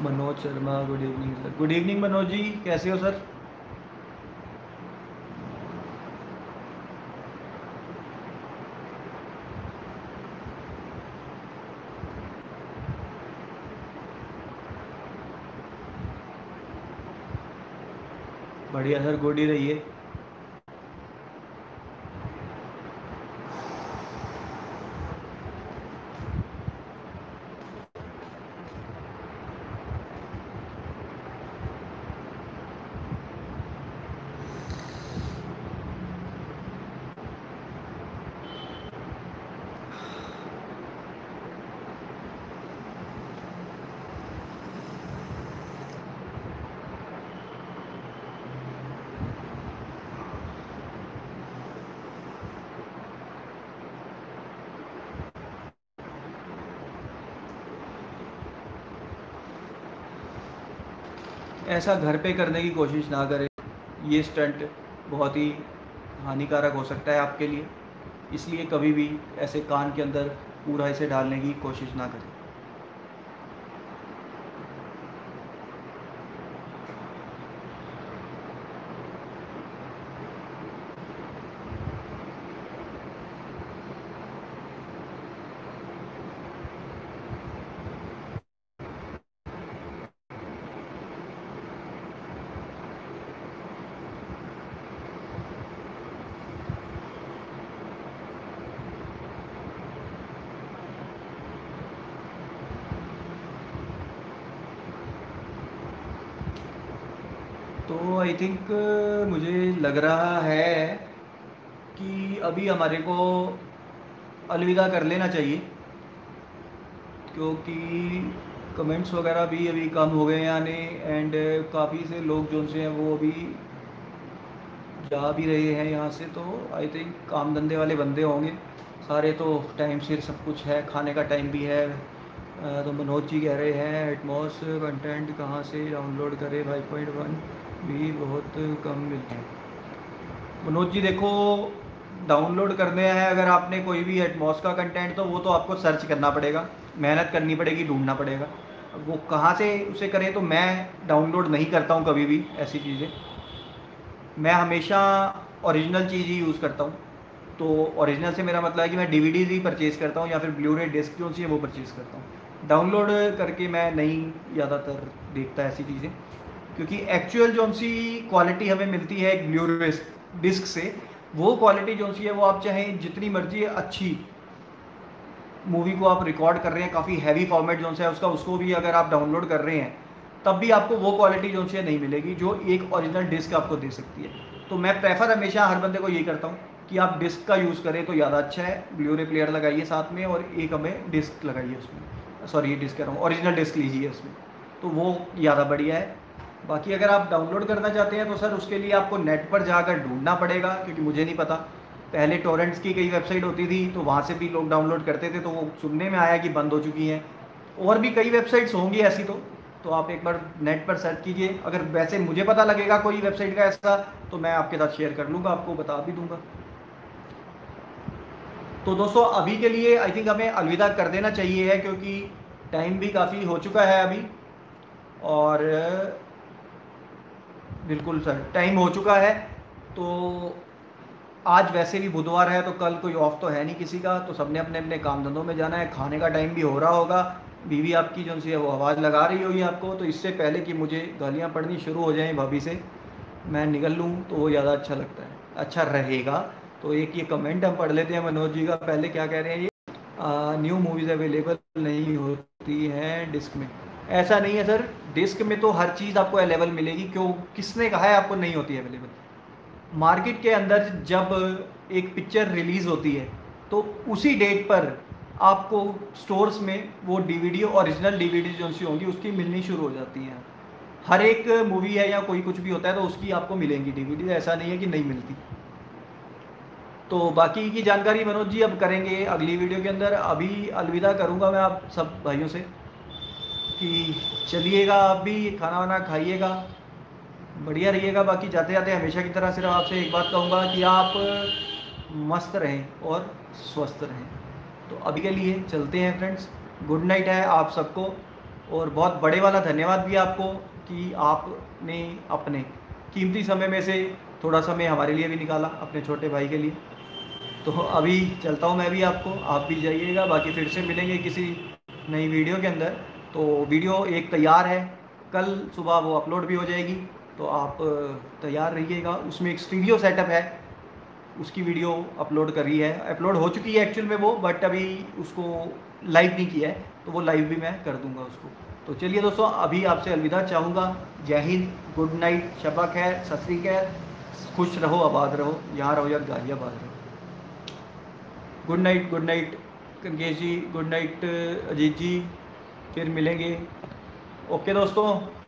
Manoj Sharma, good evening sir. Good evening Manoj ji, कैसे हो सर? बढ़िया सर, गुड ही रहिए। ऐसा घर पे करने की कोशिश ना करें, ये स्टंट बहुत ही हानिकारक हो सकता है आपके लिए, इसलिए कभी भी ऐसे कान के अंदर पूरा इसे डालने की कोशिश ना करें। तो आई थिंक मुझे लग रहा है कि अभी हमारे को अलविदा कर लेना चाहिए, क्योंकि कमेंट्स वगैरह भी अभी कम हो गए हैं आने, एंड काफ़ी से लोग जो से हैं वो अभी जा भी रहे हैं यहाँ से। तो आई थिंक काम धंधे वाले बंदे होंगे सारे, तो टाइम सिर सब कुछ है, खाने का टाइम भी है। अ, तो मनोज जी कह रहे हैं एटमॉस कंटेंट कहाँ से डाउनलोड करें, फाइव पॉइंट वन भी बहुत कम मिलते हैं। मनोज जी देखो, डाउनलोड करने हैं अगर आपने कोई भी एटमॉस का कंटेंट, तो वो तो आपको सर्च करना पड़ेगा, मेहनत करनी पड़ेगी, ढूंढना पड़ेगा। अब वो कहाँ से उसे करें, तो मैं डाउनलोड नहीं करता हूँ कभी भी ऐसी चीज़ें। मैं हमेशा ओरिजिनल चीज़ ही यूज़ करता हूँ। तो ओरिजिनल से मेरा मतलब है कि मैं डीवीडीज ही परचेज़ करता हूँ या फिर ब्लू रे डिस्क जो सी है वो परचेज़ करता हूँ। डाउनलोड करके मैं नहीं ज़्यादातर देखता ऐसी चीज़ें, क्योंकि एक्चुअल जो सी क्वालिटी हमें मिलती है एक ब्लू रे डिस्क से, वो क्वालिटी जो सी है वो आप चाहे जितनी मर्जी अच्छी मूवी को आप रिकॉर्ड कर रहे हैं, काफ़ी हैवी फॉर्मेट जो है उसका, उसको भी अगर आप डाउनलोड कर रहे हैं तब भी आपको वो क्वालिटी जो है नहीं मिलेगी जो एक ओरिजिनल डिस्क आपको दे सकती है। तो मैं प्रेफर हमेशा हर बंदे को यही करता हूँ कि आप डिस्क का यूज़ करें तो ज़्यादा अच्छा है। ब्लू रे प्लेयर लगाइए साथ में और एक हमें डिस्क लगाइए उसमें, सॉरी डिस्क कह रहा हूँ, ओरिजिनल डिस्क लीजिए उसमें, तो वो ज़्यादा बढ़िया है। बाकी अगर आप डाउनलोड करना चाहते हैं तो सर उसके लिए आपको नेट पर जाकर ढूंढना पड़ेगा, क्योंकि मुझे नहीं पता। पहले टोरेंट्स की कई वेबसाइट होती थी तो वहाँ से भी लोग डाउनलोड करते थे, तो वो सुनने में आया कि बंद हो चुकी हैं। और भी कई वेबसाइट्स होंगी ऐसी, तो तो आप एक बार नेट पर सर्च कीजिए। अगर वैसे मुझे पता लगेगा कोई वेबसाइट का ऐसा, तो मैं आपके साथ शेयर कर लूँगा, आपको बता भी दूंगा। तो दोस्तों अभी के लिए आई थिंक हमें अलविदा कर देना चाहिए है, क्योंकि टाइम भी काफ़ी हो चुका है अभी। और बिल्कुल सर टाइम हो चुका है। तो आज वैसे भी बुधवार है, तो कल कोई ऑफ तो है नहीं किसी का, तो सबने अपने अपने काम धंधों में जाना है, खाने का टाइम भी हो रहा होगा। बीवी आपकी जो सी है वो आवाज़ लगा रही होगी आपको, तो इससे पहले कि मुझे गालियाँ पड़नी शुरू हो जाएं भाभी से, मैं निकल लूँ तो वो ज़्यादा अच्छा लगता है, अच्छा रहेगा। तो एक ये कमेंट हम पढ़ लेते हैं मनोज जी का। पहले क्या कह रहे हैं ये, न्यू मूवीज़ अवेलेबल नहीं होती हैं डिस्क में। ऐसा नहीं है सर, डिस्क में तो हर चीज़ आपको अवेलेबल मिलेगी। क्यों, किसने कहा है आपको नहीं होती अवेलेबल? मार्केट के अंदर जब एक पिक्चर रिलीज़ होती है तो उसी डेट पर आपको स्टोर्स में वो डीवीडी, ओरिजिनल डीवीडी जो सी होंगी उसकी मिलनी शुरू हो जाती हैं। हर एक मूवी है या कोई कुछ भी होता है तो उसकी आपको मिलेंगी डीवीडी, ऐसा नहीं है कि नहीं मिलती। तो बाकी की जानकारी मनोज जी अब करेंगे अगली वीडियो के अंदर। अभी अलविदा करूँगा मैं आप सब भाइयों से कि चलिएगा, आप भी खाना वाना खाइएगा, बढ़िया रहिएगा। बाकी जाते जाते हमेशा की तरह सिर्फ आपसे एक बात कहूँगा कि आप मस्त रहें और स्वस्थ रहें। तो अभी के लिए चलते हैं फ्रेंड्स, गुड नाइट है आप सबको। और बहुत बड़े वाला धन्यवाद भी आपको कि आपने अपने कीमती समय में से थोड़ा समय हमारे लिए भी निकाला, अपने छोटे भाई के लिए। तो अभी चलता हूँ मैं भी, आपको आप भी जाइएगा, बाकी फिर से मिलेंगे किसी नई वीडियो के अंदर। तो वीडियो एक तैयार है, कल सुबह वो अपलोड भी हो जाएगी, तो आप तैयार रहिएगा। उसमें एक स्टीरियो सेटअप है, उसकी वीडियो अपलोड करी है, अपलोड हो चुकी है एक्चुअल में वो, बट अभी उसको लाइव नहीं किया है, तो वो लाइव भी मैं कर दूंगा उसको। तो चलिए दोस्तों, अभी आपसे अलविदा चाहूँगा। जय हिंद, गुड नाइट, शबा खैर, सत श्री अकाल, खुश रहो, आबाद रहो, यहाँ रहो या गाजियाबाद रहो। Good night, good night Kankesh ji, good night Ajit ji, फिर मिलेंगे। ओके दोस्तों।